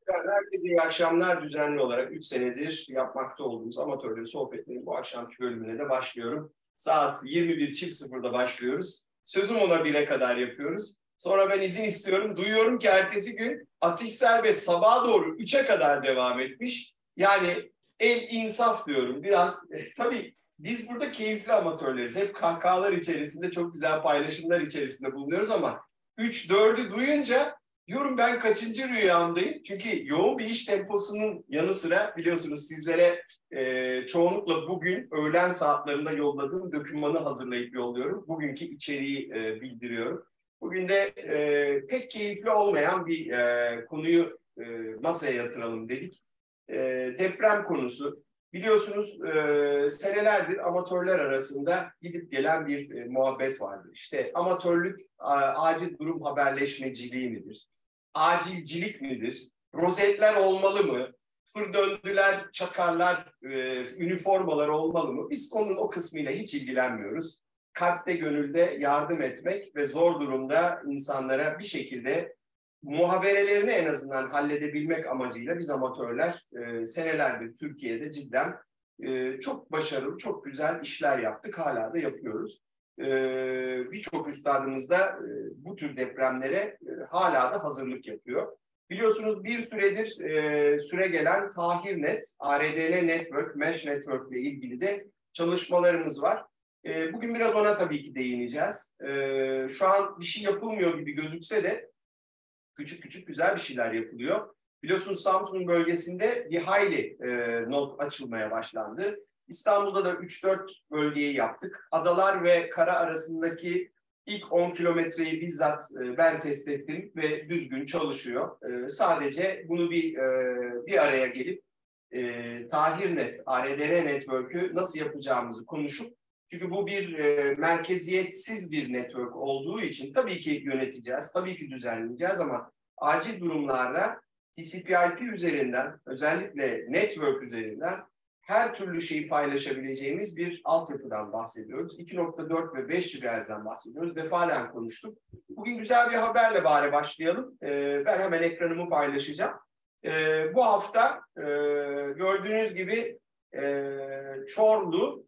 Herkese iyi akşamlar. Düzenli olarak 3 senedir yapmakta olduğumuz amatörlerin sohbetlerinin bu akşamki bölümüne de başlıyorum. Saat 21.00'da başlıyoruz. Sözüm ona 1'e kadar yapıyoruz. Sonra ben izin istiyorum. Duyuyorum ki ertesi gün atış serbest sabaha doğru 3'e kadar devam etmiş. Yani el insaf diyorum. Biraz tabii biz burada keyifli amatörleriz. Hep kahkahalar içerisinde çok güzel paylaşımlar içerisinde bulunuyoruz ama 3-4'ü duyunca diyorum ben kaçıncı rüyamdayım? Çünkü yoğun bir iş temposunun yanı sıra biliyorsunuz sizlere çoğunlukla bugün öğlen saatlerinde yolladığım dokümanı hazırlayıp yolluyorum. Bugünkü içeriği bildiriyorum. Bugün de pek keyifli olmayan bir konuyu masaya yatıralım dedik. Deprem konusu. Biliyorsunuz senelerdir amatörler arasında gidip gelen bir muhabbet vardır. İşte amatörlük acil durum haberleşmeciliği midir? Acilcilik midir? Rozetler olmalı mı? Fır döndüler, çakarlar, üniformalar olmalı mı? Biz konunun o kısmıyla hiç ilgilenmiyoruz. Kalpte, gönülde yardım etmek ve zor durumda insanlara bir şekilde muhaberelerini en azından halledebilmek amacıyla biz amatörler senelerdir Türkiye'de cidden çok başarılı, çok güzel işler yaptık. Hala da yapıyoruz. Birçok üstadımız da bu tür depremlere hala da hazırlık yapıyor. Biliyorsunuz bir süredir süre gelen TahirNet, ARDN Network, Mesh Network ile ilgili de çalışmalarımız var. Bugün biraz ona tabii ki değineceğiz. Şu an bir şey yapılmıyor gibi gözükse de küçük küçük güzel bir şeyler yapılıyor. Biliyorsunuz Samsun bölgesinde bir hayli not açılmaya başlandı. İstanbul'da da 3-4 bölgeyi yaptık. Adalar ve kara arasındaki ilk 10 kilometreyi bizzat ben test ettim ve düzgün çalışıyor. Sadece bunu bir araya gelip TahirNet, ARDN Network'ü nasıl yapacağımızı konuşup, çünkü bu bir merkeziyetsiz bir network olduğu için tabii ki yöneteceğiz, tabii ki düzenleyeceğiz ama acil durumlarda TCP/IP üzerinden, özellikle network üzerinden her türlü şeyi paylaşabileceğimiz bir altyapıdan bahsediyoruz. 2.4 ve 5 GHz'den bahsediyoruz. Defaten konuştuk. Bugün güzel bir haberle bari başlayalım. Ben hemen ekranımı paylaşacağım. Bu hafta gördüğünüz gibi Çorlu,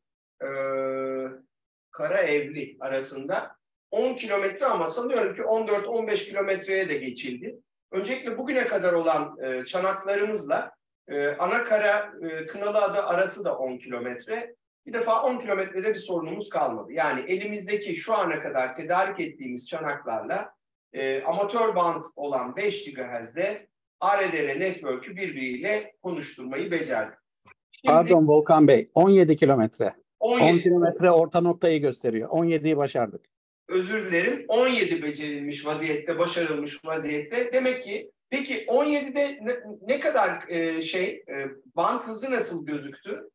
Karaevli arasında 10 kilometre ama sanıyorum ki 14-15 kilometreye de geçildi. Öncelikle bugüne kadar olan çanaklarımızla Anakara Kınalıada arası da 10 kilometre. Bir defa 10 kilometrede bir sorunumuz kalmadı. Yani elimizdeki şu ana kadar tedarik ettiğimiz çanaklarla amatör band olan 5 GHz'de ARDN Network'ü birbiriyle konuşturmayı becerdik. Şimdi, pardon Volkan Bey, 17 kilometre. 10 17 kilometre orta noktayı gösteriyor. 17'yi başardık. Özür dilerim. 17 becerilmiş vaziyette, başarılmış vaziyette. Demek ki peki 17'de ne kadar bant hızı nasıl gözüktü?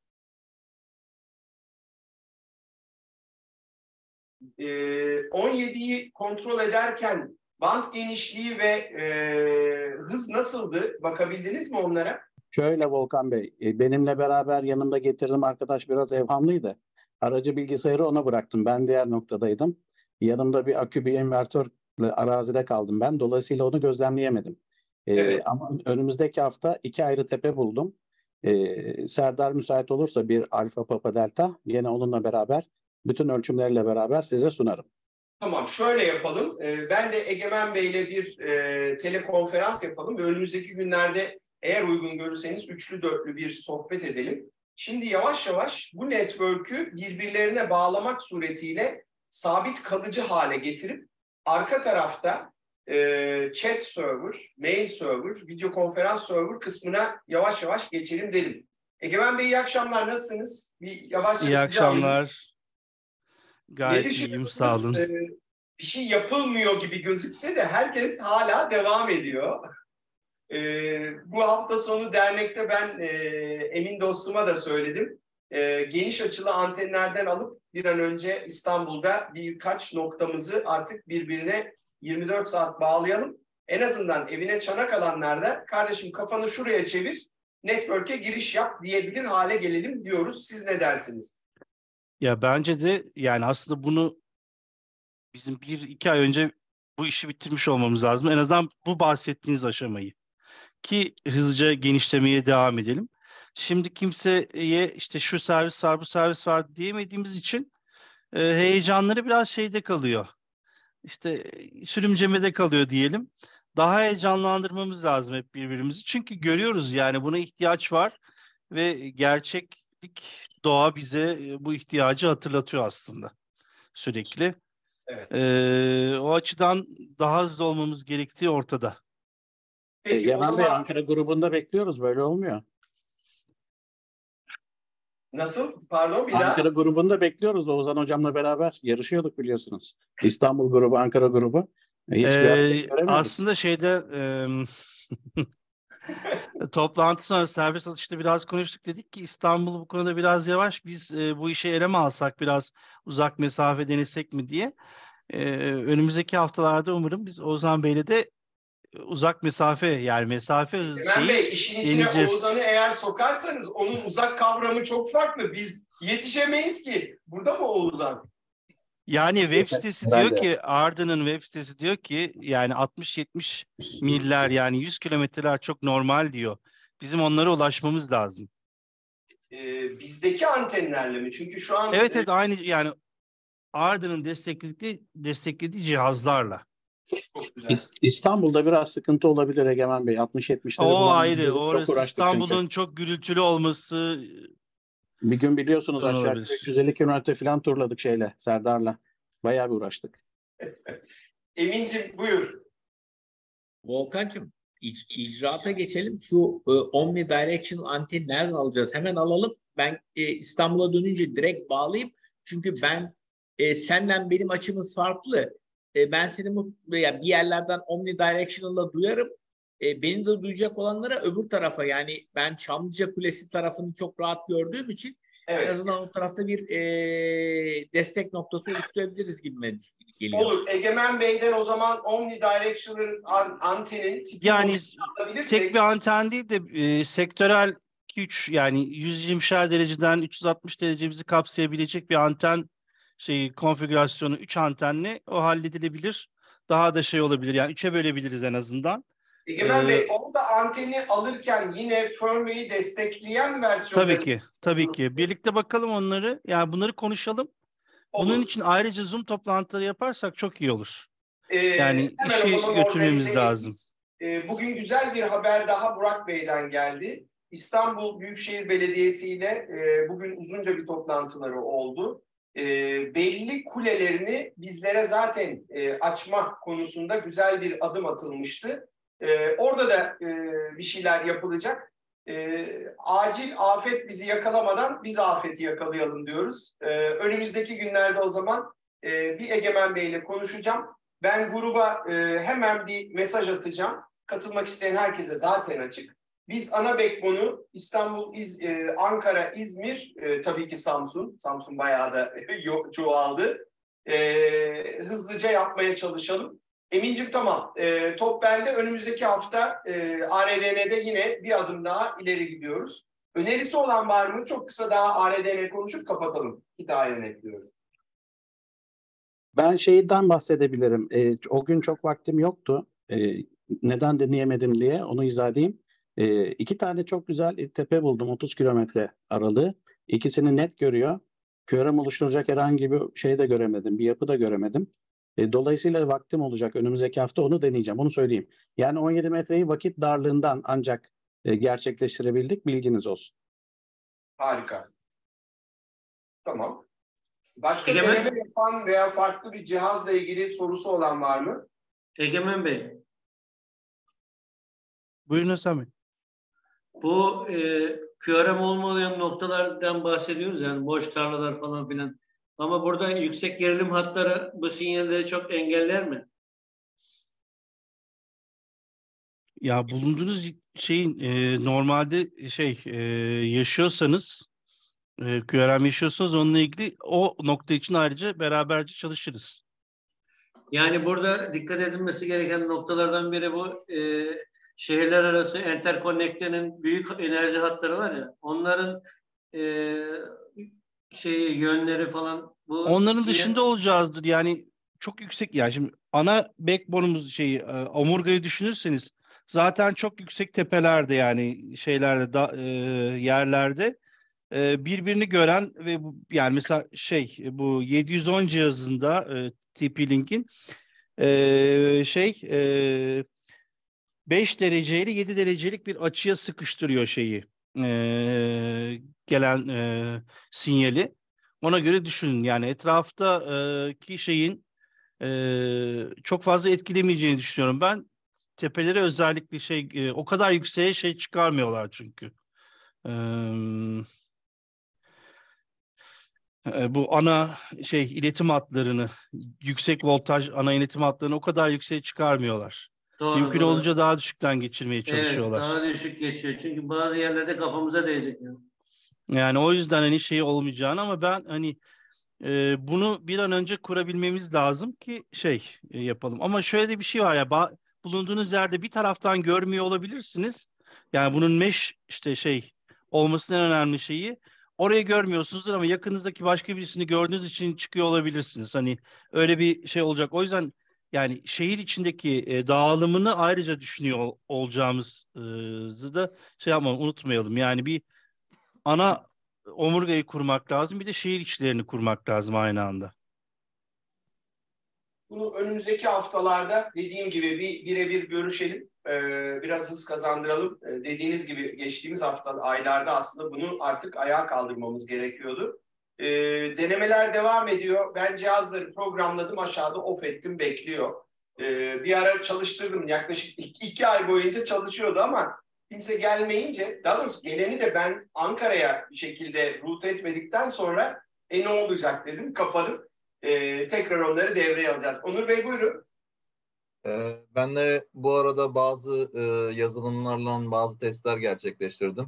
17'yi kontrol ederken bant genişliği ve hız nasıldı? Bakabildiniz mi onlara? Şöyle Volkan Bey, benimle beraber yanımda getirdiğim arkadaş biraz evhamlıydı. Aracı bilgisayarı ona bıraktım. Ben diğer noktadaydım. Yanımda bir akü, bir invertörle arazide kaldım ben. Dolayısıyla onu gözlemleyemedim. Evet. Ama önümüzdeki hafta 2 ayrı tepe buldum. Serdar müsait olursa bir Alfa Papa Delta, yine onunla beraber, bütün ölçümlerle beraber size sunarım. Tamam, şöyle yapalım. Ben de Egemen Bey'le bir telekonferans yapalım ve önümüzdeki günlerde eğer uygun görürseniz üçlü dörtlü bir sohbet edelim. Şimdi yavaş yavaş bu network'ü birbirlerine bağlamak suretiyle sabit kalıcı hale getirip arka tarafta chat server, mail server, video konferans server kısmına yavaş yavaş geçelim dedim. Egemen Bey iyi akşamlar, nasılsınız? Bir yavaşça İyi sizi alayım. akşamlar. Ne Gayet iyiyim, sağ düşünüyorsunuz? olun. Bir şey yapılmıyor gibi gözükse de herkes hala devam ediyor. Bu hafta sonu dernekte ben Emin dostuma da söyledim. Geniş açılı antenlerden alıp bir an önce İstanbul'da birkaç noktamızı artık birbirine 24 saat bağlayalım. En azından evine çanak alanlarda kardeşim kafanı şuraya çevir, network'e giriş yap diyebilir hale gelelim diyoruz. Siz ne dersiniz? Ya bence de yani aslında bunu bizim 1-2 ay önce bu işi bitirmiş olmamız lazım. En azından bu bahsettiğiniz aşamayı. ki hızlıca genişlemeye devam edelim. Şimdi kimseye işte şu servis var, bu servis var diyemediğimiz için heyecanları biraz şeyde kalıyor. İşte sürümcemede kalıyor diyelim. Daha heyecanlandırmamız lazım hep birbirimizi. Çünkü görüyoruz yani buna ihtiyaç var ve gerçeklik doğa bize bu ihtiyacı hatırlatıyor aslında sürekli. Evet. O açıdan daha hızlı olmamız gerektiği ortada. Peki o Yaman Bey, zaman Ankara grubunda bekliyoruz. Böyle olmuyor. nasıl? Pardon bir daha. Ankara grubunda bekliyoruz. Oğuzhan Hocam'la beraber yarışıyorduk biliyorsunuz. İstanbul grubu, Ankara grubu. Hiçbir hareket göremiyoruz. Aslında şeyde toplantı sonrası servis atışta biraz konuştuk. Dedik ki İstanbul bu konuda biraz yavaş. Biz bu işe ele mi alsak, biraz uzak mesafe denesek mi diye. Önümüzdeki haftalarda umarım biz Ozan Bey'le de uzak mesafe, yani mesafe Egemen Bey, işin içine deneyeceğiz. Oğuzhan'ı eğer sokarsanız onun uzak kavramı çok farklı. Biz yetişemeyiz ki. Burada mı Oğuzhan? Yani web sitesi Ben diyor de. ki, Arda'nın web sitesi diyor ki yani 60-70 miller, yani 100 kilometreler çok normal diyor. Bizim onlara ulaşmamız lazım. Bizdeki antenlerle mi? Çünkü şu an Evet evet, aynı yani Arda'nın desteklediği cihazlarla. çok güzel. İstanbul'da biraz sıkıntı olabilir Egemen Bey. 60-70'leri O ayrı. bulamıyoruz. Çok Orası uğraştık çünkü. İstanbul'un çok gürültülü olması Bir gün biliyorsunuz sorun aşağı yukarı olabilir. 350 kilometre falan turladık Serdar'la. Bayağı bir uğraştık. Emin'cim buyur. Volkan'cığım, icraata geçelim. Şu omnidirectional anteni nereden alacağız? Hemen alalım. Ben İstanbul'a dönünce direkt bağlayayım. Çünkü senden benim açımız farklı. Ben seni yani bir yerlerden omnidirectional'la duyarım. Beni de duyacak olanlara öbür tarafa, yani ben Çamlıca Kulesi tarafını çok rahat gördüğüm için en Evet. azından o tarafta bir destek noktası oluşturabiliriz gibi geliyor. Olur. Egemen Bey'den o zaman omnidirectional antenin tipini Yani alabilirsek. tek bir anten değil de sektörel 2-3, yani 120 dereceden 360 derece bizi kapsayabilecek bir anten konfigürasyonu, 3 antenli o halledilebilir. Daha da şey olabilir, yani 3'e bölebiliriz en azından. Egemen Bey, orada anteni alırken yine firmware'yi destekleyen versiyonları Tabii ki. Birlikte bakalım onları. Yani bunları konuşalım. Bunun olur. için ayrıca Zoom toplantıları yaparsak çok iyi olur. Yani Hemen o işi zaman götürmemiz organize lazım. Bugün güzel bir haber daha Burak Bey'den geldi. İstanbul Büyükşehir Belediyesi ile bugün uzunca bir toplantıları oldu. Belli kulelerini bizlere zaten açma konusunda güzel bir adım atılmıştı. Orada da bir şeyler yapılacak. Acil afet bizi yakalamadan biz afeti yakalayalım diyoruz. Önümüzdeki günlerde o zaman bir Egemen Bey ile konuşacağım. Ben gruba hemen bir mesaj atacağım. Katılmak isteyen herkese zaten açık. Biz ana backbone'u İstanbul, Ankara, İzmir, tabii ki Samsun. Samsun bayağı da çoğaldı. Hızlıca yapmaya çalışalım. Emin'cim tamam. Top bende. Önümüzdeki hafta ARDN'de yine bir adım daha ileri gidiyoruz. Önerisi olan var mı? Çok kısa daha ARDN konuşup kapatalım. İki tane ekliyoruz. Ben şeyden bahsedebilirim. O gün çok vaktim yoktu. Neden dinleyemedim diye onu izah edeyim. 2 tane çok güzel tepe buldum, 30 kilometre aralığı. İkisini net görüyor. QRM oluşturacak herhangi bir şey de göremedim, bir yapı da göremedim. Dolayısıyla vaktim olacak. Önümüzdeki hafta onu deneyeceğim, onu söyleyeyim. Yani 17 metreyi vakit darlığından ancak gerçekleştirebildik, bilginiz olsun. Harika. Tamam. Başka Egemen- deneme yapan veya farklı bir cihazla ilgili sorusu olan var mı? Egemen Bey, Buyurun Hasan Bey. bu QRM olmayan noktalardan bahsediyoruz, yani boş tarlalar falan filan. Ama burada yüksek gerilim hatları bu sinyalleri çok engeller mi? Ya bulunduğunuz şeyin normalde yaşıyorsanız, QRM yaşıyorsanız onunla ilgili o nokta için ayrıca beraberce çalışırız. Yani burada dikkat edilmesi gereken noktalardan biri bu şehirler arası enterkonnektenin büyük enerji hatları var ya, onların yönleri falan, bu Onların sinyal- dışında olacağızdır. Yani çok yüksek, yani şimdi ana backbone'umuz omurgayı düşünürseniz zaten çok yüksek tepelerde yani şeylerde yerlerde birbirini gören ve yani mesela bu 710 cihazında TP-Link'in 5 dereceyle 7 derecelik bir açıya sıkıştırıyor gelen sinyali. Ona göre düşünün yani etraftaki şeyin çok fazla etkilemeyeceğini düşünüyorum. Ben tepelere özellikle o kadar yükseğe çıkarmıyorlar çünkü. Bu ana iletim hatlarını, yüksek voltaj ana iletim hatlarını o kadar yükseğe çıkarmıyorlar. Doğru, Mümkün doğru. olunca daha düşükten geçirmeye Evet, çalışıyorlar. daha düşük geçiyor. Çünkü bazı yerlerde kafamıza değecek. Yani. Yani o yüzden olmayacağını ama ben bunu bir an önce kurabilmemiz lazım ki yapalım. Ama şöyle de bir şey var ya bulunduğunuz yerde bir taraftan görmüyor olabilirsiniz. Yani bunun mesh olmasının en önemli şeyi orayı görmüyorsunuzdur ama yakınızdaki başka birisini gördüğünüz için çıkıyor olabilirsiniz. Hani öyle bir şey olacak. O yüzden yani şehir içindeki dağılımını ayrıca düşünüyor olacağımızı da unutmayalım. Yani bir ana omurgayı kurmak lazım. Bir de şehir içlerini kurmak lazım aynı anda. Bunu önümüzdeki haftalarda dediğim gibi birebir görüşelim. Biraz hız kazandıralım. Dediğiniz gibi geçtiğimiz aylarda aslında bunu artık ayağa kaldırmamız gerekiyordu. Denemeler devam ediyor. Ben cihazları programladım, aşağıda off ettim, bekliyor. Bir ara çalıştırdım. Yaklaşık 2 ay boyunca çalışıyordu ama kimse gelmeyince, daha doğrusu geleni de ben Ankara'ya bir şekilde route etmedikten sonra ne olacak dedim, kapadım. Tekrar onları devreye alacağız. Onur Bey buyurun. Ben de bu arada bazı yazılımlarla bazı testler gerçekleştirdim.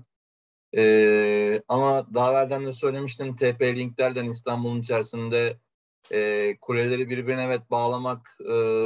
Ama daha evvelden de söylemiştim, TP-Link'lerden İstanbul'un içerisinde kuleleri birbirine bağlamak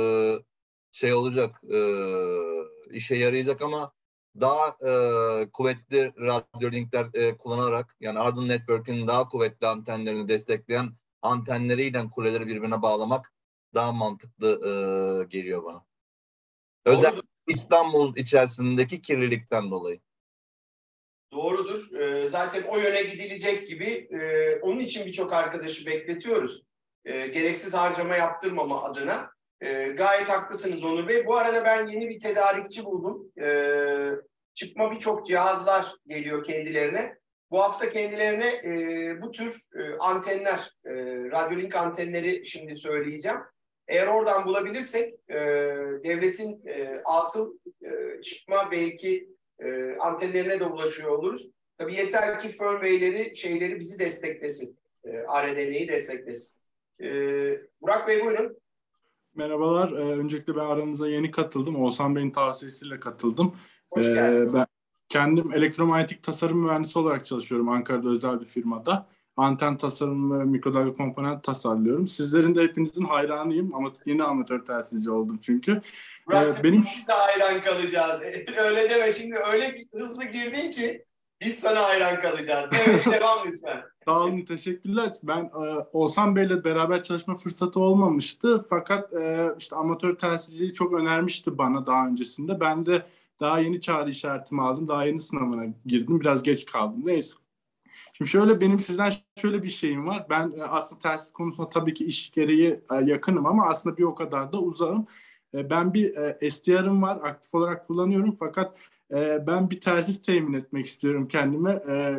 olacak, işe yarayacak ama daha kuvvetli radyo linkler kullanarak, yani Arden Network'ün daha kuvvetli antenlerini destekleyen antenleriyle kuleleri birbirine bağlamak daha mantıklı geliyor bana. Özellikle İstanbul içerisindeki kirlilikten dolayı. Doğrudur. Zaten o yöne gidilecek gibi. Onun için birçok arkadaşı bekletiyoruz. Gereksiz harcama yaptırmama adına. Gayet haklısınız Onur Bey. Bu arada ben yeni bir tedarikçi buldum. Çıkma birçok cihazlar geliyor kendilerine. Bu hafta kendilerine bu tür antenler, radyolink antenleri şimdi söyleyeceğim. Eğer oradan bulabilirsek devletin atıl çıkma belki antenlerine de ulaşıyor oluruz. Tabii yeter ki firmware'leri bizi desteklesin. RDN'yi desteklesin. Burak Bey buyurun. Merhabalar. Öncelikle ben aranıza yeni katıldım. Oğuzhan Bey'in tavsiyesiyle katıldım. Hoş geldiniz. Ben kendim elektromanyetik tasarım mühendisi olarak çalışıyorum Ankara'da özel bir firmada. Anten tasarım ve mikrodalga komponent tasarlıyorum. Sizlerin de hepinizin hayranıyım ama yeni amatör telsizci oldum çünkü. Burak'cığım biz de hayran kalacağız. Öyle deme, şimdi öyle hızlı girdin ki biz sana hayran kalacağız. Evet, devam lütfen. Sağ olun, teşekkürler. Ben Oğuzhan Bey'le beraber çalışma fırsatı olmamıştı. Fakat işte amatör telsizciyi çok önermişti bana daha öncesinde. Ben de daha yeni çağrı işaretimi aldım. Daha yeni sınavına girdim. Biraz geç kaldım. Neyse. Şimdi benim sizden şöyle bir şeyim var. Ben aslında telsiz konusunda tabii ki iş gereği yakınım ama aslında bir o kadar da uzağım. Ben bir SDR'ım var. Aktif olarak kullanıyorum. Fakat ben bir telsiz temin etmek istiyorum kendime.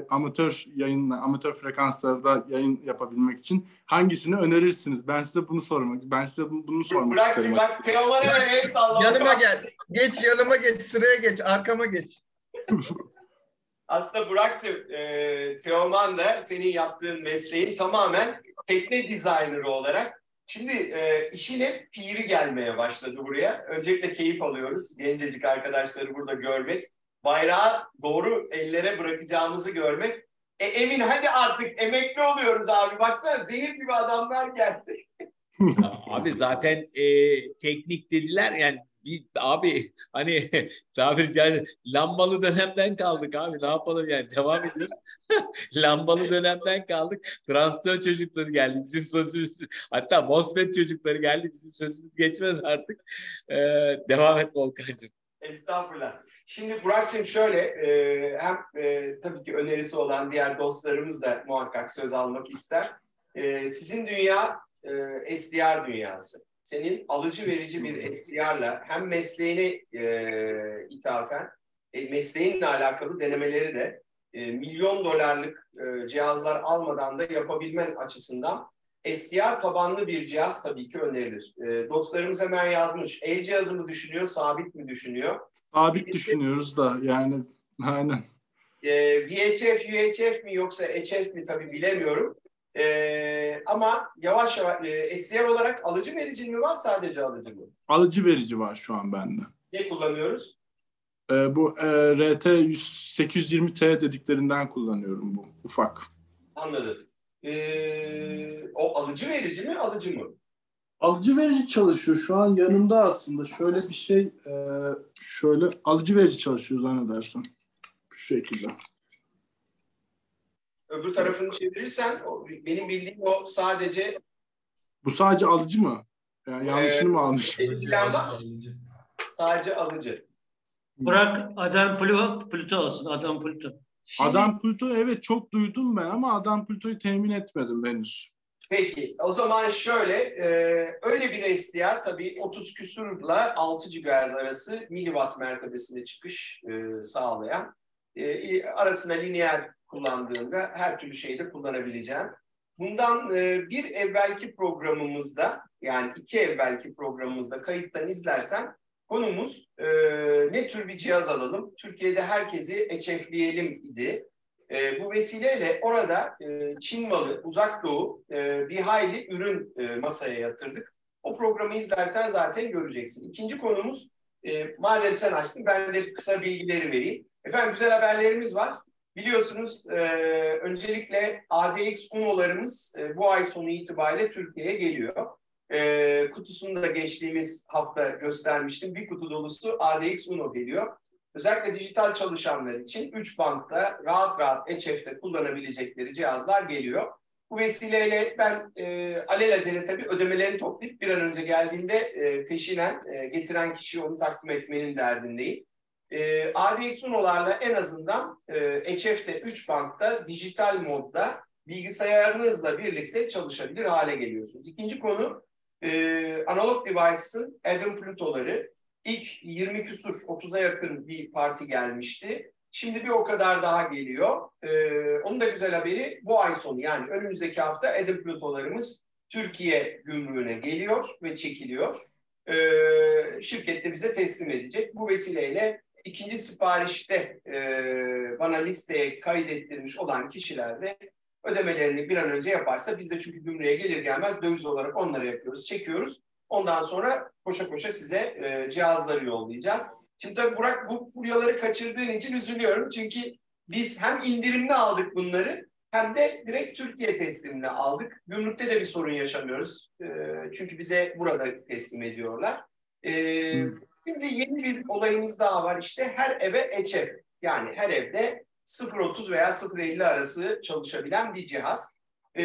Amatör frekanslarda yayın yapabilmek için. Hangisini önerirsiniz? Ben size bunu sormak istiyorum. Burak'cığım bak, Teoman'a ben el sallamak. Yanıma gel. Geç, yanıma geç. Sıraya geç. Arkama geç. Aslında Burak'cığım, Teoman da senin yaptığın mesleğin tamamen tekne designer'ı olarak. Şimdi işin hep piri gelmeye başladı buraya. Öncelikle keyif alıyoruz. Gencecik arkadaşları burada görmek. Bayrağı doğru ellere bırakacağımızı görmek. Emin hadi artık emekli oluyoruz abi. Baksana zehir gibi adamlar geldi. Abi zaten teknik dediler yani. Abi hani tabiri caizse lambalı dönemden kaldık abi, ne yapalım yani, devam ediyoruz. Lambalı dönemden kaldık. Transistör çocukları geldi, bizim sözümüz, hatta MOSFET çocukları geldi, bizim sözümüz geçmez artık. Devam et Volkan'cığım. Estağfurullah. Şimdi Burak'cığım şöyle, hem tabii ki önerisi olan diğer dostlarımız da muhakkak söz almak ister. Sizin dünya SDR dünyası. Senin alıcı verici bir SDR'la hem mesleğine ithafen, mesleğinle alakalı denemeleri de milyon dolarlık cihazlar almadan da yapabilmen açısından SDR tabanlı bir cihaz tabii ki önerilir. Dostlarımız hemen yazmış. El cihazı mı düşünüyor, sabit mi düşünüyor? Sabit düşünüyoruz da yani aynen. VHF, UHF mi yoksa HF mi tabii bilemiyorum. Ama yavaş yavaş SDR olarak alıcı verici mi var, sadece alıcı mı? Alıcı verici var şu an bende. Ne kullanıyoruz? Bu RT 820T dediklerinden kullanıyorum, bu ufak. Anladım. O alıcı verici mi, alıcı mı? Alıcı verici çalışıyor. Şu an yanımda aslında. Şöyle bir şey, şöyle alıcı verici çalışıyor zannedersem. Bu şekilde. Öbür tarafını çevirirsen benim bildiğim o sadece... Bu sadece alıcı mı? Yani yanlışını mı almış? Sadece alıcı. Burak Adam Pluto olsun. Adam Pluto. Adam Pluto, evet, çok duydum ben ama Adam Pluto'yu temin etmedim henüz. Peki, o zaman şöyle, öyle bir SDR tabii 30 küsurla 6 GHz arası miliwatt mertebesine çıkış sağlayan, arasına lineer kullandığında her türlü şeyde kullanabileceğim. Bundan bir evvelki programımızda, yani 2 evvelki programımızda kayıttan izlersen konumuz ne tür bir cihaz alalım, Türkiye'de herkesi HF'leyelim idi. Bu vesileyle orada Çin malı, Uzak Doğu bir hayli ürün masaya yatırdık. O programı izlersen zaten göreceksin. İkinci konumuz, madem sen açtın ben de kısa bilgileri vereyim. Efendim güzel haberlerimiz var. Biliyorsunuz öncelikle ADX Uno'larımız bu ay sonu itibariyle Türkiye'ye geliyor. Kutusunu da geçtiğimiz hafta göstermiştim. Bir kutu dolusu ADX Uno geliyor. Özellikle dijital çalışanlar için 3 bantta rahat rahat HF'de kullanabilecekleri cihazlar geliyor. Bu vesileyle ben alelacele tabii ödemelerini toplayıp bir an önce geldiğinde peşinen getiren kişiye onu takdim etmenin derdindeyim. ADX Uno'larla en azından HF'de 3 bantta dijital modda bilgisayarınızla birlikte çalışabilir hale geliyorsunuz. İkinci konu Analog Devices'ın Adam Pluto'ları. İlk 20 küsur, 30'a yakın bir parti gelmişti. Şimdi bir o kadar daha geliyor. Onun da güzel haberi bu ay sonu, yani önümüzdeki hafta Adam Pluto'larımız Türkiye gümrüğüne geliyor ve çekiliyor. Şirket de bize teslim edecek. Bu vesileyle ikinci siparişte bana listeye kaydettirmiş olan kişiler de ödemelerini bir an önce yaparsa, biz de çünkü gümrüğe gelir gelmez döviz olarak onları yapıyoruz, çekiyoruz. Ondan sonra koşa koşa size cihazları yollayacağız. Şimdi tabii Burak, bu furyaları kaçırdığın için üzülüyorum. Çünkü biz hem indirimli aldık bunları hem de direkt Türkiye teslimini aldık. Gümrükte de bir sorun yaşamıyoruz. Çünkü bize burada teslim ediyorlar. Şimdi yeni bir olayımız daha var. İşte her eve HF. Yani her evde 0.30 veya 0.50 arası çalışabilen bir cihaz.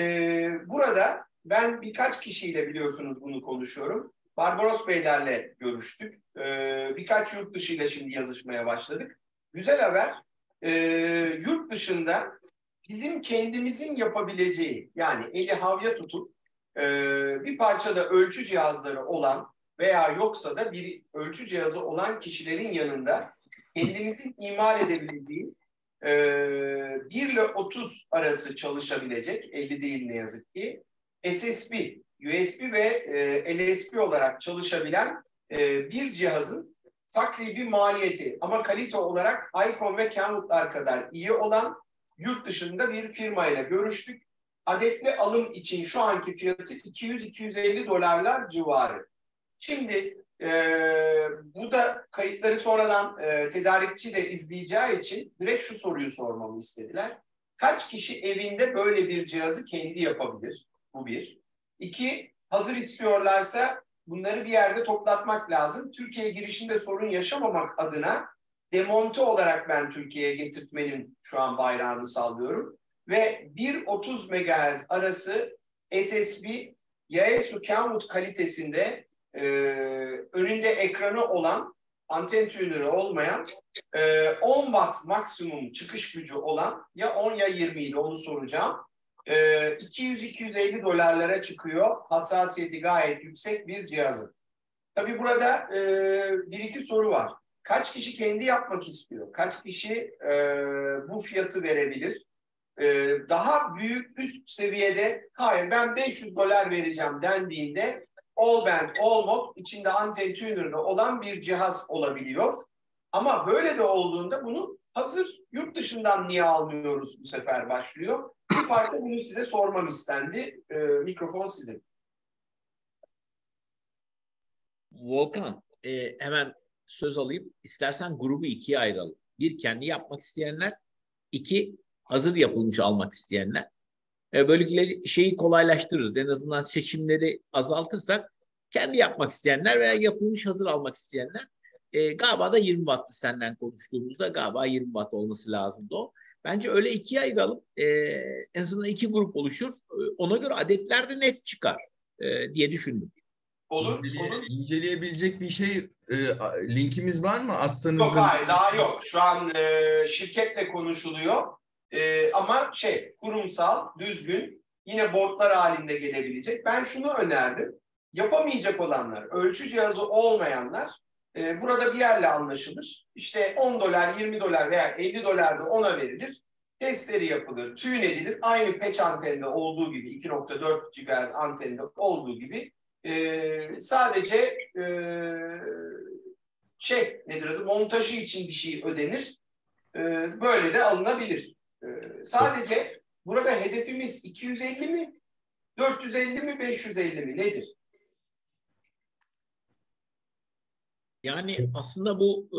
Burada ben birkaç kişiyle biliyorsunuz bunu konuşuyorum. Barbaros Beylerle görüştük. Birkaç yurt dışıyla şimdi yazışmaya başladık. Güzel haber, yurt dışında bizim kendimizin yapabileceği, yani eli havya tutup bir parçada ölçü cihazları olan veya yoksa da bir ölçü cihazı olan kişilerin yanında kendimizin imal edebildiği 1 ile 30 arası çalışabilecek, 50 değil ne yazık ki, SSB, USB ve LSB olarak çalışabilen bir cihazın takribi maliyeti ama kalite olarak Icon ve Kenwood'lar kadar iyi olan yurt dışında bir firmayla görüştük. Adetli alım için şu anki fiyatı 200-250 dolarlar civarı. Şimdi bu da kayıtları sonradan tedarikçi de izleyeceği için direkt şu soruyu sormamı istediler. Kaç kişi evinde böyle bir cihazı kendi yapabilir? Bu bir. 2, hazır istiyorlarsa bunları bir yerde toplatmak lazım. Türkiye girişinde sorun yaşamamak adına demonte olarak ben Türkiye'ye getirtmenin şu an bayrağını sallıyorum. Ve 1.30 MHz arası SSB Yaesu Kenwood kalitesinde önünde ekranı olan anten tünürü olmayan 10 watt maksimum çıkış gücü olan ya 10 ya 20 idi onu soracağım. 200-250 dolarlara çıkıyor. Hassasiyeti gayet yüksek bir cihazı. Tabii burada bir iki soru var. Kaç kişi kendi yapmak istiyor? Kaç kişi bu fiyatı verebilir? Daha büyük üst seviyede hayır ben 500 dolar vereceğim dendiğinde all band, all mode içinde anten tuner'ı olan bir cihaz olabiliyor. Ama böyle de olduğunda bunu hazır yurt dışından niye almıyoruz bu sefer başlıyor. Bir parça bunu size sormam istendi. Mikrofon sizin. Volkan, hemen söz alayım. İstersen grubu ikiye ayıralım. Bir, kendi yapmak isteyenler. İki, hazır yapılmış almak isteyenler. Böylelikle şeyi kolaylaştırırız. En azından seçimleri azaltırsak kendi yapmak isteyenler veya yapılmış hazır almak isteyenler. Galiba da 20 watt'tı senden konuştuğumuzda. Galiba 20 watt olması lazımdı o. Bence öyle ikiye ayıralım. En azından iki grup oluşur. Ona göre adetler de net çıkar diye düşündüm. Olur. İnceleyebilecek bir şey linkimiz var mı? Atsanız. Yok hayır daha yok. Şu an şirketle konuşuluyor. Ama kurumsal, düzgün yine boardlar halinde gelebilecek. Ben şunu önerdim. Yapamayacak olanlar, ölçü cihazı olmayanlar burada bir yerle anlaşılır. İşte 10 dolar, 20 dolar veya 50 dolar da ona verilir. Testleri yapılır, tune edilir. Aynı patch anteninde olduğu gibi, 2.4 GHz anteninde olduğu gibi sadece nedir adı? Montajı için bir şey ödenir. Böyle de alınabilir. Sadece burada hedefimiz 250 mi, 450 mi, 550 mi nedir? Yani aslında bu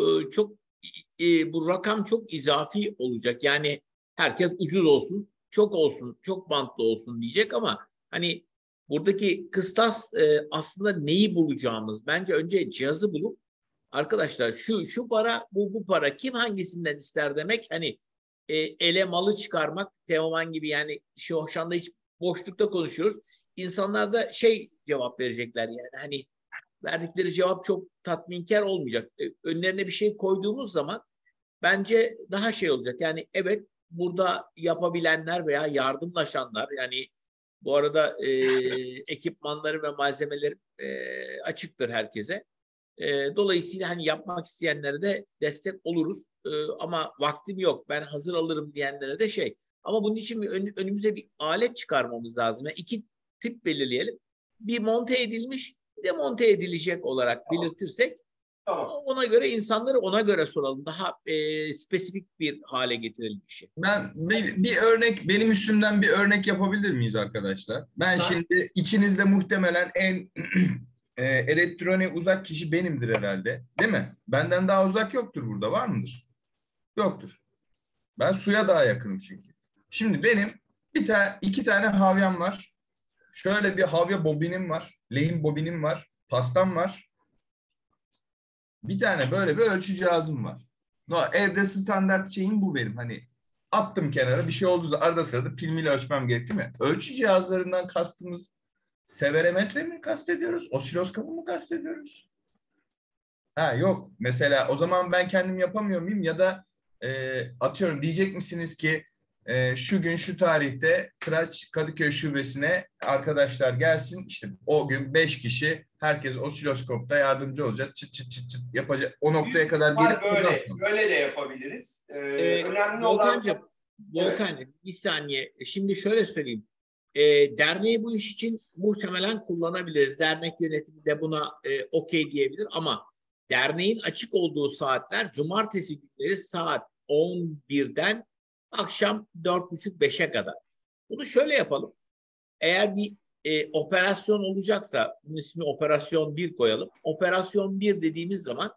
bu rakam çok izafi olacak. Yani herkes ucuz olsun, çok olsun, çok bantlı olsun diyecek ama hani buradaki kıstas aslında neyi bulacağımız. Bence önce cihazı bulup arkadaşlar şu para bu para kim hangisinden ister demek hani ele malı çıkarmak Teoman gibi yani şu anda hiç boşlukta konuşuyoruz. İnsanlar da cevap verecekler yani hani verdikleri cevap çok tatminkar olmayacak. Önlerine bir şey koyduğumuz zaman bence daha olacak. Yani evet burada yapabilenler veya yardımlaşanlar yani bu arada ekipmanları ve malzemeleri açıktır herkese. Dolayısıyla hani yapmak isteyenlere de destek oluruz. Ama vaktim yok ben hazır alırım diyenlere de Ama bunun için önümüze bir alet çıkarmamız lazım. Yani iki tip belirleyelim. Bir monte edilmiş, demonte edilecek olarak belirtirsek ona göre insanları ona göre soralım. Daha spesifik bir hale getirelim işi. Ben bir örnek, benim üstümden bir örnek yapabilir miyiz arkadaşlar? Şimdi içinizde muhtemelen en elektroniğe uzak kişi benimdir herhalde. Değil mi? Benden daha uzak yoktur burada. Var mıdır? Yoktur. Ben suya daha yakınım çünkü. Şimdi benim iki tane havyam var. Şöyle bir havya bobinim var. Lehim bobinim var. Pastam var. Bir tane böyle bir ölçü cihazım var. Evde standart şeyim bu benim. Hani attım kenara bir şey olduğu zaman arada sırada pilmiyle ölçmem gerekti mi? Ölçü cihazlarından kastımız severometre mi kastediyoruz? Osiloskopu mu kastediyoruz? Yok. Mesela o zaman ben kendim yapamıyor muyum? Ya da atıyorum diyecek misiniz ki şu gün şu tarihte Kıraç Kadıköy Şubesi'ne arkadaşlar gelsin. İşte o gün 5 kişi herkes osiloskopta yardımcı olacak. Çıt çıt çıt çıt yapacak. O noktaya kadar gelip böyle de yapabiliriz. Önemli Volkan'cığım bir saniye. Şimdi şöyle söyleyeyim. Derneği bu iş için muhtemelen kullanabiliriz. Dernek yönetimi de buna okey diyebilir ama derneğin açık olduğu saatler cumartesi günleri saat 11'den akşam 4.30-5'e kadar. Bunu şöyle yapalım. Eğer bir operasyon olacaksa bunun ismini operasyon 1 koyalım. Operasyon 1 dediğimiz zaman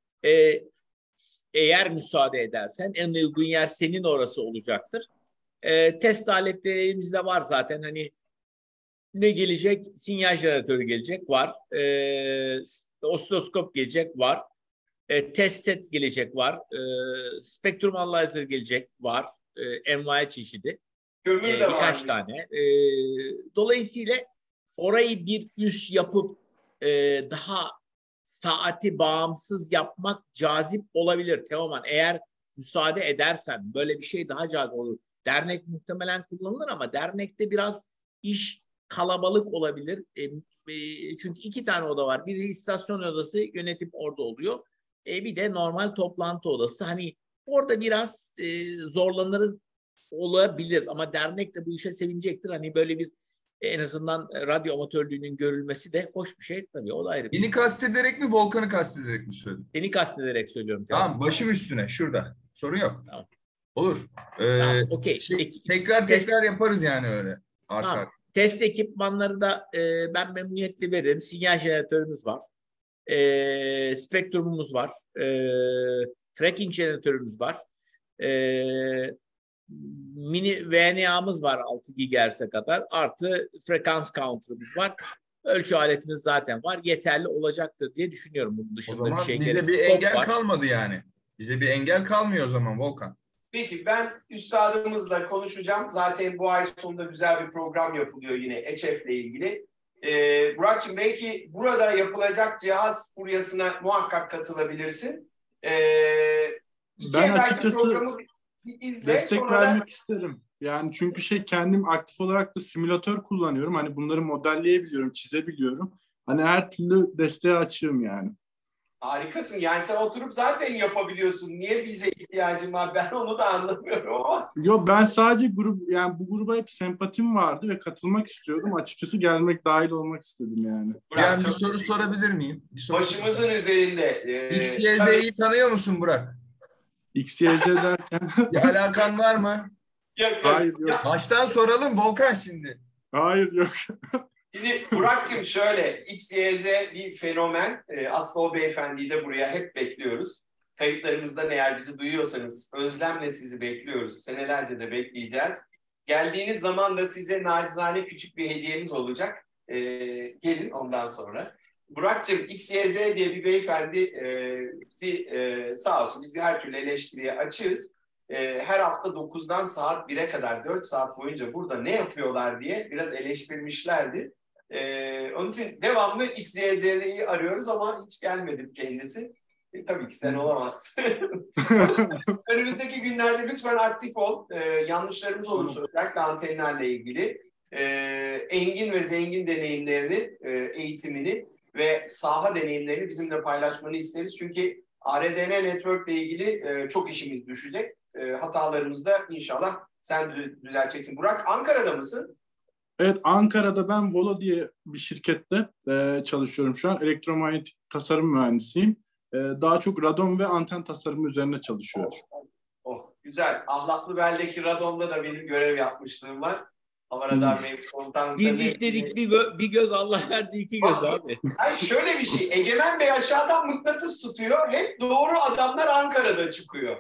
eğer müsaade edersen en uygun yer senin orası olacaktır. Test aletleri elimizde var zaten. Hani ne gelecek? Sinyal jeneratörü gelecek. Var. Osiloskop gelecek. Var. Test set gelecek. Var. Spektrum analyzer gelecek. Var. Envai çeşidi. Kömür de birkaç tane. Dolayısıyla orayı bir üs yapıp daha saati bağımsız yapmak cazip olabilir Teoman. Eğer müsaade edersen böyle bir şey daha cazip olur. Dernek muhtemelen kullanılır ama dernekte biraz iş kalabalık olabilir. Çünkü 2 tane oda var. Biri istasyon odası, yönetim orada oluyor. Bir de normal toplantı odası. Hani orada biraz zorlanır olabilir ama dernek de bu işe sevinecektir. Hani böyle bir en azından radyo amatörlüğünün görülmesi de hoş bir şey tabii. O da ayrı bir Beni şey. kastederek mi, Volkan'ı kastederek mi söyledin? Seni kastederek söylüyorum. Tamam, başım üstüne şurada. Sorun yok. Tamam. Olur. Tamam, okey. Tekrar yaparız yani öyle. Tamam. Test ekipmanları da ben memnuniyetle veririm. Sinyal jeneratörümüz var. Spektrumumuz var. Tracking jeneratörümüz var. Mini VNA'mız var 6 GHz'e kadar. Artı frekans counter'ımız var. Ölçü aletimiz zaten var. Yeterli olacaktır diye düşünüyorum. Bunun O dışında zaman bir şey bize gerekirse. bir Stop engel var. kalmadı yani. Bize bir engel kalmıyor o zaman Volkan. Peki ben üstadımızla konuşacağım. Zaten bu ay sonunda güzel bir program yapılıyor yine HF ile ilgili. Burak'cığım belki burada yapılacak cihaz furyasına muhakkak katılabilirsin. Ben açıkçası programı izle, destek sonra vermek isterim. Yani çünkü kendim aktif olarak da simülatör kullanıyorum. Hani bunları modelleyebiliyorum, çizebiliyorum. Hani her türlü desteğe açığım yani. Harikasın. Yani sen oturup zaten yapabiliyorsun. Niye bize ihtiyacın var? Ben onu da anlamıyorum ama. Yo, ben sadece bu gruba hep sempatim vardı ve katılmak istiyordum. Açıkçası gelmek, dahil olmak istedim yani. Ben bir soru sorabilir miyim? Başımızın üzerinde. XYZ'yi tanıyor musun Burak? XYZ derken? Bir alakan var mı? Yok. Hayır, yok. Baştan soralım Volkan şimdi. Hayır, yok. Şimdi Burak'cığım şöyle, XYZ bir fenomen. Aslında o beyefendiyi de buraya hep bekliyoruz. Kayıtlarımızdan eğer bizi duyuyorsanız özlemle sizi bekliyoruz. Senelerce de bekleyeceğiz. Geldiğiniz zaman da size nacizane küçük bir hediyemiz olacak. Gelin ondan sonra. Burak'cığım XYZ diye bir beyefendi bizi sağ olsun biz bir her türlü eleştiriye açığız. Her hafta 9'dan saat 1'e kadar 4 saat boyunca burada ne yapıyorlar diye biraz eleştirmişlerdi. Onun için devamlı XYZ'yi arıyoruz ama hiç gelmedi kendisi. Tabii ki sen olamazsın. Önümüzdeki günlerde lütfen aktif ol. Yanlışlarımız olursa özellikle antenlerle ilgili engin ve zengin deneyimlerini, eğitimini ve saha deneyimlerini bizimle paylaşmanı isteriz. Çünkü ARDN Network ile ilgili çok işimiz düşecek. Hatalarımızı da inşallah sen düzelteceksin. Burak, Ankara'da mısın? Evet, Ankara'da ben Volo diye bir şirkette çalışıyorum şu an. Elektromanyetik tasarım mühendisiyim. Daha çok radon ve anten tasarımı üzerine çalışıyorum. Güzel. Ahlatlıbel'deki radonda da benim görev yapmışlığım var. Hava radar mevcut komutanlığı. Biz istedik bir göz, Allah verdi 2 göz abi. Yani şöyle bir şey. Egemen Bey aşağıdan mıknatıs tutuyor. Hep doğru adamlar Ankara'da çıkıyor.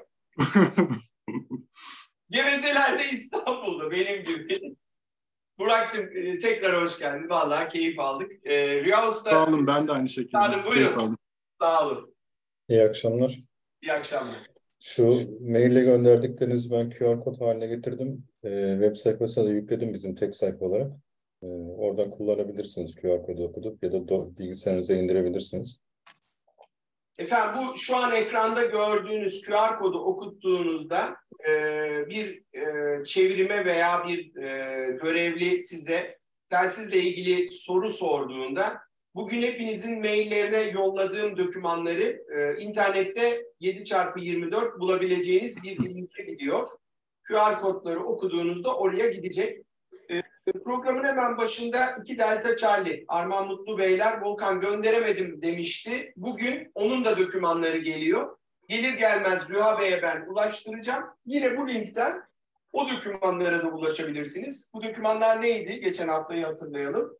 Gevezeler de İstanbul'da benim gibi. Burak'cığım tekrar hoş geldin. Vallahi keyif aldık. Rüya Usta. Sağ olun, ben de aynı şekilde. Hadi buyurun. Sağ olun. İyi akşamlar. İyi akşamlar. Şu maille gönderdiklerinizi ben QR kod haline getirdim. Web sayfasına da yükledim bizim tek sayfa olarak. Oradan kullanabilirsiniz QR kodu okudup ya da bilgisayarınıza indirebilirsiniz. Efendim bu şu an ekranda gördüğünüz QR kodu okuttuğunuzda bir çevirime veya bir görevli size telsizle ilgili soru sorduğunda bugün hepinizin maillerine yolladığım dokümanları internette 7x24 bulabileceğiniz bir linke gidiyor. QR kodları okuduğunuzda oraya gidecek. Programın hemen başında 2 Delta Charlie, Armağan Mutlu Beyler, Volkan gönderemedim demişti. Bugün onun da dokümanları geliyor. Gelir gelmez Rüha Bey'e ben ulaştıracağım. Yine bu linkten o dokümanlara da ulaşabilirsiniz. Bu dokümanlar neydi? Geçen haftayı hatırlayalım.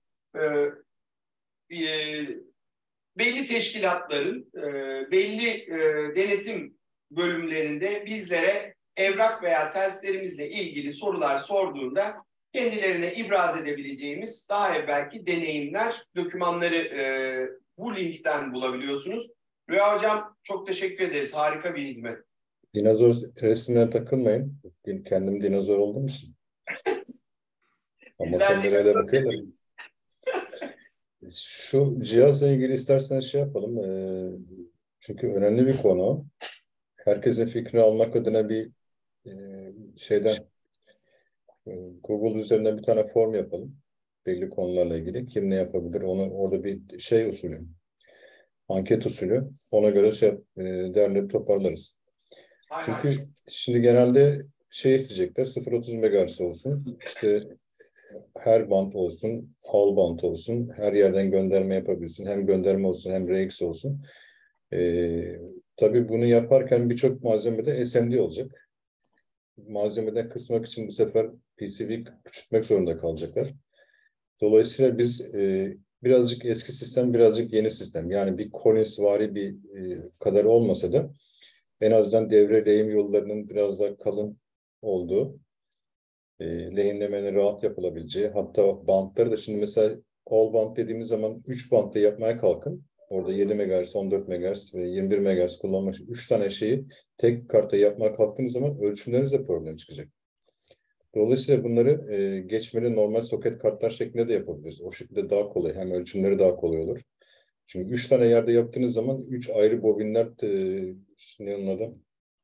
Belli teşkilatların, belli denetim bölümlerinde bizlere evrak veya testlerimizle ilgili sorular sorduğunda kendilerine ibraz edebileceğimiz daha evvelki deneyimler, dokümanları bu linkten bulabiliyorsunuz. Rüya Hocam çok teşekkür ederiz. Harika bir hizmet. Dinozor resimlerine takılmayın. Kendim dinozor olduğum için. Ama kameraya da bakıyorlar. Şu cihazla ilgili isterseniz şey yapalım. Çünkü önemli bir konu. Herkesin fikrini almak adına bir e, şeyden Google üzerinden bir tane form yapalım. Belli konularla ilgili. Kim ne yapabilir? Onu orada bir şey usulü, anket usulü. Ona göre derleyip toparlarız. Çünkü şimdi genelde şey isteyecekler. 0.30 MHz olsun. İşte her band olsun, all band olsun, her yerden gönderme yapabilsin. Hem gönderme olsun hem RX olsun. Tabii bunu yaparken birçok malzemede SMD olacak. Malzemeden kısmak için bu sefer PCB küçültmek zorunda kalacaklar. Dolayısıyla biz birazcık eski sistem, birazcık yeni sistem. Yani bir Collins-vari bir kadar olmasa da en azından devre lehim yollarının biraz daha kalın olduğu, lehimlemenin rahat yapılabileceği, hatta bantları da şimdi mesela all band dediğimiz zaman 3 bantla yapmaya kalkın. Orada 7 MHz, 14 MHz ve 21 MHz kullanmak için 3 tane şeyi tek kartta yapmaya kalktığınız zaman ölçümlerinizde problem çıkacak. Dolayısıyla bunları geçmeli normal soket kartlar şeklinde de yapabiliriz. O şekilde daha kolay. Hem ölçümleri daha kolay olur. Çünkü 3 tane yerde yaptığınız zaman 3 ayrı bobinler, şimdi onun adı,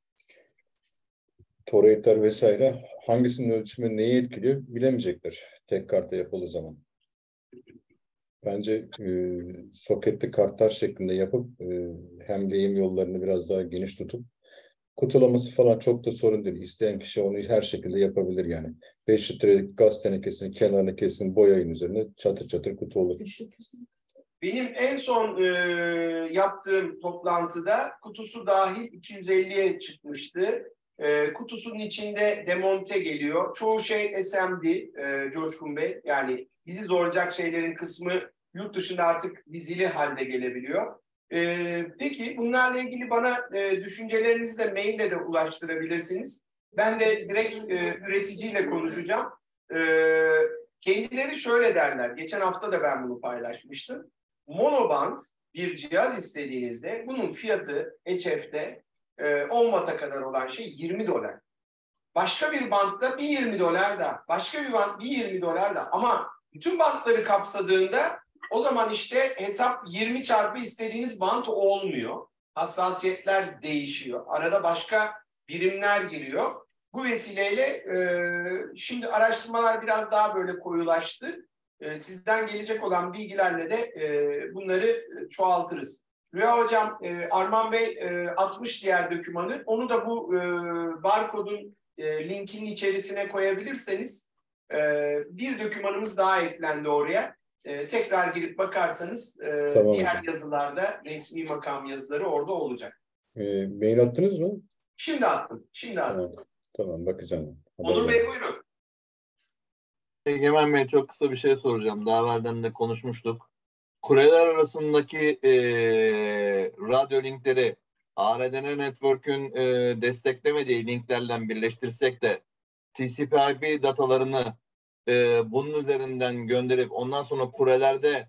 toroidler vesaire hangisinin ölçümü neyi etkiliyor bilemeyecekler tek kartta yapıldığı zaman. Bence soketli kartlar şeklinde yapıp hem lehim yollarını biraz daha geniş tutup kutulaması falan çok da sorun değil. İsteyen kişi onu her şekilde yapabilir yani. 5 litrelik gaz tenekesinin kenarını kesin boyayın üzerine çatır çatır kutu olur. Benim en son yaptığım toplantıda kutusu dahil 250'ye çıkmıştı. Kutusunun içinde demonte geliyor. Çoğu şey SMD, Coşkun Bey. Yani bizi zorlayacak şeylerin kısmı yurt dışında artık dizili halde gelebiliyor. Peki bunlarla ilgili bana düşüncelerinizi de maille de ulaştırabilirsiniz. Ben de direkt üreticiyle konuşacağım. Kendileri şöyle derler. Geçen hafta da ben bunu paylaşmıştım. Monoband bir cihaz istediğinizde bunun fiyatı HF'de 10 Watt'a kadar olan şey $20. Başka bir bantta bir $20 da, başka bir band bir $20 da, ama bütün bantları kapsadığında o zaman işte hesap 20 çarpı istediğiniz bant olmuyor. Hassasiyetler değişiyor. Arada başka birimler giriyor. Bu vesileyle şimdi araştırmalar biraz daha böyle koyulaştı. Sizden gelecek olan bilgilerle de bunları çoğaltırız. Rüya Hocam, Arman Bey atmış diğer dokümanı. Onu da bu barkodun linkinin içerisine koyabilirseniz bir dokümanımız daha eklendi oraya. Tekrar girip bakarsanız Tamam diğer hocam. yazılarda resmi makam yazıları orada olacak. Mail attınız mı? Şimdi attım. Şimdi attım. Tamam bakacağım. Onur Bey buyurun. Egemen Bey, çok kısa bir şey soracağım. Daha evvelden de konuşmuştuk. Kuleler arasındaki radyo linkleri ARDN Network'ün desteklemediği linklerle birleştirsek de TCP/IP datalarını bunun üzerinden gönderip ondan sonra kulelerde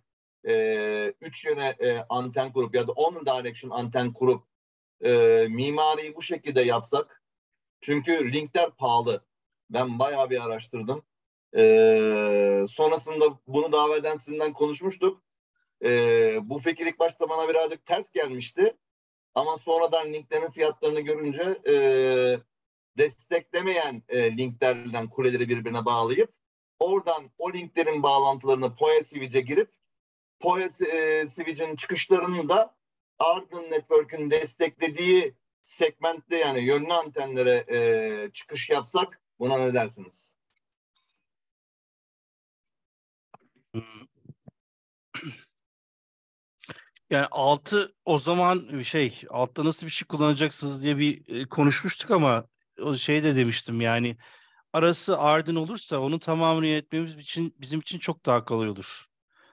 3 yöne anten kurup ya da omnidirection anten kurup mimariyi bu şekilde yapsak, çünkü linkler pahalı. Ben bayağı bir araştırdım. Sonrasında bunu daha evvelden sizinden konuşmuştuk. Bu fikir ilk başta bana birazcık ters gelmişti. Ama sonradan linklerin fiyatlarını görünce desteklemeyen linklerden kuleleri birbirine bağlayıp oradan o linklerin bağlantılarını PoE switch'e girip PoE switch'in çıkışlarını da Ardent Network'ün desteklediği segmentte, yani yönlü antenlere çıkış yapsak, buna ne dersiniz? Yani altı o zaman altta nasıl bir şey kullanacaksınız diye bir konuşmuştuk ama o şey de demiştim, yani arası Arden olursa onun tamamını yönetmemiz için bizim için çok daha kolay olur.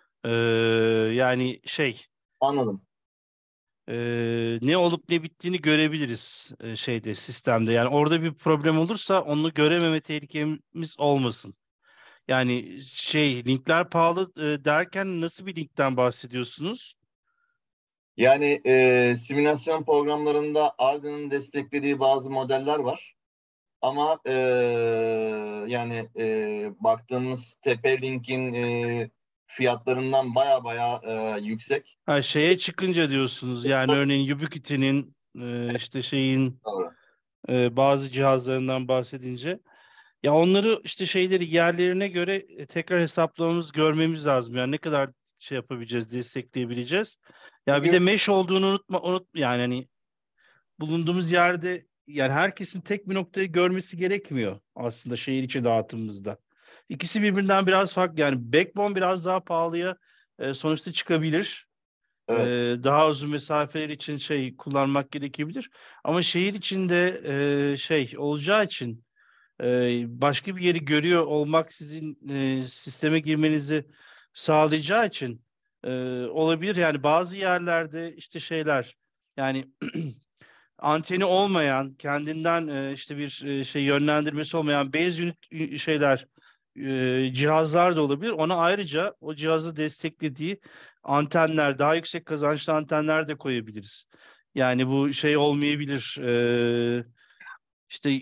Yani Anladım. ne olup ne bittiğini görebiliriz sistemde. Yani orada bir problem olursa onu görememe tehlikemiz olmasın. Yani linkler pahalı derken nasıl bir linkten bahsediyorsunuz? Yani simülasyon programlarında Arduino'nun desteklediği bazı modeller var. Ama yani baktığımız TP-Link'in fiyatlarından baya yüksek. Ha, şeye çıkınca diyorsunuz yani örneğin Ubiquiti'nin işte şeyin Doğru. bazı cihazlarından bahsedince ya onları işte şeyleri yerlerine göre tekrar hesaplamamız görmemiz lazım. Yani ne kadar şey yapabileceğiz, destekleyebileceğiz. Ya bir de mesh olduğunu yani hani bulunduğumuz yerde yani herkesin tek bir noktayı görmesi gerekmiyor aslında şehir içi dağıtımımızda. İkisi birbirinden biraz farklı. Yani backbone biraz daha pahalıya sonuçta çıkabilir. Evet. Daha uzun mesafeler için şey kullanmak gerekebilir. Ama şehir içinde şey olacağı için başka bir yeri görüyor olmak sizin sisteme girmenizi sağlayacağı için olabilir. Yani bazı yerlerde işte şeyler yani anteni olmayan, kendinden işte bir şey yönlendirmesi olmayan base unit şeyler, cihazlar da olabilir. Ona ayrıca o cihazı desteklediği antenler, daha yüksek kazançlı antenler de koyabiliriz. Yani bu şey olmayabilir. İşte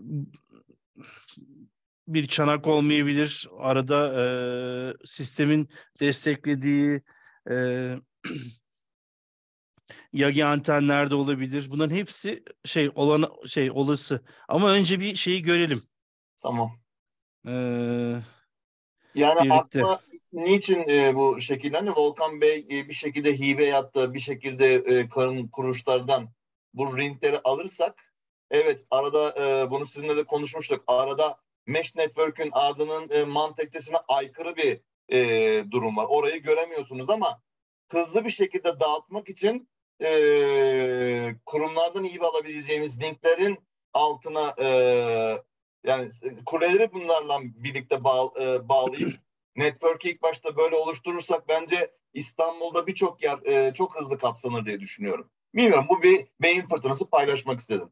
bir çanak olmayabilir. Arada sistemin desteklediği Yagi antenler de olabilir. Bunların hepsi şey olası. Ama önce bir şeyi görelim. Tamam. Ee, Yani birlikte. aklıma niçin bu şekillendi? Volkan Bey bir şekilde hibe yaptı, bir şekilde kuruluşlardan bu ringleri alırsak, evet arada bunu sizinle de konuşmuştuk. Arada Mesh Network'ün ardının mantalitesine aykırı bir durum var. Orayı göremiyorsunuz ama hızlı bir şekilde dağıtmak için kurumlardan hibe alabileceğimiz linklerin altına yani kuleleri bunlarla birlikte bağlayıp network'ü ilk başta böyle oluşturursak bence İstanbul'da birçok yer çok hızlı kapsanır diye düşünüyorum. Bilmiyorum, bu bir beyin fırtınası, paylaşmak istedim.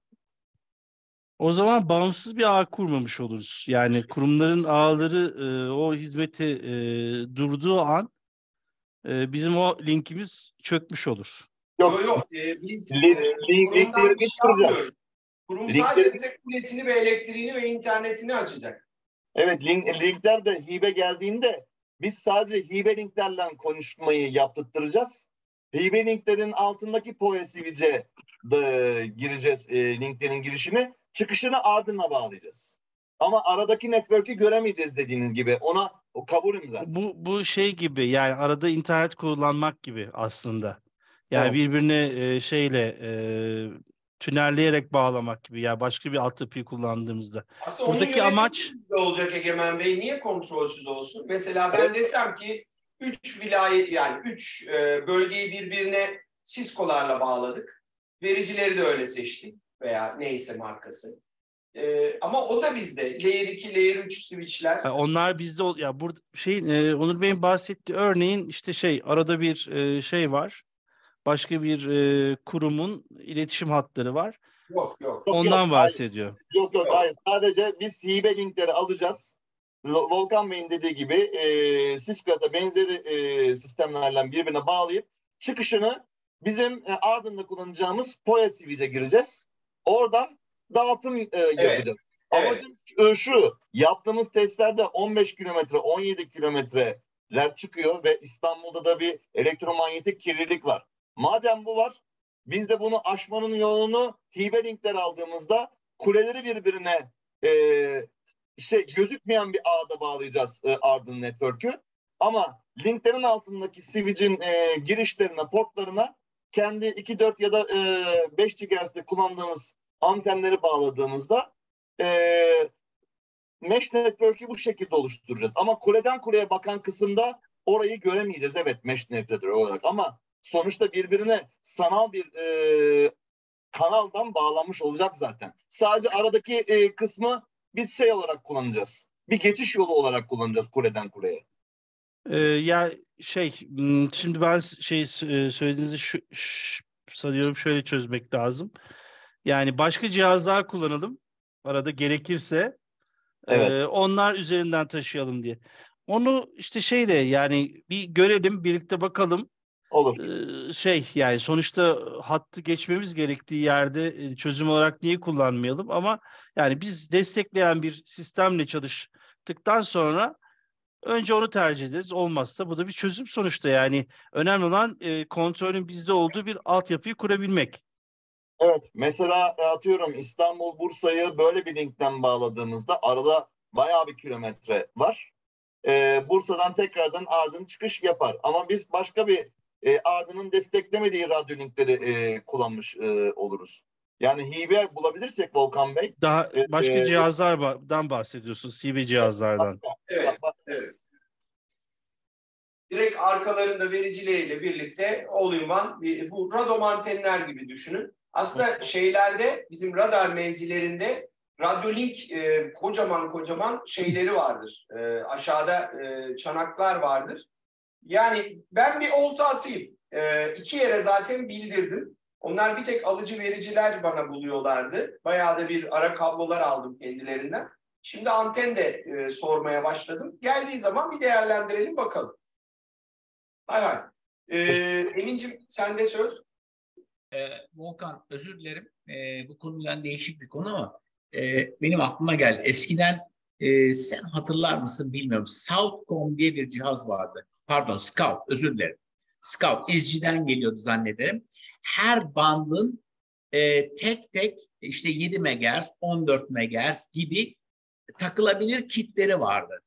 O zaman bağımsız bir ağ kurmamış oluruz. Yani kurumların ağları o hizmeti durduğu an bizim o linkimiz çökmüş olur. Yok, Yok. Biz linkleri kurumdan bir biz şey kuracağız. yapmıyoruz. Kurum Linkleri, sadece bize kulesini ve elektriğini ve internetini açacak. evet, linkler de hibe geldiğinde biz sadece hibe linklerle konuşmayı yaptırtacağız. Hibe linklerin altındaki PoE de gireceğiz linklerin girişini. Çıkışını ardına bağlayacağız. Ama aradaki network'ü göremeyeceğiz dediğiniz gibi. Ona kabulüm zaten. Bu şey gibi yani arada internet kullanmak gibi aslında. Yani Evet. birbirine şeyle tünelleyerek bağlamak gibi ya başka bir altyapıyı kullandığımızda. Aslında onun Buradaki yönetimi amaç olacak Egemen Bey. Niye kontrolsüz olsun? Mesela ben desem ki 3 vilayet yani 3 bölgeyi birbirine Cisco'larla bağladık. Vericileri de öyle seçtik veya neyse markası. Ama o da bizde. Layer 2, Layer 3 switchler. onlar bizde ya burada şey Onur Bey'in bahsettiği örneğin işte şey arada bir şey var. Başka bir kurumun iletişim hatları var. Yok. Ondan bahsediyor. Yok, hayır. Sadece biz hibe linkleri alacağız. Volkan Bey'in dediği gibi Cisco'da benzeri sistemlerle birbirine bağlayıp çıkışını bizim ardında kullanacağımız PoE switch'e gireceğiz. Oradan dağıtım yapacağız. Amacım şu, yaptığımız testlerde 15 kilometre, 17 kilometreler çıkıyor ve İstanbul'da da bir elektromanyetik kirlilik var. Madem bu var, biz de bunu aşmanın yolunu hibe linkler aldığımızda kuleleri birbirine gözükmeyen bir ağda bağlayacağız ardın network'ü. Ama linklerin altındaki switch'in girişlerine, portlarına kendi 2, 4 ya da 5 GHz'de kullandığımız antenleri bağladığımızda mesh network'ü bu şekilde oluşturacağız. Ama kuleden kuleye bakan kısımda orayı göremeyeceğiz. Evet, mesh network olarak ama sonuçta birbirine sanal bir kanaldan bağlanmış olacak zaten. Sadece aradaki kısmı biz şey olarak kullanacağız. Bir geçiş yolu olarak kullanacağız kuleden kuleye. Ya şimdi ben söylediğinizi sanıyorum şöyle çözmek lazım. Yani başka cihazlar kullanalım arada gerekirse Evet. onlar üzerinden taşıyalım diye. Onu işte yani bir görelim birlikte bakalım. Olur. Yani sonuçta hattı geçmemiz gerektiği yerde çözüm olarak niye kullanmayalım ama yani biz destekleyen bir sistemle çalıştıktan sonra Önce onu tercih ederiz. Olmazsa bu da bir çözüm sonuçta. Yani önemli olan kontrolün bizde olduğu bir altyapıyı kurabilmek. Evet, mesela atıyorum İstanbul Bursa'yı böyle bir linkten bağladığımızda arada bayağı bir kilometre var. Bursa'dan tekrardan Ardın çıkış yapar. Ama biz başka bir Ardın'ın desteklemediği radyo linkleri kullanmış oluruz. Yani hibe bulabilirsek Volkan Bey. Daha başka cihazlardan bahsediyorsun, CB cihazlardan. Evet, evet. Direkt arkalarında vericileriyle birlikte all-in-one bu radom antenler gibi düşünün. Aslında şeylerde bizim radar mevzilerinde Radyolink kocaman şeyleri vardır. Aşağıda çanaklar vardır. Yani ben bir olta atayım. 2 yere zaten bildirdim. Onlar bir tek alıcı vericiler bana buluyorlardı. Bayağı da bir ara kablolar aldım kendilerinden. Şimdi anten de sormaya başladım. Geldiği zaman bir değerlendirelim bakalım. Hay. Emin'cim sende söz. Volkan özür dilerim. Bu konudan değişik bir konu ama benim aklıma geldi. Eskiden sen hatırlar mısın bilmiyorum. Southcom diye bir cihaz vardı. Pardon, Scout, özür dilerim. Scout izciden geliyordu zannederim. Her bandın tek tek işte 7 MHz, 14 MHz gibi takılabilir kitleri vardı.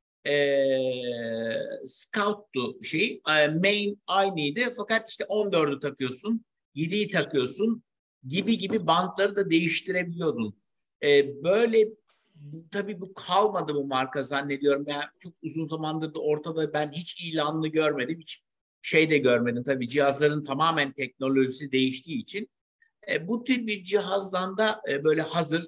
Scout'tu main aynıydı fakat işte 14'ü takıyorsun, 7'yi takıyorsun gibi bantları da değiştirebiliyordun. Böyle tabii bu kalmadı bu marka zannediyorum. Yani çok uzun zamandır da ortada ben hiç ilanını görmedim. Hiç şey de görmedim. Tabii cihazların tamamen teknolojisi değiştiği için. Bu tür bir cihazdan da böyle hazır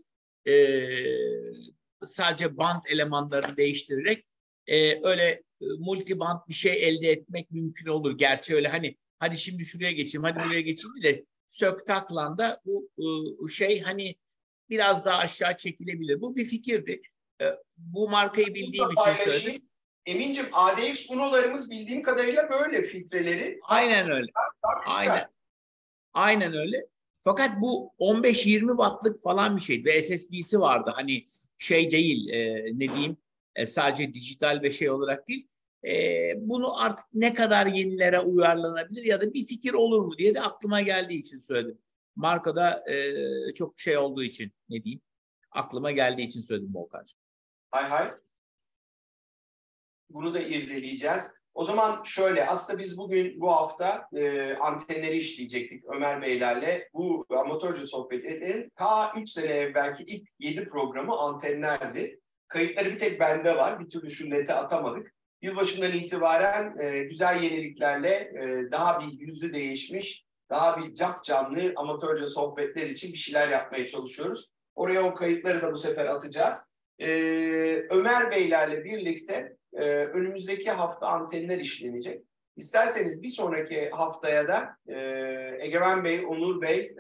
sadece bant elemanlarını değiştirerek öyle multiband bir şey elde etmek mümkün olur. Gerçi öyle hani hadi şimdi şuraya geçeyim, hadi buraya geçeyim de sök taklanda bu şey hani biraz daha aşağı çekilebilir. Bu bir fikirdi. Bu markayı bildiğim için söyledim. Emin'cim ADX Uno'larımız bildiğim kadarıyla böyle filtreleri. Aynen öyle. Aynen öyle. Fakat bu 15-20 wattlık falan bir şeydi. Ve SSB'si vardı. Hani şey değil ne diyeyim sadece dijital ve şey olarak değil. Bunu artık ne kadar yenilere uyarlanabilir ya da bir fikir olur mu diye de aklıma geldiği için söyledim. Markada çok şey olduğu için ne diyeyim aklıma geldiği için söyledim Volkan'cığım. Hay. Bunu da irdeleyeceğiz. O zaman şöyle, aslında biz bu hafta antenleri işleyecektik Ömer Beylerle. Bu amatörce sohbetlerin ta 3 sene evvelki ilk 7 programı antenlerdi. Kayıtları bir tek bende var. Bir türlü şu nete atamadık. Yılbaşından itibaren güzel yeniliklerle daha bir yüzü değişmiş, daha bir canlı amatörce sohbetler için bir şeyler yapmaya çalışıyoruz. Oraya o kayıtları da bu sefer atacağız. Ömer Beylerle birlikte önümüzdeki hafta antenler işlenecek. İsterseniz bir sonraki haftaya da Egemen Bey, Onur Bey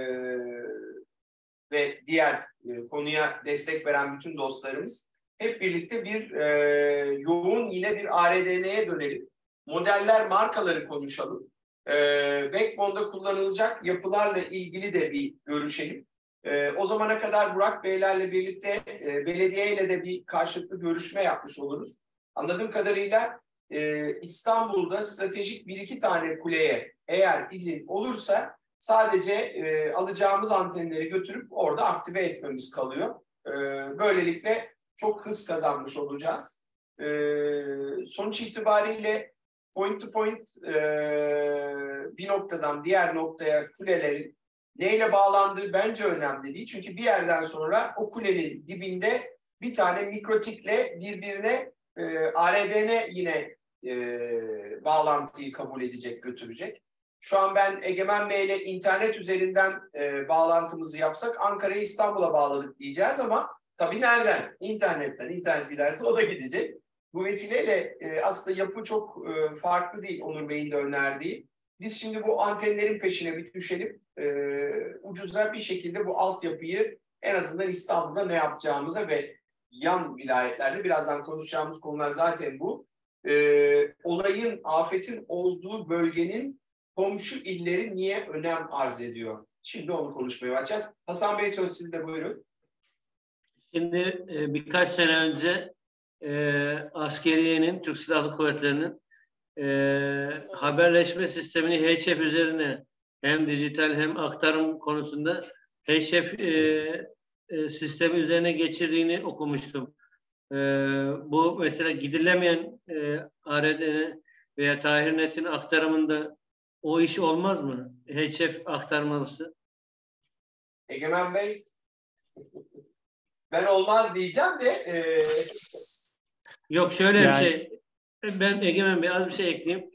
ve diğer konuya destek veren bütün dostlarımız hep birlikte bir yoğun yine bir ARDN'ye dönelim. Modeller, markaları konuşalım. Backbone'da kullanılacak yapılarla ilgili de bir görüşelim. O zamana kadar Burak Beylerle birlikte belediyeyle de bir karşılıklı görüşme yapmış oluruz. Anladığım kadarıyla İstanbul'da stratejik 1-2 tane kuleye eğer izin olursa sadece alacağımız antenleri götürüp orada aktive etmemiz kalıyor. Böylelikle çok hız kazanmış olacağız. Sonuç itibariyle point to point bir noktadan diğer noktaya kulelerin neyle bağlandığı bence önemli değil. Çünkü bir yerden sonra o kulenin dibinde bir tane mikrotikle birbirine ARDN yine bağlantıyı kabul edecek, götürecek. Şu an ben Egemen Bey ile internet üzerinden bağlantımızı yapsak Ankara'yı İstanbul'a bağladık diyeceğiz ama tabii nereden? İnternetten. İnternet giderse o da gidecek. Bu vesileyle aslında yapı çok farklı değil Onur Bey'in de önerdiği. Biz şimdi bu antenlerin peşine bir düşelim. Ucuza bir şekilde bu altyapıyı en azından İstanbul'da ne yapacağımıza ve yan vilayetlerde birazdan konuşacağımız konular zaten bu. Olayın, afetin olduğu bölgenin komşu illeri niye önem arz ediyor? Şimdi onu konuşmaya başlayacağız. Hasan Bey söz sizde, buyurun. Şimdi birkaç sene önce askeriyenin, Türk Silahlı Kuvvetleri'nin haberleşme sistemini HF üzerine hem dijital hem aktarım konusunda HF sistemi üzerine geçirdiğini okumuştum. Bu mesela gidilemeyen ARDN veya Tahirnet'in aktarımında o iş olmaz mı? HF aktarmalısı. Egemen Bey, ben olmaz diyeceğim de Yok şöyle Yani- bir şey. Ben Egemen Bey az bir şey ekleyeyim.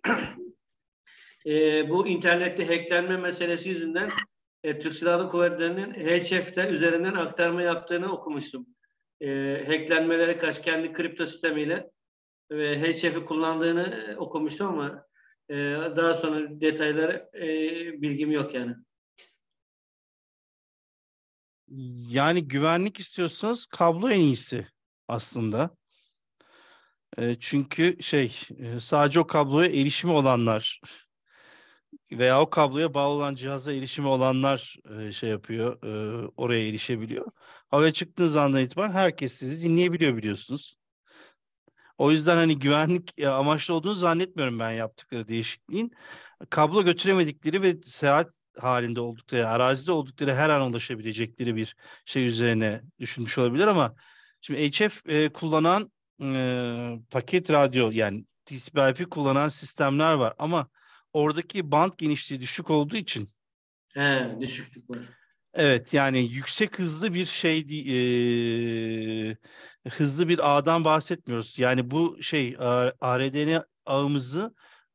Bu internette hacklenme meselesi yüzünden Türk Silahlı Kuvvetleri'nin HF'de üzerinden aktarma yaptığını okumuştum. Hacklenmelere karşı kendi kripto sistemiyle HF'i kullandığını okumuştum ama daha sonra detayları bilgim yok yani. Yani güvenlik istiyorsanız kablo en iyisi aslında. Çünkü sadece o kabloya erişimi olanlar veya o kabloya bağlı olan cihaza erişimi olanlar yapıyor, oraya erişebiliyor. Havaya çıktığınız andan itibaren herkes sizi dinleyebiliyor biliyorsunuz. O yüzden hani güvenlik amaçlı olduğunu zannetmiyorum ben yaptıkları değişikliğin. Kablo götüremedikleri ve seyahat halinde oldukları, arazide oldukları her an ulaşabilecekleri bir şey üzerine düşünmüş olabilir ama şimdi HF kullanan paket radyo yani TCP/IP kullanan sistemler var ama oradaki band genişliği düşük olduğu için Düşüklük var. evet yani yüksek hızlı bir hızlı bir ağdan bahsetmiyoruz. Yani bu ARDN ağımızı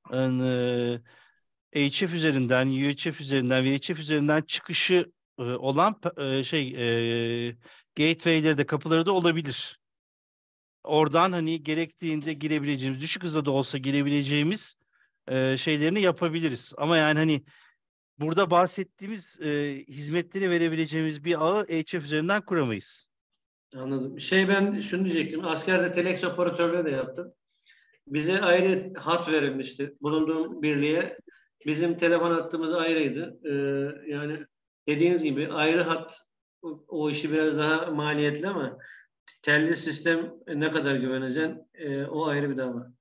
HF üzerinden, UHF üzerinden, VHF üzerinden çıkışı olan gateway'leri de kapıları da olabilir. Oradan hani gerektiğinde girebileceğimiz, düşük hızda da olsa girebileceğimiz şeylerini yapabiliriz. Ama yani hani burada bahsettiğimiz hizmetleri verebileceğimiz bir ağı HF üzerinden kuramayız. Anladım. Ben şunu diyecektim. Askerde telex operatörlüğü de yaptım. Bize ayrı hat verilmişti. Bulunduğum birliğe bizim telefon hattımız ayrıydı. Yani dediğiniz gibi ayrı hat o işi biraz daha maliyetli ama telli sistem ne kadar güveneceksin o ayrı bir dava.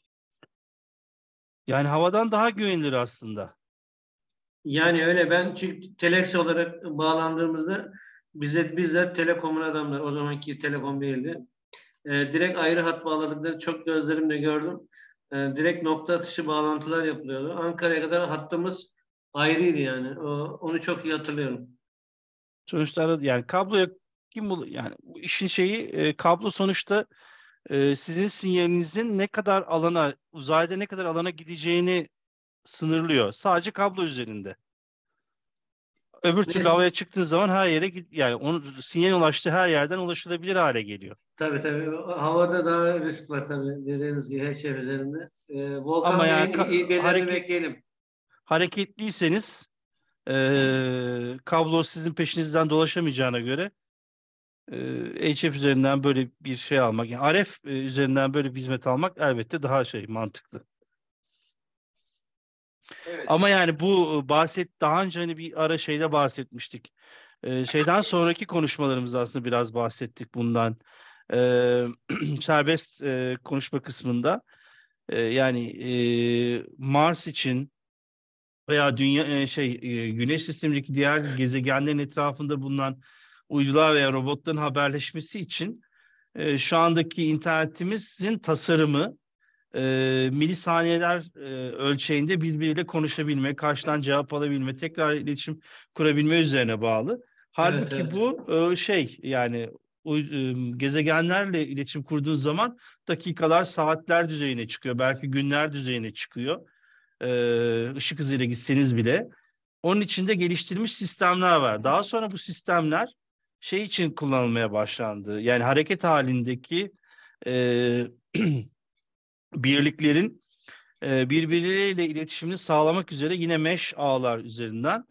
Yani havadan daha güvenilir aslında. Yani öyle ben çünkü telex olarak bağlandığımızda bizzat Telekom'un adamlar o zamanki Telekom değildi. Direkt ayrı hat bağladıklarını çok gözlerimle gördüm. Direkt nokta atışı bağlantılar yapılıyordu. Ankara'ya kadar hattımız ayrıydı yani. Onu çok iyi hatırlıyorum. Sonuçta yani kabloya yani bu işin kablo sonuçta sizin sinyalinizin ne kadar alana, uzayda ne kadar alana gideceğini sınırlıyor. Sadece kablo üzerinde. Öbür türlü havaya çıktığın zaman her yere yani sinyal ulaştığı her yerden ulaşılabilir hale geliyor. Tabii. Havada daha risk var tabii dediğiniz gibi her şey üzerinde. Volkan Ama yani Bey'in İB'lerini bekleyelim. Hareketliyseniz kablo sizin peşinizden dolaşamayacağına göre HF üzerinden böyle bir şey almak, yani RF üzerinden böyle bir hizmet almak elbette daha mantıklı. evet. Ama yani bu daha önce hani bir ara bahsetmiştik. Şeyden sonraki konuşmalarımızda aslında biraz bahsettik bundan. Serbest konuşma kısmında. Yani Mars için veya dünya Güneş sistemindeki diğer gezegenlerin etrafında bulunan uydular veya robotların haberleşmesi için şu andaki internetimizin tasarımı milisaniyeler ölçeğinde birbiriyle konuşabilme, karşıdan cevap alabilme, tekrar iletişim kurabilme üzerine bağlı. Halbuki Evet. bu yani gezegenlerle iletişim kurduğun zaman dakikalar, saatler düzeyine çıkıyor. Belki günler düzeyine çıkıyor. Işık hızıyla gitseniz bile. Onun içinde geliştirilmiş sistemler var. Daha sonra bu sistemler için kullanılmaya başlandı. Yani hareket halindeki birliklerin birbirleriyle iletişimini sağlamak üzere yine mesh ağlar üzerinden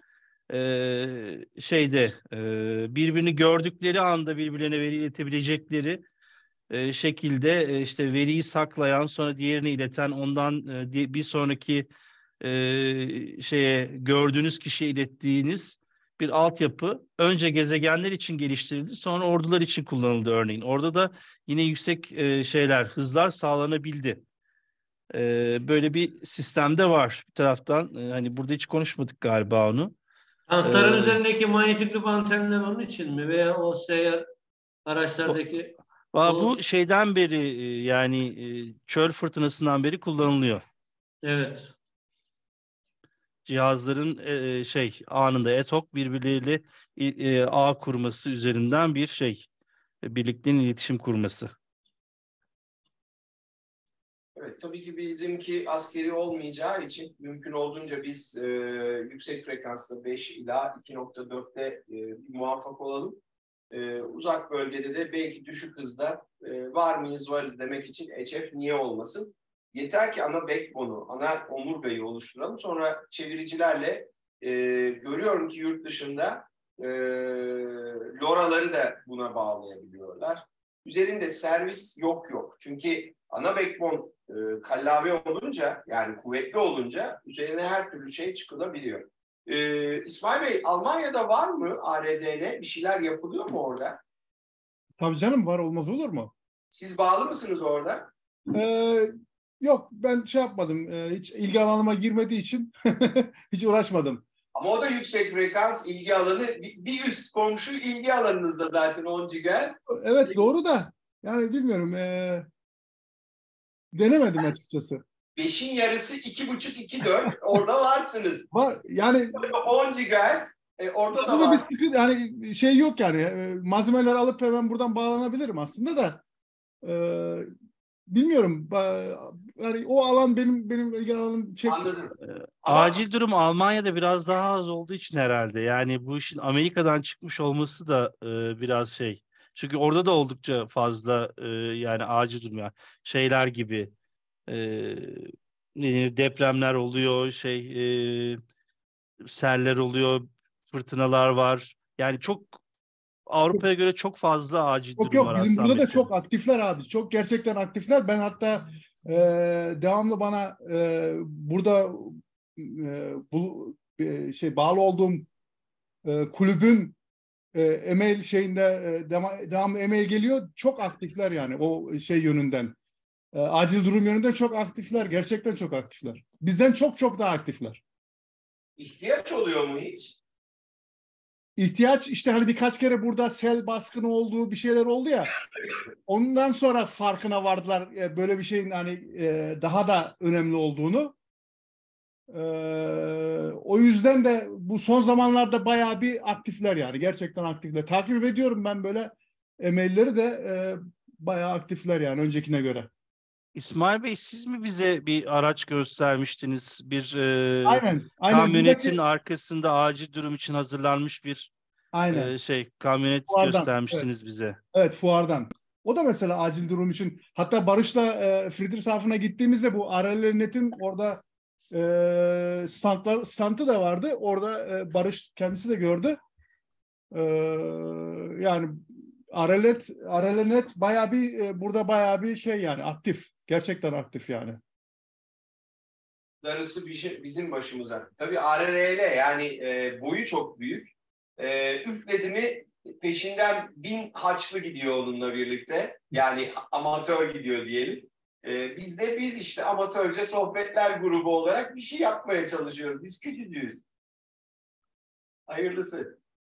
birbirini gördükleri anda birbirlerine veri iletebilecekleri şekilde veriyi saklayan, sonra diğerini ileten, ondan bir sonraki gördüğünüz kişiye ilettiğiniz bir altyapı önce gezegenler için geliştirildi, sonra ordular için kullanıldı örneğin. Orada da yine yüksek hızlar sağlanabildi. Böyle bir sistemde var bir taraftan. Hani burada hiç konuşmadık galiba onu. Tankların üzerindeki manyetik lüp antenler onun için mi? Veya o seyyar araçlardaki... Bu şeyden beri yani çöl fırtınasından beri kullanılıyor. Evet. Cihazların anında ad hoc birbirleriyle ağ kurması üzerinden bir birlikte iletişim kurması. Evet, tabii ki bizimki askeri olmayacağı için mümkün olduğunca biz yüksek frekanslı 5 ila 2.4'te muvaffak olalım. Uzak bölgede de belki düşük hızda var mıyız varız demek için HF niye olmasın? Yeter ki ana backbone'u, ana omurgayı oluşturalım. Sonra çeviricilerle görüyorum ki yurt dışında LoRa'ları da buna bağlayabiliyorlar. Üzerinde servis yok. Çünkü ana backbone kallavi olunca, yani kuvvetli olunca üzerine her türlü şey çıkılabiliyor. İsmail Bey, Almanya'da var mı ARDN? Bir şeyler yapılıyor mu orada? Tabii canım, var, olmaz olur mu? Siz bağlı mısınız orada? Yok, ben yapmadım. Hiç ilgi alanıma girmediği için hiç uğraşmadım. Ama o da yüksek frekans ilgi alanı. Bir üst komşu ilgi alanınızda zaten 10 GHz. Evet, doğru da yani bilmiyorum. Denemedim açıkçası. 5'in yarısı 2,5-2,4 orada varsınız. Var yani 10 GHz orada da aslında var. bir sıkıntı, yani yok yani. Malzemeler alıp hemen buradan bağlanabilirim aslında da. Bilmiyorum. Yani o alan benim ilgi alanım çekmiyor. Anladım. Acil durum Almanya'da biraz daha az olduğu için herhalde. Yani bu işin Amerika'dan çıkmış olması da biraz Çünkü orada da oldukça fazla yani acil durum yani şeyler gibi depremler oluyor, seller oluyor, fırtınalar var. Yani çok Avrupa'ya göre çok fazla acil durum Yok var bizim aslında. burada da çok aktifler abi. Çok gerçekten aktifler. Ben hatta devamlı bana burada bağlı olduğum kulübün e-mail devamlı e-mail geliyor. Çok aktifler yani o yönünden. Acil durum yönünden çok aktifler. Gerçekten çok aktifler. Bizden çok daha aktifler. İhtiyaç oluyor mu hiç? İhtiyaç işte hani birkaç kere burada sel baskını olduğu bir şeyler oldu ya. Ondan sonra farkına vardılar böyle bir şeyin hani daha da önemli olduğunu. O yüzden de bu son zamanlarda bayağı bir aktifler yani. Gerçekten aktifler. Takip ediyorum ben böyle e-mailleri de bayağı aktifler yani öncekine göre. İsmail Bey, siz mi bize bir araç göstermiştiniz? Bir Aynen. kamyonetin arkasında acil durum için hazırlanmış bir kamyonet fuardan göstermiştiniz bize. Evet, fuardan. O da mesela acil durum için. Hatta Barış'la Friedrichshafen'a gittiğimizde bu RLNet'in orada standı da vardı. Orada Barış kendisi de gördü. Yani RLNet bayağı bir burada bayağı bir yani aktif. Gerçekten aktif yani. Darısı bizim başımıza. Tabii ARRL yani boyu çok büyük. Üfledi mi peşinden 1000 haçlı gidiyor onunla birlikte. Yani amatör gidiyor diyelim. Biz işte amatörce sohbetler grubu olarak bir şey yapmaya çalışıyoruz. Biz küçücüğüz. Hayırlısı.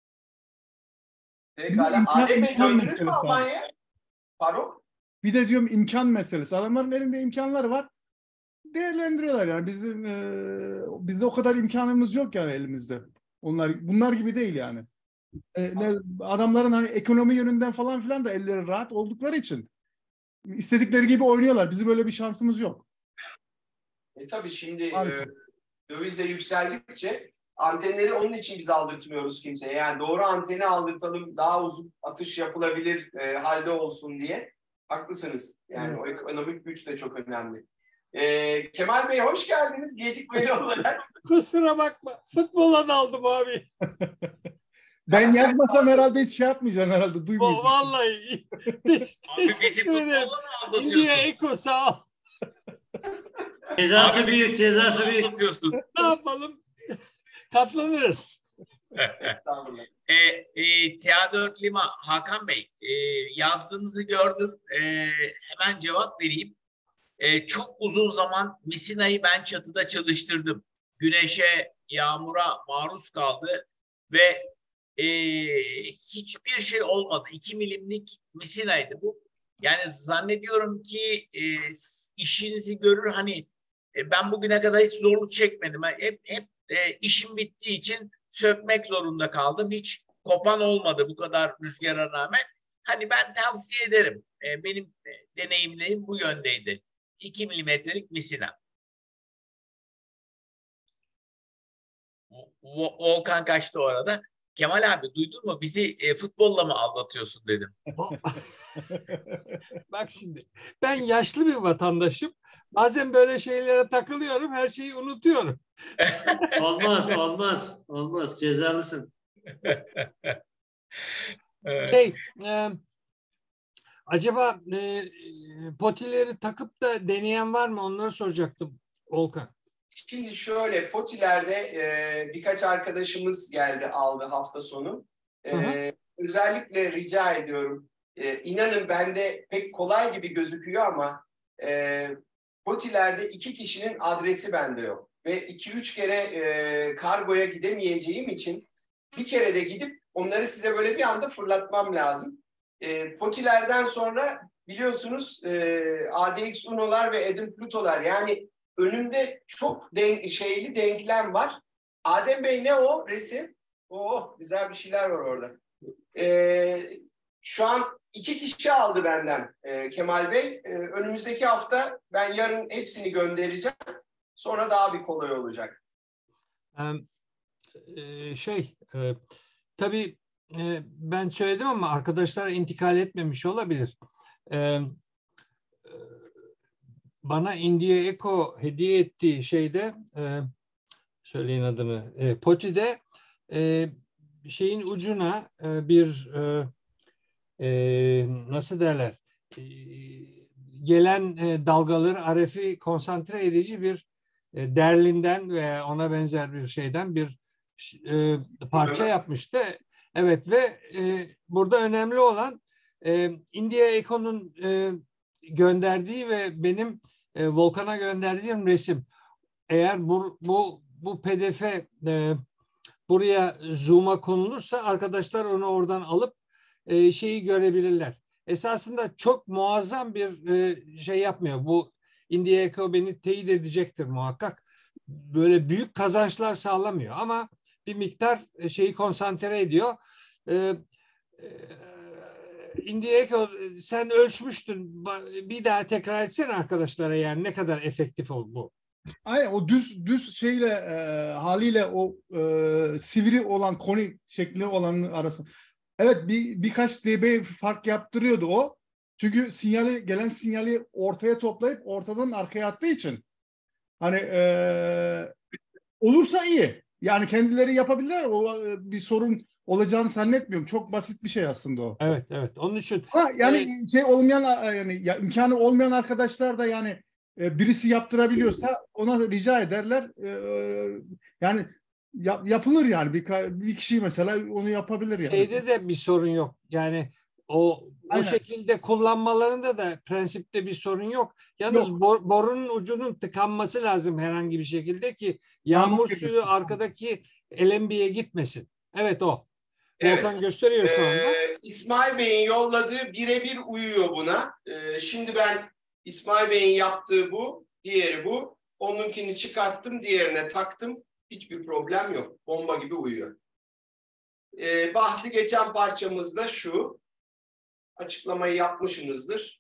Pekala. Adem Bey döndünüz mü Almanya'ya? Faruk? Bir de diyorum imkan meselesi. Adamların elinde imkanları var. Değerlendiriyorlar yani. Bizde o kadar imkanımız yok yani elimizde. Bunlar gibi değil yani. Adamların hani ekonomi yönünden falan filan da elleri rahat oldukları için istedikleri gibi oynuyorlar. Bizim böyle bir şansımız yok. Tabii şimdi döviz de yükseldikçe antenleri onun için biz aldırtmıyoruz kimseye. Yani doğru anteni aldırtalım, daha uzun atış yapılabilir halde olsun diye. Haklısınız. Yani o ekonomik güç de çok önemli. Kemal Bey hoş geldiniz gecikmeli olarak. Kusura bakma. Futbola daldım abi. Ben yazmasam herhalde hiç yapmayacaksın herhalde. Duymayacağım. Vallahi. Abi bizi futbola mı anlatıyorsun? Niye Eko sağ ol. Cezası büyük. Ne yapalım? Katlanırız. Estağfurullah. Teodor Lima, Hakan Bey, yazdığınızı gördüm. Hemen cevap vereyim. Çok uzun zaman Misina'yı ben çatıda çalıştırdım. Güneşe, yağmura maruz kaldı ve hiçbir şey olmadı. 2 milimlik Misina'ydı bu. Yani zannediyorum ki işinizi görür. Hani ben bugüne kadar hiç zorluk çekmedim. Hep işim bittiği için sökmek zorunda kaldım. Hiç kopan olmadı bu kadar rüzgara rağmen. Hani ben tavsiye ederim. Benim deneyimlerim bu yöndeydi. 2 milimetrelik misina. Volkan kaçtı o arada. Kemal abi duydun mu? Bizi futbolla mı aldatıyorsun dedim. Bak şimdi ben yaşlı bir vatandaşım. Bazen böyle şeylere takılıyorum. Her şeyi unutuyorum. Olmaz. Cezalısın. Acaba potileri takıp da deneyen var mı? Onları soracaktım Volkan. Şimdi şöyle, potilerde birkaç arkadaşımız geldi, aldı hafta sonu. Özellikle rica ediyorum. İnanın bende pek kolay gibi gözüküyor ama potilerde 2 kişinin adresi bende yok. Ve 2-3 kere kargoya gidemeyeceğim için bir kere de gidip onları size böyle bir anda fırlatmam lazım. Potilerden sonra biliyorsunuz ADX Uno'lar ve Eden Pluto'lar, yani önümde çok şeyli denklem var. Adem Bey, ne o resim? Oh, güzel bir şeyler var orada. Şu an 2 kişi aldı benden Kemal Bey. Önümüzdeki hafta ben yarın hepsini göndereceğim. Sonra daha bir kolay olacak. Tabii ben söyledim ama arkadaşlar intikal etmemiş olabilir. Bana India Eco hediye ettiği şeyde söyleyin adını, potide şeyin ucuna bir nasıl derler, gelen dalgaları RF'i konsantre edici bir derlinden veya ona benzer bir şeyden bir parça yapmıştı. Evet ve burada önemli olan India Eco'nun gönderdiği ve benim Volkan'a gönderdiğim resim. Eğer bu PDF buraya Zoom'a konulursa arkadaşlar onu oradan alıp şeyi görebilirler. Esasında çok muazzam bir şey yapmıyor. Bu India Eco beni teyit edecektir muhakkak. Böyle büyük kazançlar sağlamıyor ama bir miktar şeyi konsantre ediyor. India Eco sen ölçmüştün. Bir daha tekrar etsene arkadaşlara, yani ne kadar efektif bu. Aynen, o düz şeyle haliyle o sivri olan konik şekli olanın arası. Evet, birkaç dB fark yaptırıyordu o. Çünkü gelen sinyali ortaya toplayıp ortadan arkaya attığı için hani olursa iyi. Yani kendileri yapabilirler. O bir sorun olacağını zannetmiyorum. Çok basit bir şey aslında o. Evet. Onun için. Ama yani şey olmayan, yani imkanı olmayan arkadaşlar da yani birisi yaptırabiliyorsa ona rica ederler. Yani yapılır yani. Bir kişi mesela onu yapabilir yani. Şeyde de bir sorun yok. Yani o şekilde kullanmalarında da prensipte bir sorun yok. Yalnız borunun ucunun tıkanması lazım herhangi bir şekilde ki yağmur suyu arkadaki LNB'ye gitmesin. Evet o. Evet. Volkan gösteriyor şu anda. İsmail Bey'in yolladığı birebir uyuyor buna. Şimdi ben İsmail Bey'in yaptığı bu, diğeri bu. Onunkini çıkarttım, diğerine taktım. Hiçbir problem yok. Bomba gibi uyuyor. Bahsi geçen parçamız da şu. Açıklamayı yapmışsınızdır.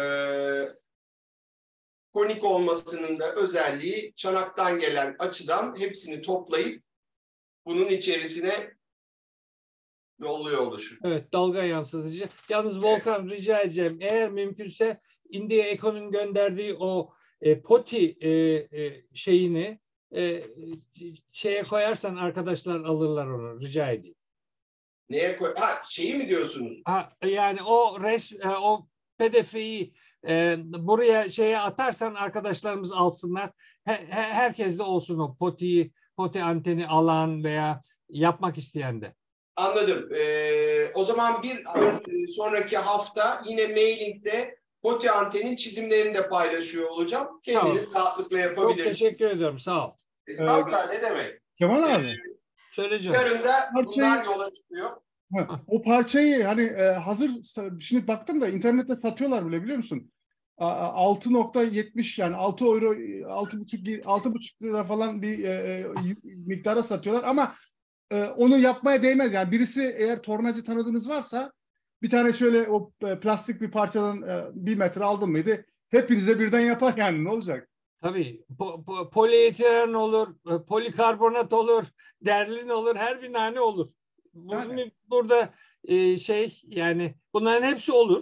Konik olmasının da özelliği çanaktan gelen açıdan hepsini toplayıp bunun içerisine yolluyor oluşu. Evet, dalga yansıtıcı. Yalnız Volkan rica edeceğim, eğer mümkünse India Eco'nun gönderdiği o poti şeyini şeye koyarsan arkadaşlar alırlar onu, rica edeyim. Neye koy? Şeyi mi diyorsunuz? Yani o o PDF'yi buraya şeye atarsan arkadaşlarımız alsınlar. Herkes de olsun o poti anteni alan veya yapmak isteyen de. Anladım. O zaman bir sonraki hafta yine mailingde POTI antenin çizimlerini de paylaşıyor olacağım. Kendiniz rahatlıkla Çok yapabilirsiniz. teşekkür ediyorum. Sağ ol. Estağfurullah, ne demek. Kemal abi. Söyleyeceğim. Yarın da bunlar Parçayı- yola çıkıyor. O parçayı hani hazır şimdi baktım da internette satıyorlar bile, biliyor musun? 6.70 yani 6 euro 6,5 lira falan bir miktara satıyorlar ama onu yapmaya değmez. Yani birisi, eğer tornacı tanıdığınız varsa, bir tane şöyle o plastik bir parçadan 1 metre aldın mıydı? Hepinize birden yapar yani, ne olacak? Tabii polietilen olur, polikarbonat olur, derlin olur, her bir nane olur. Yani. Burada yani bunların hepsi olur.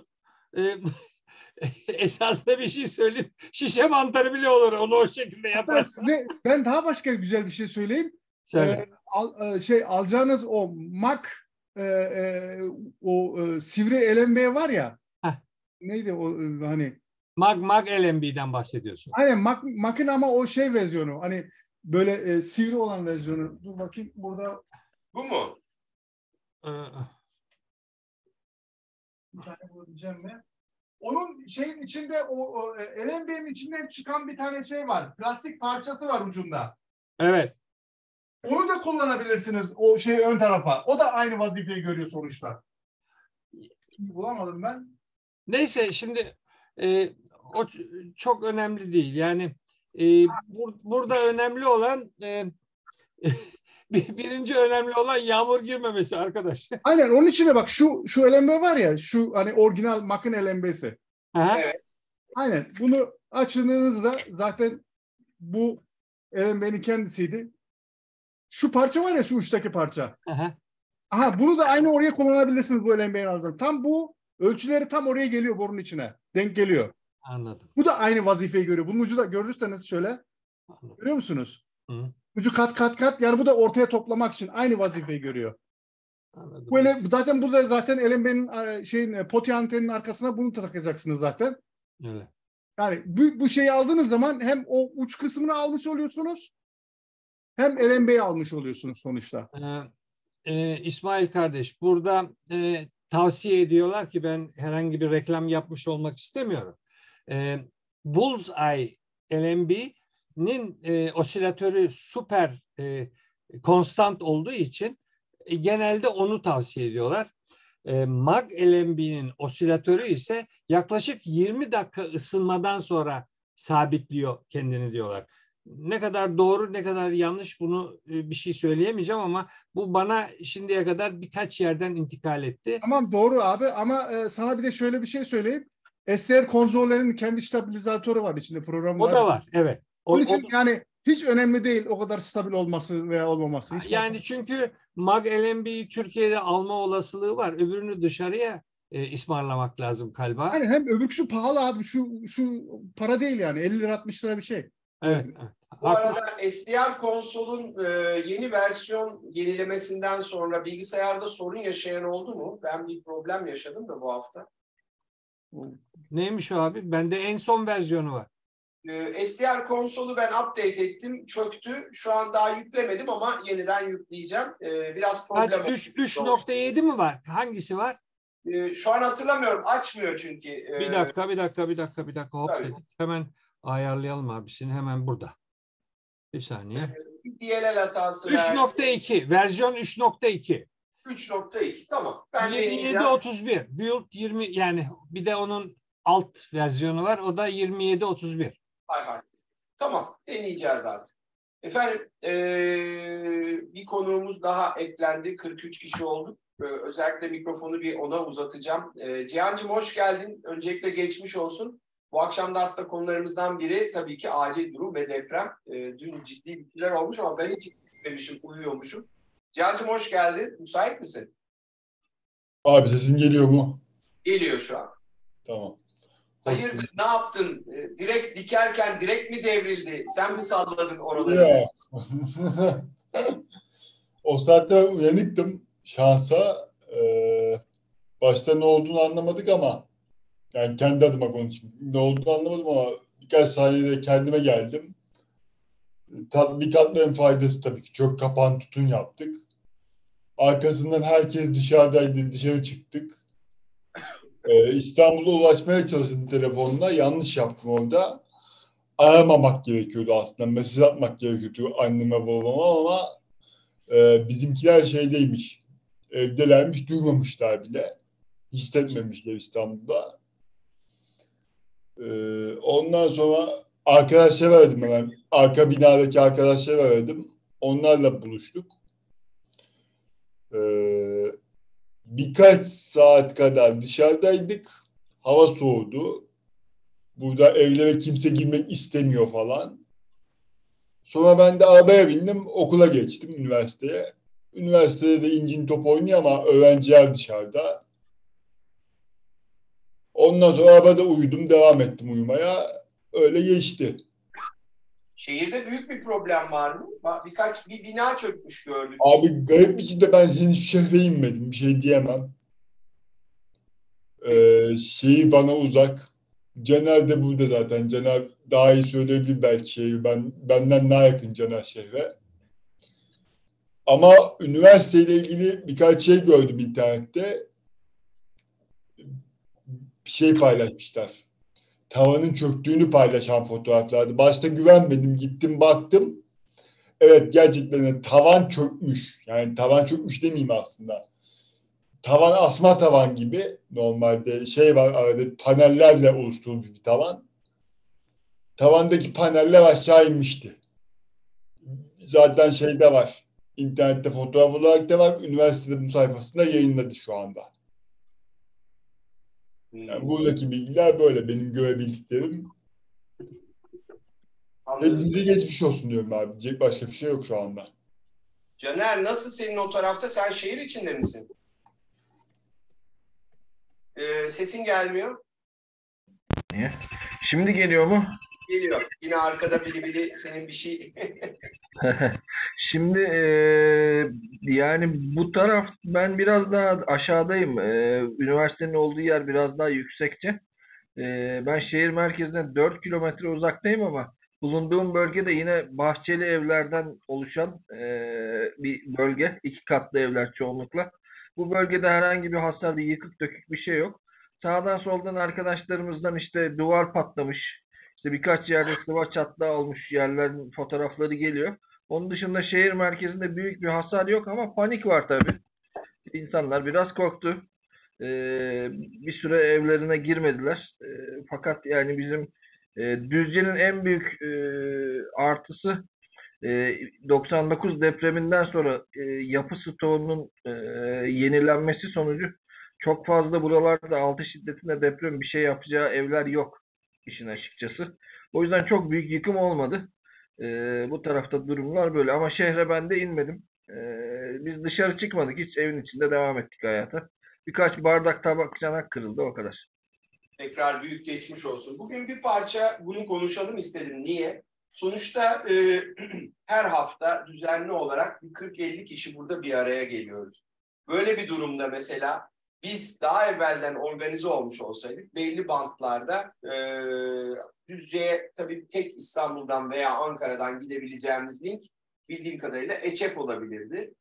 Esasında bir şey söyleyeyim. Şişe mantarı bile olur onu o şekilde yaparsan. Ben daha başka güzel bir şey söyleyeyim. Söyle. Alacağınız o mak sivri LMB var ya. Heh. Neydi o hani? Mag LMB'den bahsediyorsun. Aynen makın ama o şey versiyonu, hani böyle sivri olan versiyonu. Dur bakayım burada. Bu mu? Bir tane bulabileceğim mi? Onun şeyin içinde o LMB'nin içinden çıkan bir tane şey var. Plastik parçası var ucunda. Evet. Onu da kullanabilirsiniz o ön tarafa. O da aynı vazifeyi görüyor sonuçta. Bulamadım ben. Neyse şimdi o çok önemli değil. Yani burada önemli olan birinci önemli olan yağmur girmemesi arkadaş. Aynen, onun içine bak, şu LMB var ya, şu hani orijinal makın LMB'si. Evet. Aynen, bunu açtığınızda zaten bu LMB'nin kendisiydi. Şu parça var ya, şu uçtaki parça. Aha, bunu da aynı oraya kullanabilirsiniz, bu LMB'nin alacağım. Tam bu ölçüleri tam oraya geliyor, borunun içine. Denk geliyor. Anladım. Bu da aynı vazifeyi görüyor. Bunun ucu da görürseniz şöyle. Anladım. Görüyor musunuz? Hı. Ucu kat. Yani bu da ortaya toplamak için aynı vazifeyi görüyor. Anladım. Böyle zaten burada LMB'nin POTI anteninin arkasına bunu takacaksınız zaten. Öyle. Yani bu şeyi aldığınız zaman hem o uç kısmını almış oluyorsunuz, hem LMB'yi almış oluyorsunuz sonuçta. İsmail kardeş, burada tavsiye ediyorlar ki, ben herhangi bir reklam yapmış olmak istemiyorum. Bullseye LMB'nin osilatörü süper konstant olduğu için genelde onu tavsiye ediyorlar. Mag LMB'nin osilatörü ise yaklaşık 20 dakika ısınmadan sonra sabitliyor kendini diyorlar. Ne kadar doğru, ne kadar yanlış, bunu bir şey söyleyemeyeceğim ama bu bana şimdiye kadar birkaç yerden intikal etti. Tamam, doğru abi, ama sana bir de şöyle bir şey söyleyeyim. SR konsollerinin kendi stabilizatörü var içinde, programı O var. da var, evet. Onun için yani hiç önemli değil o kadar stabil olması veya olmaması. Yani çünkü Mag LMB'yi Türkiye'de alma olasılığı var. Öbürünü dışarıya ısmarlamak lazım galiba. Yani hem öbürküsü pahalı abi, şu para değil yani, 50 lira 60 lira bir şey. Evet. Bu arada SDR konsolun yeni versiyon yenilemesinden sonra bilgisayarda sorun yaşayan oldu mu? Ben bir problem yaşadım da bu hafta. Neymiş o abi? Bende en son versiyonu var. SDR konsolu ben update ettim, çöktü. Şu an daha yüklemedim ama yeniden yükleyeceğim. Biraz problem. 3.7 mi var? Hangisi var? Şu an hatırlamıyorum. Açmıyor çünkü. Bir dakika. Hop dedik. Hemen ayarlayalım abisini. Hemen burada. Bir saniye. DLL hatası. 3.2. Versiyon 3.2. 3.2. Tamam. Ben 27.31. Build 20, yani bir de onun alt versiyonu var. O da 27.31. Hay. Tamam. Deneyeceğiz artık. Efendim bir konuğumuz daha eklendi. 43 kişi olduk. Özellikle mikrofonu bir ona uzatacağım. Cihan'cığım hoş geldin. Öncelikle geçmiş olsun. Bu akşam da aslında konularımızdan biri tabii ki acil durum ve deprem. Dün ciddi bir şeyler olmuş ama ben hiç gitmemişim, uyuyormuşum. Cihan'cığım hoş geldin. Müsait misin? Abi sesim geliyor mu? Geliyor şu an. Tamam. Hayırdır, ne yaptın? Direkt dikerken direkt mi devrildi? Sen mi salladın oraları? Ya. O saatte uyanıktım şansa. Başta ne olduğunu anlamadık ama yani kendi adıma konuşayım. Ne olduğunu anlamadım ama birkaç saniyede kendime geldim. Tatbikatların faydası tabii ki. Çok kapan tutun yaptık. Arkasından herkes dışarıdaydı. Dışarı çıktık. İstanbul'a ulaşmaya çalıştım telefonla. Yanlış yaptım orada. Aramamak gerekiyordu aslında. Mesaj atmak gerekiyordu anneme babama ama bizimkiler şeydeymiş. Evdelermiş, duymamışlar bile. Hissetmemişler İstanbul'da. Ondan sonra arkadaşlara verdim hemen. Arka binadaki arkadaşlara verdim. Onlarla buluştuk. Birkaç saat kadar dışarıdaydık. Hava soğudu. Burada evlere kimse girmek istemiyor falan. Sonra ben de arabaya bindim. Okula geçtim, üniversiteye. Üniversitede de incin top oynuyor ama öğrenciler dışarıda. Ondan sonra arabada uyudum. Devam ettim uyumaya. Öyle geçti. Şehirde büyük bir problem var mı? Bir bina çökmüş gördük. Abi garip biçimde ben henüz şehre inmedim. Bir şey diyemem. Şehir bana uzak. Caner de burada zaten. Caner daha iyi söyleyebilir belki şehri. Benden daha yakın Caner şehre. Ama üniversiteyle ilgili birkaç şey gördüm internette. Bir şey paylaşmışlar. Tavanın çöktüğünü paylaşan fotoğraflardı. Başta güvenmedim. Gittim baktım. Evet gerçekten tavan çökmüş. Yani tavan çökmüş demeyeyim aslında. Tavan asma tavan gibi. Normalde şey var arada panellerle oluşturulmuş bir tavan. Tavandaki paneller aşağı inmişti. Zaten şeyde var. İnternette fotoğraf olarak da var. Üniversitede bu sayfasında yayınladı şu anda. Yani buradaki bilgiler böyle. Benim görebildiklerim. Hepinize geçmiş olsun diyorum abi. Diyecek başka bir şey yok şu anda. Caner nasıl senin o tarafta? Sen şehir içinde misin? Sesin gelmiyor. Niye? Şimdi geliyor mu? Geliyor. Yine arkada biri senin bir şey. Şimdi yani bu taraf ben biraz daha aşağıdayım. Üniversitenin olduğu yer biraz daha yüksekçe. Ben şehir merkezine 4 kilometre uzaktayım ama bulunduğum bölge de yine bahçeli evlerden oluşan bir bölge. 2 katlı evler çoğunlukla. Bu bölgede herhangi bir hasar, bir yıkık dökük bir şey yok. Sağdan soldan arkadaşlarımızdan işte duvar patlamış, işte birkaç yerde sıva çatlağı olmuş yerlerin fotoğrafları geliyor. Onun dışında şehir merkezinde büyük bir hasar yok ama panik var tabii. İnsanlar biraz korktu. Bir süre evlerine girmediler. Fakat yani bizim Düzce'nin en büyük artısı 99 depreminden sonra yapı stoğunun yenilenmesi sonucu çok fazla buralarda 6 şiddetinde deprem bir şey yapacağı evler yok işin açıkçası. O yüzden çok büyük yıkım olmadı. Bu tarafta durumlar böyle ama şehre ben de inmedim. Biz dışarı çıkmadık. Hiç evin içinde devam ettik hayata. Birkaç bardak tabak çanak kırıldı o kadar. Tekrar büyük geçmiş olsun. Bugün bir parça bunu konuşalım istedim. Niye? Sonuçta her hafta düzenli olarak 40-50 kişi burada bir araya geliyoruz. Böyle bir durumda mesela biz daha evvelden organize olmuş olsaydık belli bantlarda Düzce'ye tabii tek İstanbul'dan veya Ankara'dan gidebileceğimiz link bildiğim kadarıyla EÇEF olabilirdi.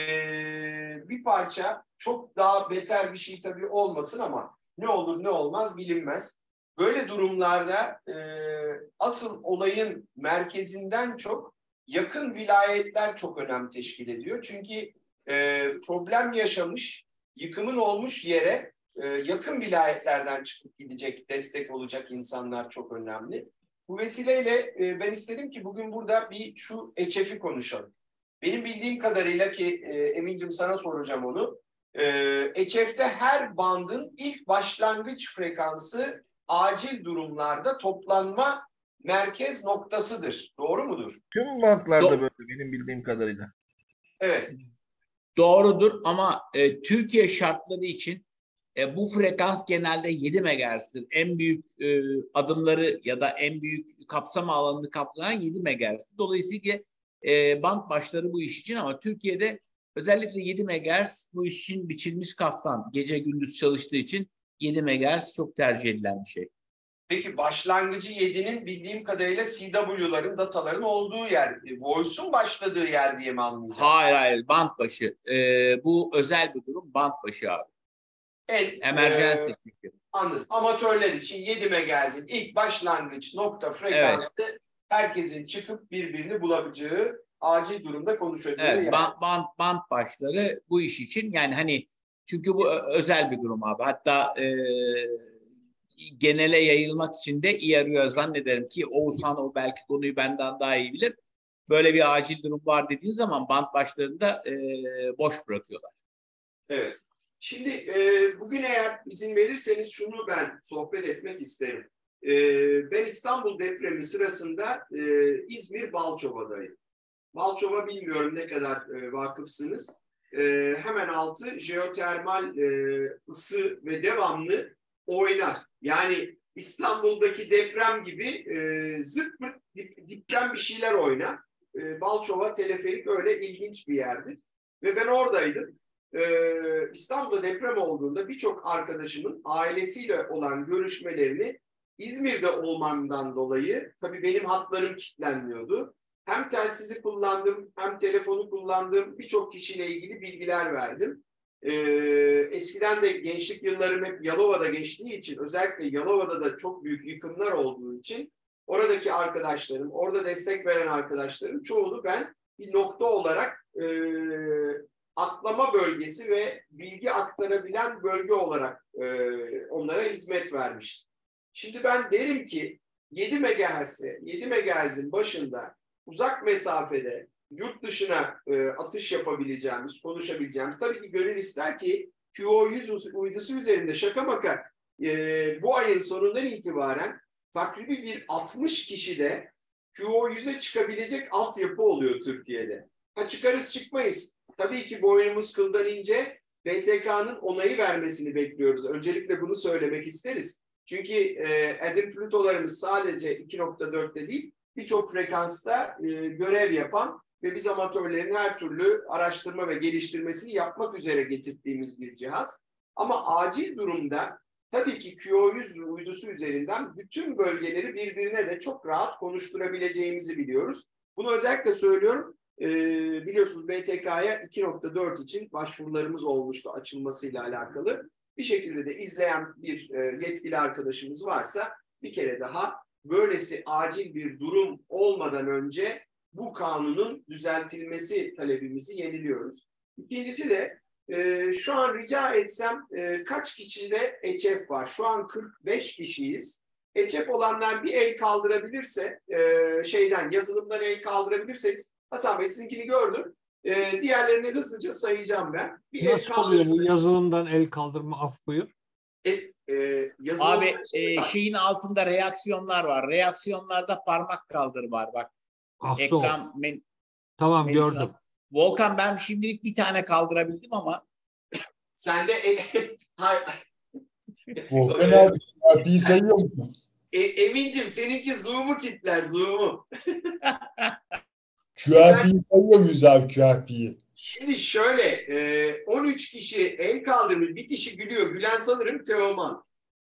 Bir parça çok daha beter bir şey tabii olmasın ama ne olur ne olmaz bilinmez. Böyle durumlarda asıl olayın merkezinden çok yakın vilayetler çok önem teşkil ediyor. Çünkü problem yaşamış, yıkımın olmuş yere yakın vilayetlerden çıkıp gidecek, destek olacak insanlar çok önemli. Bu vesileyle ben istedim ki bugün burada bir şu EÇEF'i konuşalım. Benim bildiğim kadarıyla ki Emin'cim sana soracağım onu. EÇEF'te her bandın ilk başlangıç frekansı acil durumlarda toplanma merkez noktasıdır. Doğru mudur? Tüm bantlarda böyle benim bildiğim kadarıyla. Evet. Doğrudur ama Türkiye şartları için bu frekans genelde 7 MHz'tir. En büyük adımları ya da en büyük kapsam alanını kaplayan 7 MHz'tir. Dolayısıyla band başları bu iş için ama Türkiye'de özellikle 7 MHz bu iş için biçilmiş kaftan. Gece gündüz çalıştığı için 7 MHz çok tercih edilen bir şey. Peki başlangıcı 7'nin bildiğim kadarıyla CW'ların, dataların olduğu yer. Voice'un başladığı yer diye mi anlayacağız? Hayır, band başı. Bu özel bir durum, band başı abi. Emergency çünkü. Anladım. Amatörler için 7 MHz'in ilk başlangıç nokta frekansı, evet, herkesin çıkıp birbirini bulabileceği, acil durumda konuşacağı evet, yer. Band başları bu iş için, yani hani çünkü bu özel bir durum abi. Hatta genele yayılmak için de iyi arıyor zannederim ki Oğuzhan o belki konuyu benden daha iyi bilir. Böyle bir acil durum var dediğin zaman band başlarında boş bırakıyorlar. Evet. Şimdi bugün eğer izin verirseniz şunu ben sohbet etmek isterim. Ben İstanbul depremi sırasında İzmir Balçova'dayım. Balçova bilmiyorum ne kadar vakıfsınız. Hemen altı jeotermal ısı ve devamlı oynar. Yani İstanbul'daki deprem gibi zırt pırt dipten bir şeyler oynar. Balçova teleferik öyle ilginç bir yerdir. Ve ben oradaydım. İstanbul'da deprem olduğunda birçok arkadaşımın ailesiyle olan görüşmelerini İzmir'de olmamdan dolayı, tabii benim hatlarım kilitlenmiyordu. Hem telsizi kullandım, hem telefonu kullandım. Birçok kişiyle ilgili bilgiler verdim. Eskiden de gençlik yıllarım hep Yalova'da geçtiği için, özellikle Yalova'da da çok büyük yıkımlar olduğu için oradaki arkadaşlarım, orada destek veren arkadaşlarım çoğunu ben bir nokta olarak atlama bölgesi ve bilgi aktarabilen bölge olarak onlara hizmet vermiştim. Şimdi ben derim ki 7 MHz'in başında uzak mesafede yurt dışına atış yapabileceğimiz, konuşabileceğimiz, tabii ki gönül ister ki QO100 uydusu üzerinde şaka maka bu ayın sonundan itibaren takribi bir 60 kişide QO100'e çıkabilecek altyapı oluyor Türkiye'de. Ha çıkarız çıkmayız. Tabii ki boynumuz kıldan ince, BTK'nın onayı vermesini bekliyoruz. Öncelikle bunu söylemek isteriz. Çünkü Edim Plutolarımız sadece 2.4'te değil, birçok frekansta görev yapan ve biz amatörlerin her türlü araştırma ve geliştirmesini yapmak üzere getirdiğimiz bir cihaz. Ama acil durumda tabii ki QO100 uydusu üzerinden bütün bölgeleri birbirine de çok rahat konuşturabileceğimizi biliyoruz. Bunu özellikle söylüyorum. Biliyorsunuz BTK'ya 2.4 için başvurularımız olmuştu açılmasıyla alakalı. Bir şekilde de izleyen bir yetkili arkadaşımız varsa bir kere daha böylesi acil bir durum olmadan önce bu kanunun düzeltilmesi talebimizi yeniliyoruz. İkincisi de şu an rica etsem kaç kişide HF var? Şu an 45 kişiyiz. HF olanlar bir el kaldırabilirse, yazılımdan el kaldırabilirseniz, Hasan Bey sizinkini gördüm. Diğerlerini hızlıca sayacağım ben. Nasıl oluyor bu yazılımdan el kaldırma, af buyur? Abi şeyin altında reaksiyonlar var. Reaksiyonlarda parmak kaldır var bak. Ekran tamam gördüm. Volkan ben şimdilik bir tane kaldırabildim ama. Sen de Volkan abi sayıyor musun? Emin'cim seninki Zoom'u kilitler, Zoom'u. QRP'yi sayıyor muyuz abi QRP'yi? Şimdi şöyle 13 kişi el kaldırmış, bir kişi gülüyor. Gülen sanırım Teoman.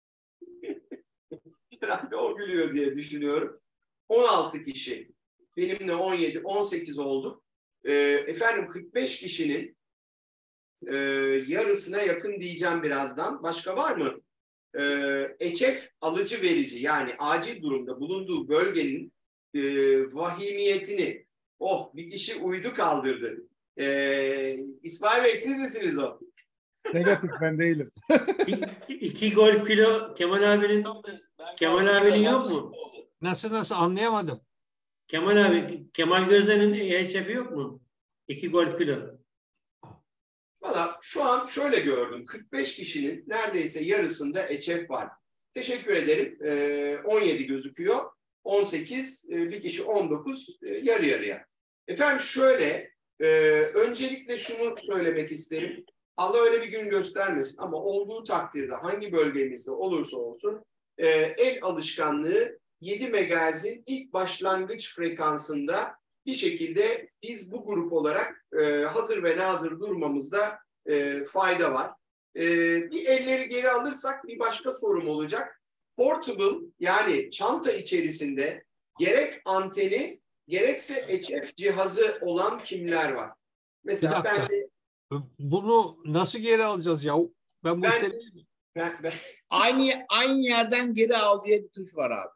Herhalde o gülüyor diye düşünüyorum. 16 kişi. Benimle 17, 18 olduk. Efendim 45 kişinin yarısına yakın diyeceğim birazdan. Başka var mı? HF alıcı verici, yani acil durumda bulunduğu bölgenin vahimiyetini, bir kişi uydu kaldırdı. İsmail Bey siz misiniz o? Negatif, ben değilim. 2 gol kilo Kemal abinin yok mu? Nasıl anlayamadım. Kemal abi, Kemal Gözde'nin HF'i yok mu? 2 gol kilo. Valla şu an şöyle gördüm. 45 kişinin neredeyse yarısında HF var. Teşekkür ederim. 17 gözüküyor. 18, bir kişi 19, yarı yarıya. Efendim şöyle, öncelikle şunu söylemek isterim. Allah öyle bir gün göstermesin ama olduğu takdirde hangi bölgemizde olursa olsun el alışkanlığı 7 MHz'in ilk başlangıç frekansında bir şekilde biz bu grup olarak hazır ve nazır durmamızda fayda var. Bir elleri geri alırsak bir başka sorum olacak. portable yani çanta içerisinde gerek anteni gerekse HF cihazı olan kimler var? Bir Mesela dakika. Bunu nasıl geri alacağız ya? Ben bu ben Aynı yerden geri al diye bir tuş var abi.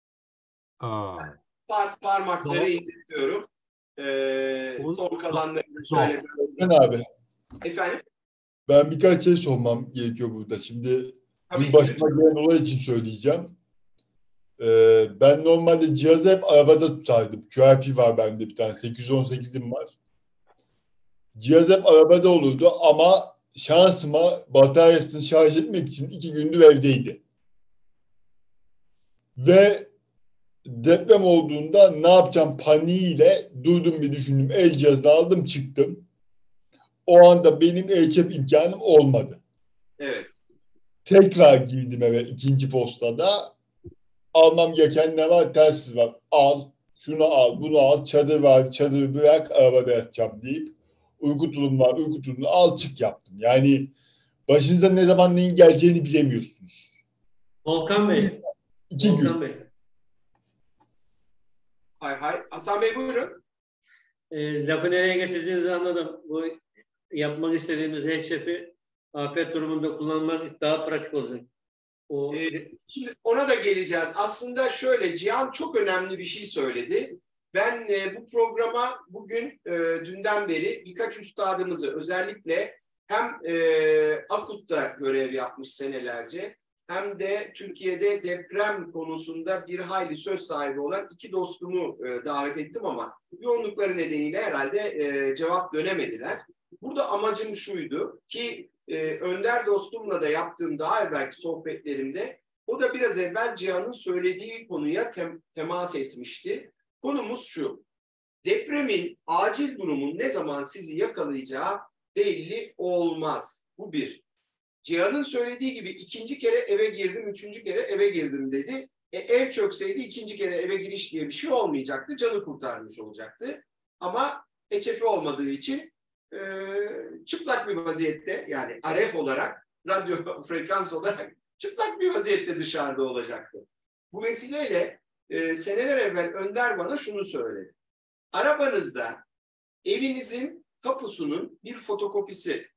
parmakları Doğru. indiriyorum. Son kalanlarını Doğru. şöyle Ben abi. Efendim? Ben birkaç şey sormam gerekiyor burada. Şimdi Tabii dün ki, başıma gelen olay için söyleyeceğim. Ben normalde cihazı hep arabada tutardım. QRP var bende bir tane. 818'im var. Cihaz hep arabada olurdu ama şansıma bataryasını şarj etmek için 2 gündür evdeydi. Ve deprem olduğunda ne yapacağım paniğiyle durdum bir düşündüm. El cihazını aldım çıktım. O anda benim HF imkanım olmadı. Evet. Tekrar girdim eve ikinci postada. Almam gereken ne var? Telsiz var. Al, şunu al, bunu al. Çadır var, çadırı bırak, arabada yatacağım deyip uyku tulum var, uyku tulumunu al çık yaptım. Yani başınıza ne zaman neyin geleceğini bilemiyorsunuz. Volkan Bey. 2 gün. Volkan Bey. Hay. Hasan Bey buyurun. Lafı nereye getirdiğinizi anladım. Bu yapmak istediğimiz HF'i afet durumunda kullanmak daha pratik olacak. Şimdi ona da geleceğiz. Aslında şöyle, Cihan çok önemli bir şey söyledi. Ben bu programa bugün dünden beri birkaç üstadımızı özellikle hem AKUT'ta görev yapmış senelerce hem de Türkiye'de deprem konusunda bir hayli söz sahibi olan 2 dostumu davet ettim ama yoğunlukları nedeniyle herhalde cevap dönemediler. Burada amacım şuydu ki Önder dostumla da yaptığım daha evvelki sohbetlerimde o da biraz evvel Cihan'ın söylediği konuya temas etmişti. Konumuz şu: depremin acil durumun ne zaman sizi yakalayacağı belli olmaz. Bu bir. Cihan'ın söylediği gibi 2. kere eve girdim, 3. kere eve girdim dedi. Ev çökseydi 2. kere eve giriş diye bir şey olmayacaktı. Canı kurtarmış olacaktı. Ama HF'i olmadığı için çıplak bir vaziyette yani RF olarak, radyo frekans olarak çıplak bir vaziyette dışarıda olacaktı. Bu vesileyle seneler evvel Önder bana şunu söyledi. Arabanızda evinizin tapusunun bir fotokopisi.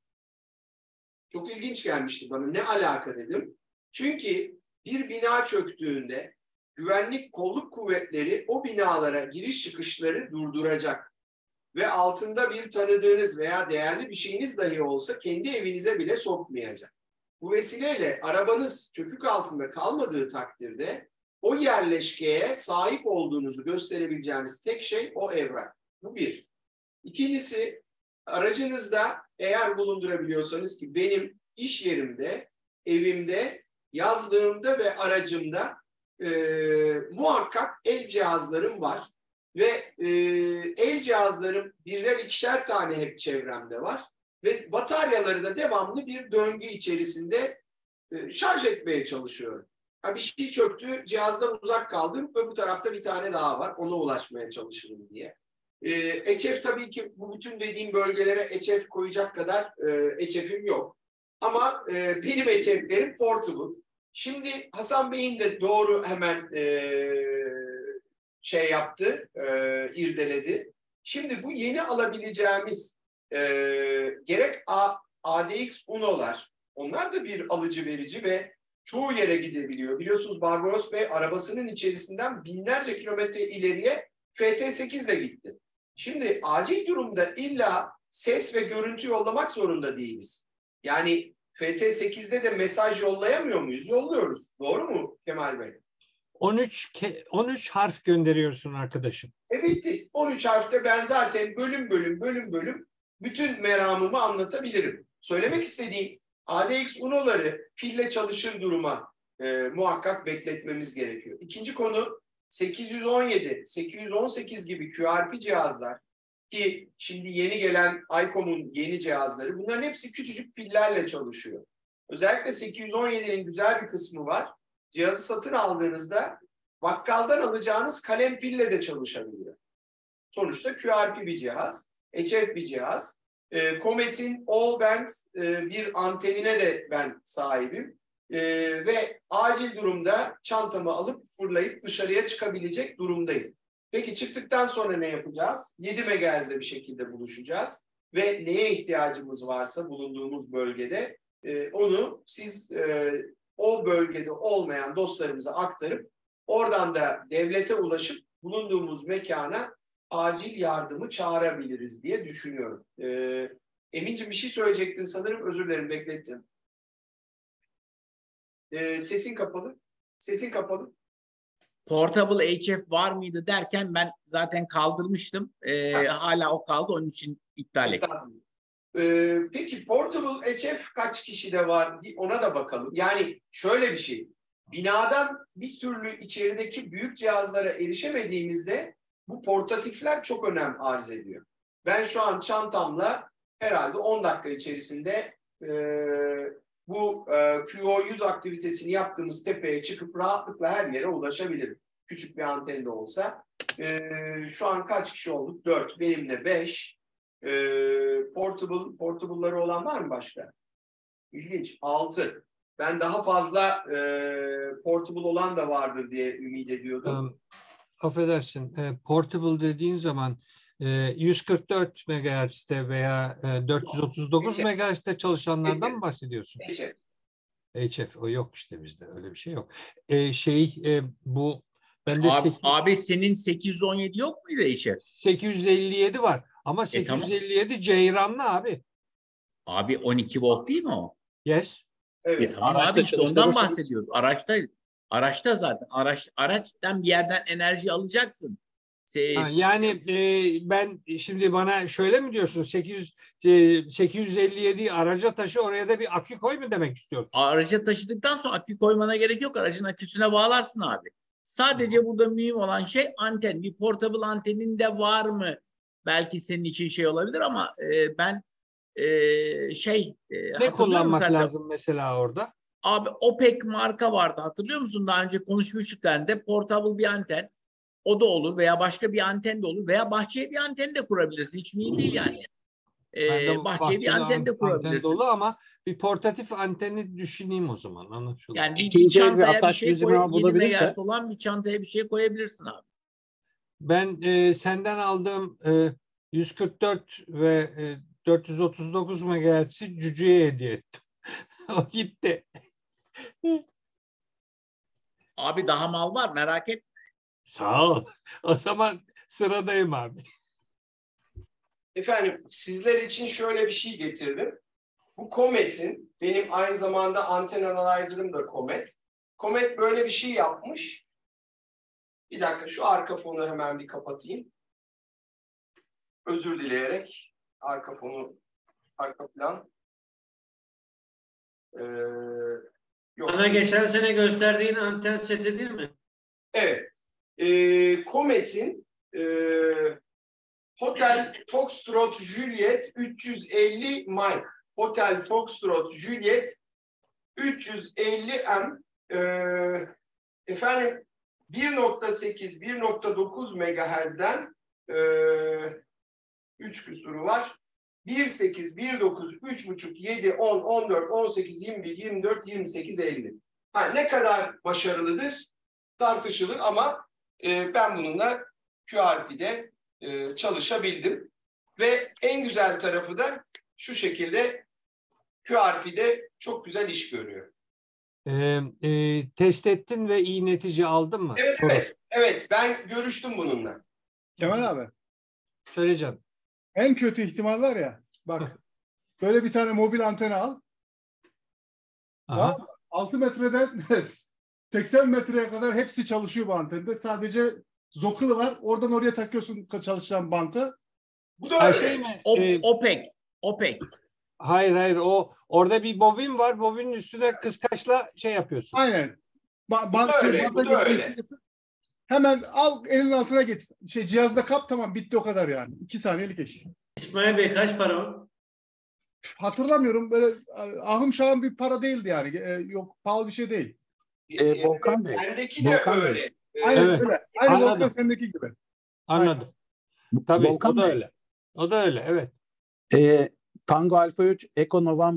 Çok ilginç gelmişti bana. Ne alaka dedim. Çünkü bir bina çöktüğünde güvenlik kolluk kuvvetleri o binalara giriş çıkışları durduracak. Ve altında bir tanıdığınız veya değerli bir şeyiniz dahi olsa kendi evinize bile sokmayacak. Bu vesileyle arabanız çökük altında kalmadığı takdirde o yerleşkeye sahip olduğunuzu gösterebileceğiniz tek şey o evrak. Bu bir. İkincisi, aracınızda eğer bulundurabiliyorsanız ki benim iş yerimde, evimde, yazlığımda ve aracımda muhakkak el cihazlarım var. Ve el cihazlarım birer ikişer tane hep çevremde var. Ve bataryaları da devamlı bir döngü içerisinde şarj etmeye çalışıyorum. Bir şey çöktü, cihazdan uzak kaldım. Öbür tarafta bir tane daha var, ona ulaşmaya çalışırım diye. HF tabii ki bu bütün dediğim bölgelere HF koyacak kadar HF'im yok. Ama benim HF'lerim portable. Şimdi Hasan Bey'in de doğru hemen şey yaptı, irdeledi. Şimdi bu yeni alabileceğimiz gerek ADX Uno'lar, onlar da bir alıcı verici ve çoğu yere gidebiliyor. Biliyorsunuz Barbaros Bey arabasının içerisinden binlerce kilometre ileriye FT8 ile gitti. Şimdi acil durumda illa ses ve görüntü yollamak zorunda değiliz. Yani FT8'de de mesaj yollayamıyor muyuz? Yolluyoruz. Doğru mu Kemal Bey? 13 harf gönderiyorsun arkadaşım. Bitti. 13 harfte ben zaten bölüm bütün meramımı anlatabilirim. Söylemek istediğim ADX Uno'ları pille çalışır duruma muhakkak bekletmemiz gerekiyor. İkinci konu 817, 818 gibi QRP cihazlar ki şimdi yeni gelen ICOM'un yeni cihazları bunların hepsi küçücük pillerle çalışıyor. Özellikle 817'nin güzel bir kısmı var. Cihazı satın aldığınızda bakkaldan alacağınız kalem pille de çalışabiliyor. Sonuçta QRP bir cihaz, HF bir cihaz. Comet'in All Band bir antenine de ben sahibim. Ve acil acil durumda çantamı alıp fırlayıp dışarıya çıkabilecek durumdayım. Peki çıktıktan sonra ne yapacağız? 7 MHz'de bir şekilde buluşacağız ve neye ihtiyacımız varsa bulunduğumuz bölgede onu siz o bölgede olmayan dostlarımıza aktarıp oradan da devlete ulaşıp bulunduğumuz mekana acil yardımı çağırabiliriz diye düşünüyorum. Emin'ciğim bir şey söyleyecektin sanırım. Özür dilerim, beklettim. Sesin kapalı. Sesin kapalı. Portable HF var mıydı derken ben zaten kaldırmıştım. Hala o kaldı, onun için iptal ettim. Peki Portable HF kaç kişide var? Ona da bakalım. Yani şöyle bir şey. Binadan bir türlü içerideki büyük cihazlara erişemediğimizde bu portatifler çok önem arz ediyor. Ben şu an çantamla herhalde 10 dakika içerisinde bu QO100 aktivitesini yaptığımız tepeye çıkıp rahatlıkla her yere ulaşabilirim. Küçük bir anten de olsa. Şu an kaç kişi olduk? 4. Benimle 5. Portable'ları olan var mı başka? İlginç. 6. Ben daha fazla portable olan da vardır diye ümit ediyordum. Affedersin. Portable dediğin zaman 144 MHz'te veya 439 MHz'te çalışanlardan mı bahsediyorsun? HF. HF o yok işte bizde, öyle bir şey yok. Bu bende abi senin 817 yok muydu HF? 857 var ama 857 tamam. Ceyranlı abi. Abi 12 volt değil mi o? Yes. Evet. Tamam abi, işte ondan bahsediyoruz. Araçta zaten araçtan bir yerden enerji alacaksın. Yani ben şimdi bana şöyle mi diyorsun, 857 araca taşı, oraya da bir akü koy mu demek istiyorsun? Araca taşıdıktan sonra akü koymana gerek yok. Aracın aküsüne bağlarsın abi. Sadece burada mühim olan şey anten. Bir portable antenin de var mı? Belki senin için şey olabilir ama ben ne kullanmak lazım mesela orada? Abi OPEC marka vardı, hatırlıyor musun? Daha önce konuşmuştuk ben de. Portable bir anten. O da olur veya başka bir anten de olur veya bahçeye bir anten de kurabilirsin. Hiç mühim değil yani. Bahçeye bir anten de kurabilirsin. Dolu ama bir portatif anteni düşüneyim o zaman. Anlaşıldı. Yani bir çantaya bir şey koyabilirsin. Olan bir çantaya bir şey koyabilirsin abi. Ben senden aldığım 144 ve 439 MHz'i Cücü'ye hediye ettim. O gitti. Abi daha mal var, merak etme. Sağ ol. O zaman sıradayım abi. Efendim sizler için şöyle bir şey getirdim. Bu Comet'in, benim aynı zamanda anten analyzer'ım da Comet. Comet böyle bir şey yapmış. Bir dakika şu arka fonu hemen bir kapatayım. Özür dileyerek arka fonu, arka plan. Yok. Bana geçen sene gösterdiğin anten seti değil mi? Evet. Comet'in Hotel Foxtrot Juliet 350 Mike. Hotel Foxtrot Juliet 350M efendim 1.8 1.9 MHz'den 3 küsuru var. 1.8, 1.9, 3.5, 7, 10, 14, 18, 21, 24, 28, 50. Ne kadar başarılıdır tartışılır ama ben bununla QRP'de çalışabildim. Ve en güzel tarafı da şu şekilde QRP'de çok güzel iş görüyor. Test ettin ve iyi netice aldın mı? Evet, ben görüştüm bununla. Kemal abi. Söyle canım. En kötü ihtimal var ya, bak böyle bir tane mobil anteni al. Aha. 6 metreden 80 metreye kadar hepsi çalışıyor bu antende. Sadece zokılı var. Oradan oraya takıyorsun çalışan bantı. Bu da öyle. Şey mi? OPEC. Hayır. Orada bir bobin var. Bobinin üstüne kıskaçla şey yapıyorsun. Aynen. Bu da öyle. Hemen al, elin altına git. Cihazda kap, tamam, bitti, o kadar yani. 2 saniyelik iş. İsmail Bey kaç para o? Hatırlamıyorum. Böyle ahım şahım bir para değildi yani. Yok, pahalı bir şey değil. Volkan Bey. Bendeki de öyle. Aynen Evet. öyle. Aynı Anladım. Volkan sendeki gibi. Anladım. Tabii Volkan o da Bey. öyle. O da öyle, evet. Tango Alfa 3 Echo November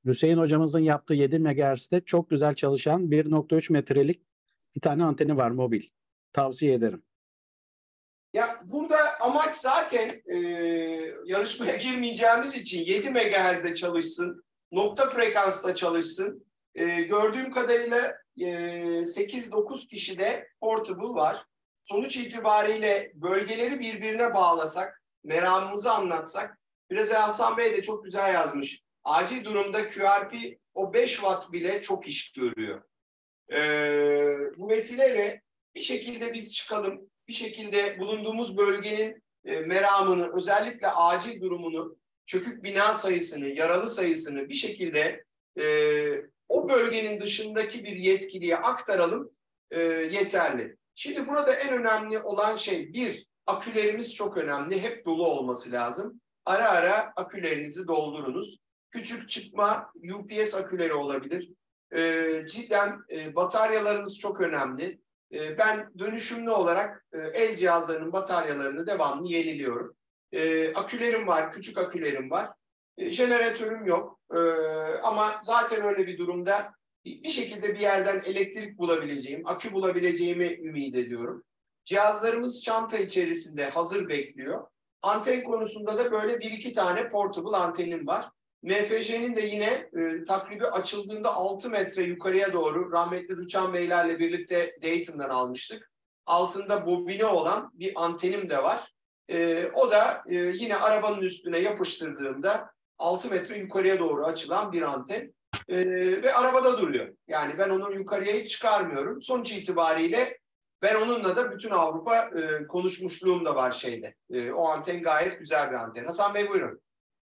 Hüseyin hocamızın yaptığı 7 MHz'de çok güzel çalışan 1.3 metrelik bir tane anteni var mobil. Tavsiye ederim. Ya burada amaç zaten yarışmaya girmeyeceğimiz için 7 MHz'de çalışsın, nokta frekansta çalışsın. Gördüğüm kadarıyla 8-9 kişide portable var. Sonuç itibariyle bölgeleri birbirine bağlasak, meramımızı anlatsak, biraz Hasan Bey de çok güzel yazmış. Acil durumda QRP o 5 watt bile çok iş görüyor. Bu vesileyle bir şekilde biz çıkalım, bir şekilde bulunduğumuz bölgenin meramını, özellikle acil durumunu, çökük bina sayısını, yaralı sayısını bir şekilde o bölgenin dışındaki bir yetkiliye aktaralım, yeterli. Şimdi burada en önemli olan şey, bir, akülerimiz çok önemli, hep dolu olması lazım. Ara ara akülerinizi doldurunuz. Küçük çıkma UPS aküleri olabilir. Cidden bataryalarınız çok önemli. Ben dönüşümlü olarak el cihazlarının bataryalarını devamlı yeniliyorum. Akülerim var, küçük akülerim var. Jeneratörüm yok. Ama zaten öyle bir durumda bir şekilde bir yerden elektrik bulabileceğim, akü bulabileceğimi ümit ediyorum. Cihazlarımız çanta içerisinde hazır bekliyor. Anten konusunda da böyle 1-2 tane portable antenim var. MFJ'nin de yine takribi açıldığında 6 metre yukarıya doğru rahmetli Rüçhan Beylerle birlikte Dayton'dan almıştık. Altında bobine olan bir antenim de var. O da yine arabanın üstüne yapıştırdığımda 6 metre yukarıya doğru açılan bir anten. Ve arabada duruyor. Yani ben onu yukarıya hiç çıkarmıyorum. Sonuç itibariyle ben onunla da bütün Avrupa konuşmuşluğum da var şeyde. O anten gayet güzel bir anten. Hasan Bey buyurun.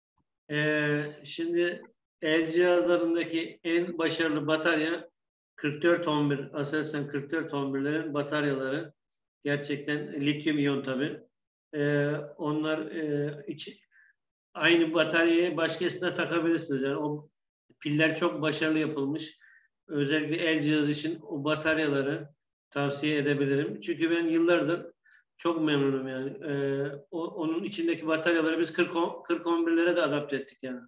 Şimdi el cihazlarındaki en başarılı batarya 4411, Aselsan 4411'lerin bataryaları gerçekten lityum iyon tabii. Onlar aynı bataryayı başkasına takabilirsiniz. Yani o piller çok başarılı yapılmış. Özellikle el cihazı için o bataryaları tavsiye edebilirim. Çünkü ben yıllardır çok memnunum yani. Onun içindeki bataryaları biz 40-11'lere de adapte ettik yani.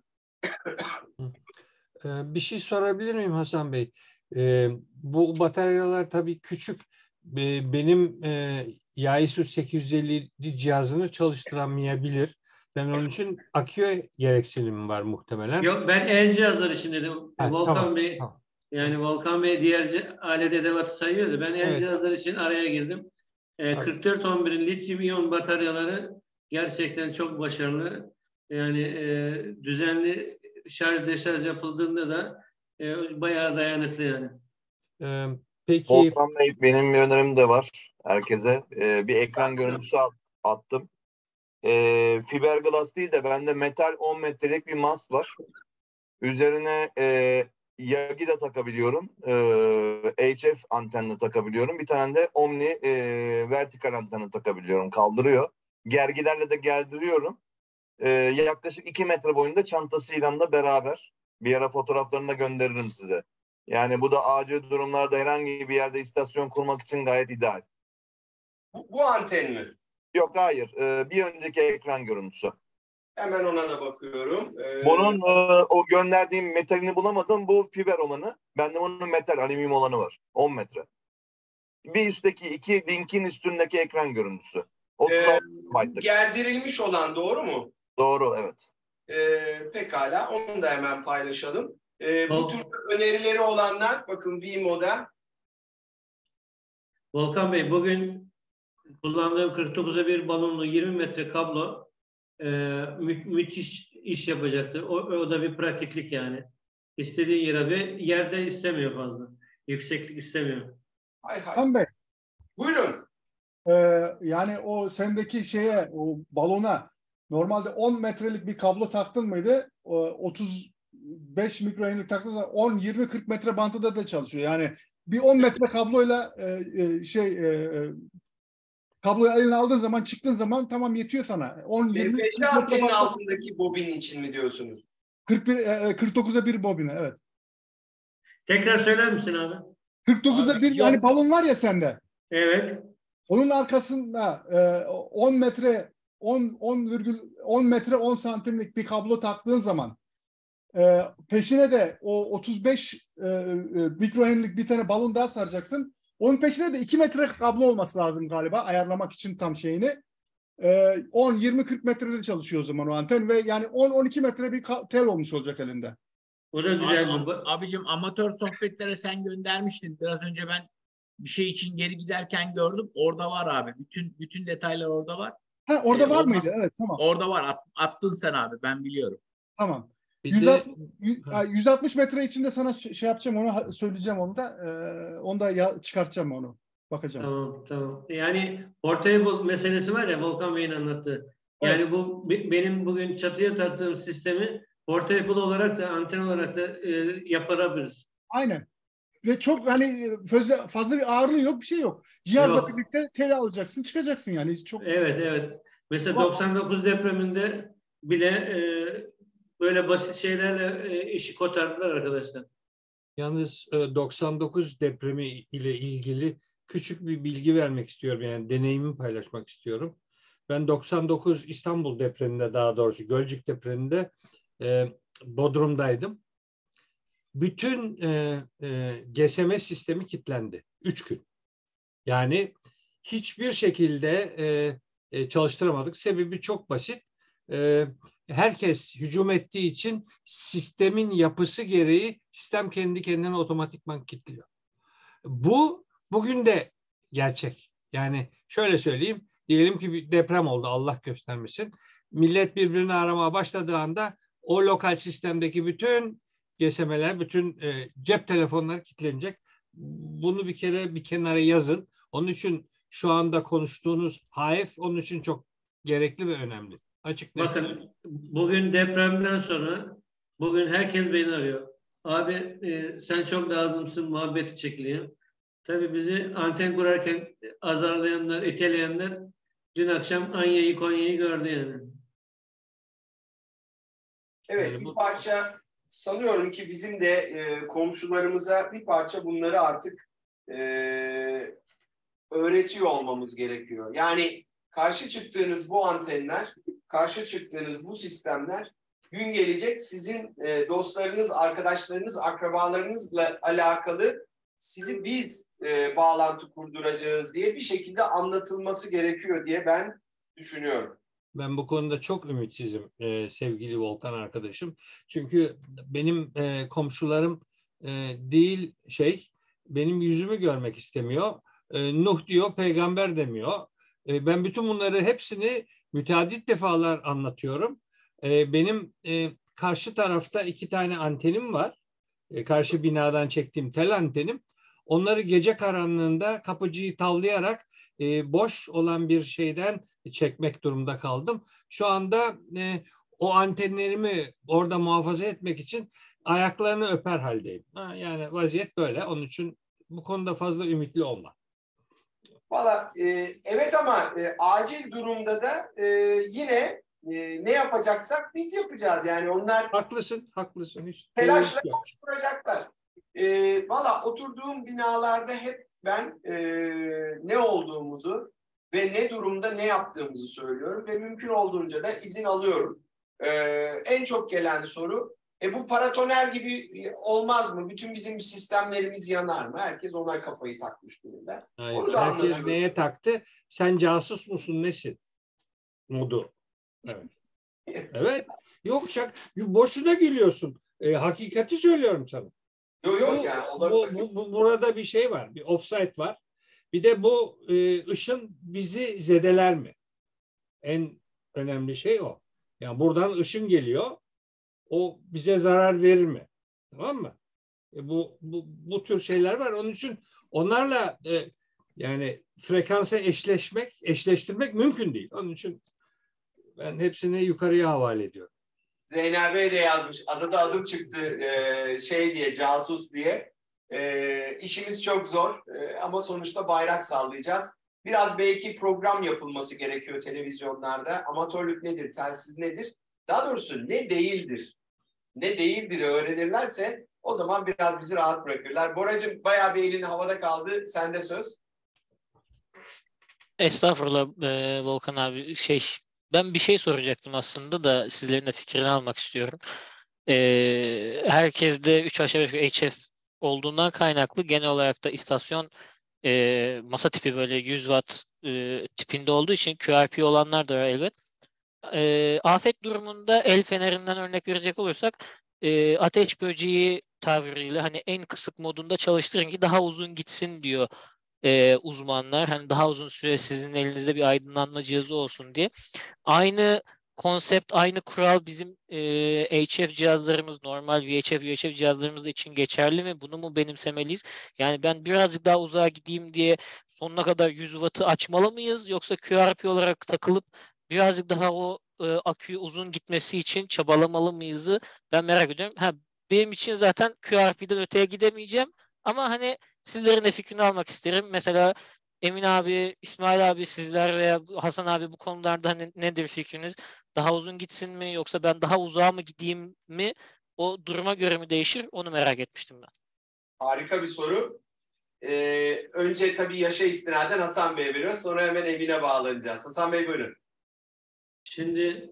Bir şey sorabilir miyim Hasan Bey? Bu bataryalar tabii küçük. Benim Yaesu 850 cihazını çalıştıramayabilir. Ben onun için aküye gereksinimim var muhtemelen. Yok, ben el cihazları için dedim. Volkan tamam, Bey, tamam. yani Volkan Bey diğer alet edevatı sayıyordu. Ben el Evet. cihazları için araya girdim. 4411'in lityum iyon bataryaları gerçekten çok başarılı. Yani düzenli şarj deşarj yapıldığında da bayağı dayanıklı yani. Peki. Volkan Bey, benim bir önerim de var herkese. Bir ekran görüntüsü attım. Fiberglass değil de bende metal 10 metrelik bir mast var. Üzerine Yagi de takabiliyorum. HF antenini takabiliyorum. Bir tane de Omni vertikal anteni takabiliyorum. Kaldırıyor. Gergilerle de gerdiriyorum. Yaklaşık 2 metre boyunda çantasıyla da beraber. Bir ara fotoğraflarını da gönderirim size. Yani bu da acil durumlarda herhangi bir yerde istasyon kurmak için gayet ideal. Bu anten mi? Yok, hayır. Bir önceki ekran görüntüsü. Hemen ona da bakıyorum. Bunun o gönderdiğim metalini bulamadım. Bu fiber olanı. Bende bunun metal, alüminyum olanı var. 10 metre. Bir üstteki iki linkin üstündeki ekran görüntüsü. Gerdirilmiş olan doğru mu? Doğru, evet. Pekala. Onu da hemen paylaşalım. Bu tür önerileri olanlar, bakın V-Modem. Volkan Bey, bugün kullandığım 49'a 1 balonlu 20 metre kablo müthiş iş yapacaktır. O da bir pratiklik yani. İstediğin yere ve yerde istemiyor fazla. Yükseklik istemiyor. Hasan Bey. Buyurun. Yani o sendeki şeye, o balona normalde 10 metrelik bir kablo taktın mıydı? 35 mikrohenlik taktın da 10-20-40 metre bantıda da çalışıyor. Yani bir 10 metre kabloyla kabloyu eline aldığın zaman, çıktığın zaman tamam, yetiyor sana. 10-20 antenin altındaki bobin için mi diyorsunuz? 49'a 1 bobine, evet. Tekrar söyler misin abi? 49'a 1 yani balon var ya sende. Evet. Onun arkasında 10 metre 10 metre 10 santimlik bir kablo taktığın zaman Peşine de o 35 mikrohenry'lik bir tane balon daha saracaksın. Onun peşine de 2 metre kablo olması lazım galiba ayarlamak için tam şeyini. 10, 20, 40 metrede çalışıyor o zaman o anten ve yani 10-12 metre bir tel olmuş olacak elinde. O da güzel. Abicim amatör sohbetlere sen göndermiştin. Biraz önce ben bir şey için geri giderken gördüm. Orada var abi. Bütün detaylar orada var. Ha, orada var mıydı? Evet, tamam. Orada var. Attın sen abi. Ben biliyorum. Tamam. Bir de 160 metre içinde sana şey yapacağım, onu söyleyeceğim onu da. Onu da çıkartacağım onu. Bakacağım. Tamam. Yani portable meselesi var ya Volkan Bey'in anlattığı. Yani Evet. bu benim bugün çatıya taktığım sistemi portable olarak da anten olarak da yapabiliriz. Aynen. Ve çok hani fazla bir ağırlığı yok, bir şey yok. Cihazla Yok. birlikte tele alacaksın, çıkacaksın yani. Çok. Evet. Mesela 99 depreminde bile böyle basit şeylerle işi kotardılar arkadaşlar. Yalnız 99 depremi ile ilgili küçük bir bilgi vermek istiyorum. Yani deneyimimi paylaşmak istiyorum. Ben 99 İstanbul depreminde, daha doğrusu Gölcük depreminde Bodrum'daydım. Bütün GSM sistemi kilitlendi. 3 gün. Yani hiçbir şekilde çalıştıramadık. Sebebi çok basit. Herkes hücum ettiği için sistemin yapısı gereği sistem kendi kendine otomatikman kilitliyor. Bu bugün de gerçek. Yani şöyle söyleyeyim. Diyelim ki bir deprem oldu, Allah göstermesin. Millet birbirini aramaya başladığı anda o lokal sistemdeki bütün GSM'ler, bütün cep telefonları kilitlenecek. Bunu bir kere bir kenara yazın. Onun için şu anda konuştuğunuz HF onun için çok gerekli ve önemli. Açık net. Bakın bugün depremden sonra bugün herkes beni arıyor. Abi sen çok lazımsın, muhabbeti çekiliyor. Tabii bizi anten kurarken azarlayanlar, iteleyenler dün akşam Anya'yı, Konya'yı gördü yani. Evet, bir parça sanıyorum ki bizim de komşularımıza bir parça bunları artık öğretiyor olmamız gerekiyor. Yani karşı çıktığınız bu antenler, karşı çıktığınız bu sistemler gün gelecek sizin dostlarınız, arkadaşlarınız, akrabalarınızla alakalı sizi biz bağlantı kurduracağız diye bir şekilde anlatılması gerekiyor diye ben düşünüyorum. Ben bu konuda çok ümitsizim sevgili Volkan arkadaşım. Çünkü benim komşularım değil benim yüzümü görmek istemiyor. Nuh diyor, peygamber demiyor. Ben bütün bunları hepsini müteaddit defalar anlatıyorum. Benim karşı tarafta 2 tane antenim var. Karşı binadan çektiğim tel antenim. Onları gece karanlığında kapıcıyı tavlayarak boş olan bir şeyden çekmek durumunda kaldım. Şu anda o antenlerimi orada muhafaza etmek için ayaklarını öper haldeyim. Yani vaziyet böyle. Onun için bu konuda fazla ümitli olma. Valla evet ama acil durumda da yine ne yapacaksak biz yapacağız. Yani onlar haklısın. Hiç telaşla koşturacaklar. Valla oturduğum binalarda hep ben ne olduğumuzu ve ne durumda ne yaptığımızı söylüyorum ve mümkün olduğunca da izin alıyorum. En çok gelen soru bu paratoner gibi olmaz mı? Bütün bizim sistemlerimiz yanar mı? Herkes ona kafayı takmış durumda. Hayır, herkes neye taktı? Sen casus musun, nesin? Modu. Evet. Evet. Yok boşuna gülüyorsun. Hakikati söylüyorum sana. Yok yani. Burada bir şey var. Bir offside var. Bir de bu ışın bizi zedeler mi? En önemli şey o. Yani buradan ışın geliyor. O bize zarar verir mi? Tamam mı? Bu tür şeyler var. Onun için onlarla yani frekansa eşleştirmek mümkün değil. Onun için ben hepsini yukarıya havale ediyorum. Zeynep Bey de yazmış. Adada adım çıktı diye, casus diye. İşimiz çok zor ama sonuçta bayrak sallayacağız. Biraz belki program yapılması gerekiyor televizyonlarda. Amatörlük nedir, telsiz nedir? Daha doğrusu ne değildir? Ne değildir öğrenirlerse o zaman biraz bizi rahat bırakırlar. Boracığım bayağı bir elin havada kaldı. Sende söz. Estağfurullah Volkan abi. Ben bir şey soracaktım aslında da sizlerin de fikrini almak istiyorum. Herkeste 3 aşağı 5 HF olduğundan kaynaklı genel olarak da istasyon masa tipi böyle 100 watt tipinde olduğu için QRP olanlar da var elbet. Afet durumunda el fenerinden örnek verecek olursak ateş böceği tabiriyle hani en kısık modunda çalıştırın ki daha uzun gitsin diyor uzmanlar. Hani daha uzun süre sizin elinizde bir aydınlanma cihazı olsun diye. Aynı konsept, aynı kural bizim HF cihazlarımız, normal VHF, UHF cihazlarımız için geçerli mi? Bunu mu benimsemeliyiz? Yani ben birazcık daha uzağa gideyim diye sonuna kadar 100 wattı açmalı mıyız? Yoksa QRP olarak takılıp birazcık daha o aküyü uzun gitmesi için çabalamalı mıyızı ben merak ediyorum. Benim için zaten QRP'den öteye gidemeyeceğim. Ama hani sizlerin de fikrini almak isterim. Mesela Emin abi, İsmail abi, sizler veya Hasan abi bu konularda hani nedir fikriniz? Daha uzun gitsin mi yoksa ben daha uzağa mı gideyim mi? O duruma göre mi değişir? Onu merak etmiştim ben. Harika bir soru. Önce tabii yaşa istinaden Hasan Bey'e veriyoruz. Sonra hemen Emin'e bağlanacağız. Hasan Bey buyurun. Şimdi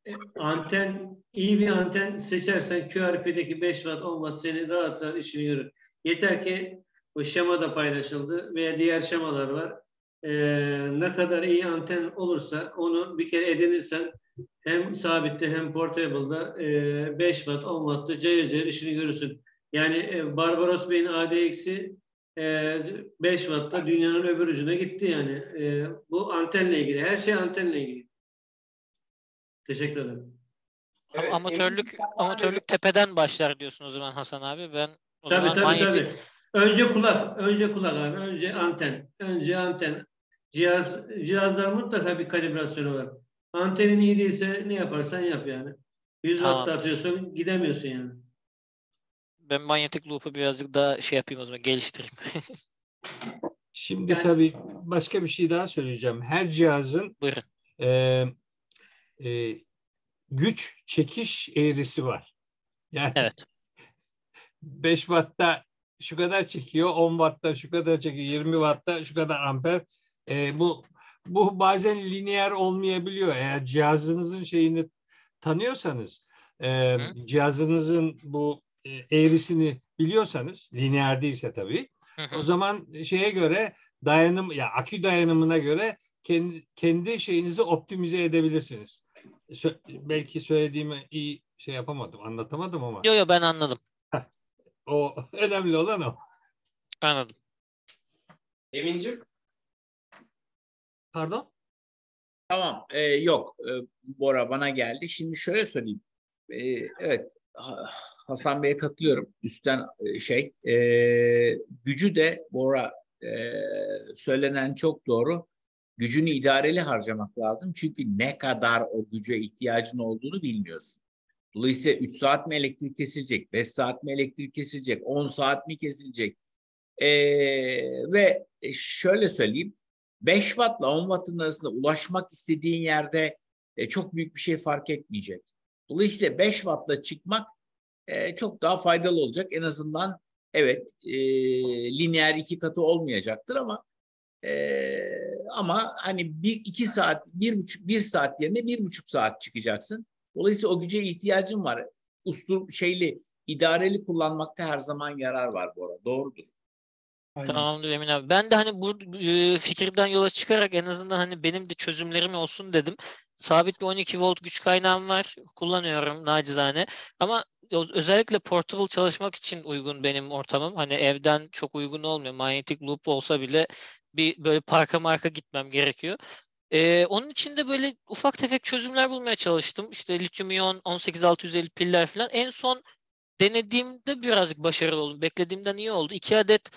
iyi bir anten seçersen QRP'deki 5 watt 10 watt seni rahat işini görür. Yeter ki bu şema da paylaşıldı veya diğer şemalar var. Ne kadar iyi anten olursa onu bir kere edinirsen hem sabitte hem portable'da 5 watt 10 watt'ta cayır cayır işini görürsün. Yani Barbaros Bey'in ADX'i 5 watt'ta dünyanın öbür ucuna gitti yani. Bu antenle ilgili. Her şey antenle ilgili. Teşekkür ederim. Evet, amatörlük tepeden başlar diyorsun o zaman Hasan abi. Ben o zaman tabii. Önce kulak abi. Önce anten. Cihazlar mutlaka bir kalibrasyonu var. Antenin iyi değilse ne yaparsan yap yani. 100 watt'ta atıyorsun, gidemiyorsun yani. Ben manyetik loop'u birazcık daha şey yapayım o zaman, geliştireyim. Şimdi tabii başka bir şey daha söyleyeceğim. Her cihazın güç çekiş eğrisi var. Yani evet. 5 wattta şu kadar çekiyor, 10 wattta şu kadar çekiyor, 20 wattta şu kadar amper. Bu bazen lineer olmayabiliyor. Eğer cihazınızın şeyini tanıyorsanız, cihazınızın bu eğrisini biliyorsanız, lineer değilse tabii, o zaman şeye göre akü dayanımına göre kendi şeyinizi optimize edebilirsiniz. Belki söylediğimi iyi anlatamadım ama. Yo ben anladım. O önemli olan o. Anladım. Emin'ciğim? Pardon? Tamam. Yok. Bora bana geldi. Şimdi şöyle söyleyeyim. Evet. Hasan Bey'e katılıyorum. Üstten gücü de Bora söylenen çok doğru. Gücünü idareli harcamak lazım. Çünkü ne kadar o güce ihtiyacın olduğunu bilmiyorsun. Dolayısıyla 3 saat mi elektrik kesilecek, 5 saat mi elektrik kesilecek, 10 saat mi kesilecek? Ve şöyle söyleyeyim, 5 wattla 10 wattın arasında ulaşmak istediğin yerde çok büyük bir şey fark etmeyecek. Dolayısıyla 5 wattla çıkmak çok daha faydalı olacak. En azından evet lineer 2 katı olmayacaktır ama hani 1-2 saat, 1 saat yerine 1,5 saat çıkacaksın. Dolayısıyla o güce ihtiyacın var. İdareli kullanmakta her zaman yarar var Bora. Doğrudur. Aynen. Tamamdır Emin abi. Ben de hani bu fikirden yola çıkarak en azından hani benim de çözümlerim olsun dedim. Sabit bir 12 volt güç kaynağım var. Kullanıyorum nacizane. Ama özellikle portable çalışmak için uygun benim ortamım. Hani evden çok uygun olmuyor. Manyetik loop olsa bile bir böyle parka marka gitmem gerekiyor. Onun için de böyle ufak tefek çözümler bulmaya çalıştım. İşte lityum iyon 18650 piller falan. En son denediğimde birazcık başarılı oldum. Beklediğimden iyi oldu. 2 adet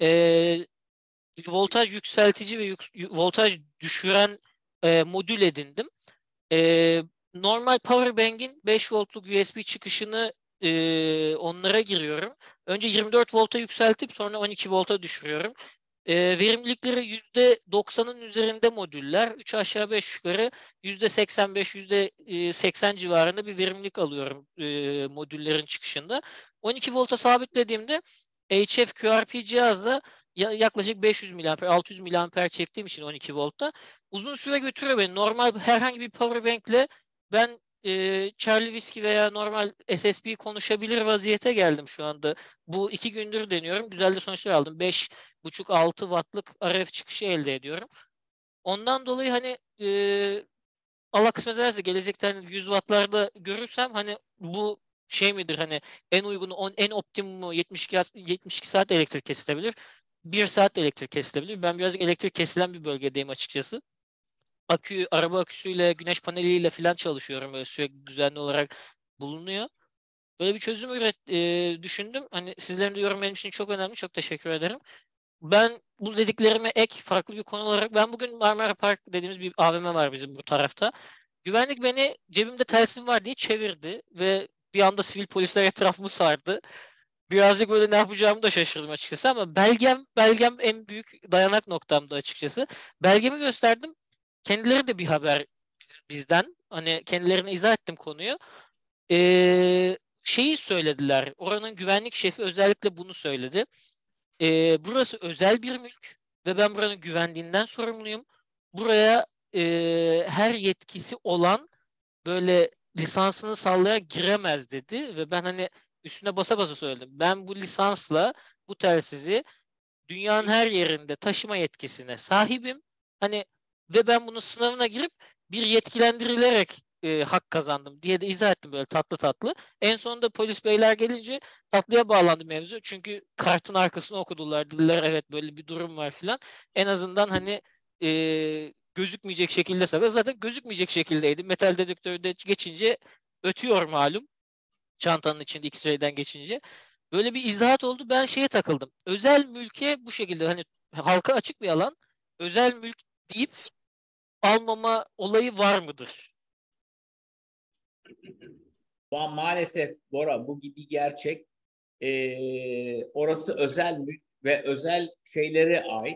voltaj yükseltici ve voltaj düşüren modül edindim. Normal powerbank'in 5 voltluk USB çıkışını onlara giriyorum. Önce 24 volta yükseltip sonra 12 volta düşürüyorum. Verimlilikleri %90'ın üzerinde modüller. 3 aşağı 5 yukarı %85, %80 civarında bir verimlilik alıyorum modüllerin çıkışında. 12 volta sabitlediğimde HF QRP cihazla yaklaşık 500 mAh, 600 mAh çektiğim için 12 voltta uzun süre götürüyor beni. Normal herhangi bir powerbank'le ben Charlie Whiskey veya normal SSB konuşabilir vaziyete geldim şu anda. Bu 2 gündür deniyorum. Güzel de sonuçlar aldım. 5,5-6 wattlık RF çıkışı elde ediyorum. Ondan dolayı hani Allah kısmet ederse gelecekte hani 100 wattlarda görürsem hani bu şey midir hani en uygunu, en optimumu 72 saat elektrik kesilebilir. 1 saat elektrik kesilebilir. Ben birazcık elektrik kesilen bir bölgedeyim açıkçası. Araba aküsüyle, güneş paneliyle falan çalışıyorum. Böyle sürekli düzenli olarak bulunuyor. Böyle bir çözüm düşündüm. Hani sizlerin de yorum benim için çok önemli. Çok teşekkür ederim. Ben bu dediklerime ek farklı bir konu olarak ben bugün Marmara Park dediğimiz bir AVM var bizim bu tarafta. Güvenlik beni cebimde telsim var diye çevirdi ve bir anda sivil polisler etrafımı sardı. Birazcık böyle ne yapacağımı da şaşırdım açıkçası ama belgem en büyük dayanak noktamdı açıkçası. Belgemi gösterdim. Kendileri de bir haber bizden. Hani kendilerine izah ettim konuyu. Şeyi söylediler. Oranın güvenlik şefi özellikle bunu söyledi. Burası özel bir mülk ve ben buranın güvenliğinden sorumluyum. Buraya her yetkisi olan böyle lisansını sallayarak giremez dedi ve ben hani üstüne basa basa söyledim. Ben bu lisansla bu telsizi dünyanın her yerinde taşıma yetkisine sahibim. Hani ve ben bunun sınavına girip bir yetkilendirilerek hak kazandım diye de izah ettim böyle tatlı tatlı. En sonunda polis beyler gelince tatlıya bağlandı mevzu. Çünkü kartın arkasını okudular. Dediler evet böyle bir durum var filan. En azından hani gözükmeyecek şekilde zaten gözükmeyecek şekildeydi. Metal dedektörde geçince ötüyor malum. Çantanın içinde X-ray'den geçince. Böyle bir izahat oldu. Ben şeye takıldım. Özel mülke bu şekilde hani halka açık bir alan özel mülk deyip almama olayı var mıdır? Maalesef Bora bu gibi gerçek. Orası özel mülk ve özel şeylere ait.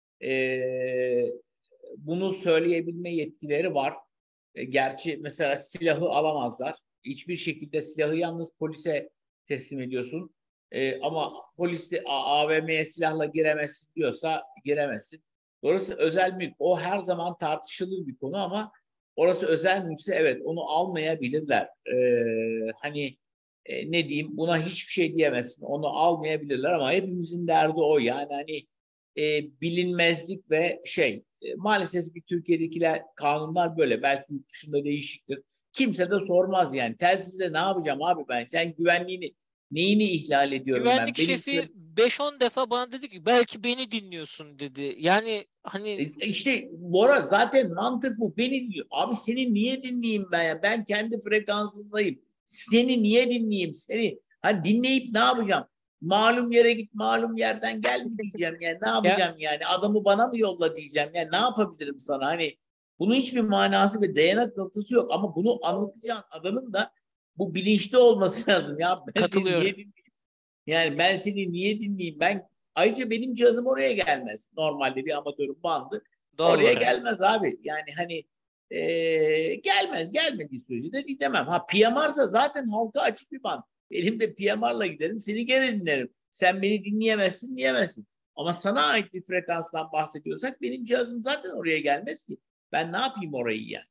Bunu söyleyebilme yetkileri var. Gerçi mesela silahı alamazlar. Hiçbir şekilde silahı yalnız polise teslim ediyorsun. Ama polis de AVM'ye silahla giremezsin diyorsa giremezsin. Orası özel mülk. O her zaman tartışılır bir konu ama orası özel mülkse evet onu almayabilirler. Hani ne diyeyim buna hiçbir şey diyemezsin. Onu almayabilirler ama hepimizin derdi o. Yani hani bilinmezlik ve maalesef ki Türkiye'dekiler kanunlar böyle. Belki yurt dışında değişiktir. Kimse de sormaz yani. Telsizde ne yapacağım abi ben? Sen güvenliğini neyini ihlal ediyorum Güvenlik ben? şefi 5-10 defa bana dedi ki belki beni dinliyorsun dedi. Yani hani işte Bora zaten mantık bu. Beni dinliyor. Abi seni niye dinleyeyim ben ya? Ben kendi frekansındayım. Seni niye dinleyeyim? Seni hani dinleyip ne yapacağım? Malum yere git, malum yerden gel mi diyeceğim yani? Ne yapacağım yani? Adamı bana mı yolla diyeceğim? Yani ne yapabilirim sana? Hani bunun hiçbir manası ve dayanak noktası yok. Ama bunu anlatacağın adamın da bu bilinçli olması lazım. Ya ben seni niye dinleyeyim? Yani ben seni niye dinleyeyim? Ayrıca benim cihazım oraya gelmez. Normalde bir amatörün bandı. Doğal oraya olarak. gelmez abi. Yani hani gelmediği sürece de dinlemem. Ha PMR'sa zaten halka açık bir band. Benim de PMR'la giderim. Seni geri dinlerim. Sen beni dinleyemezsin diyemezsin. Ama sana ait bir frekanstan bahsediyorsak benim cihazım zaten oraya gelmez ki. Ben ne yapayım orayı yani?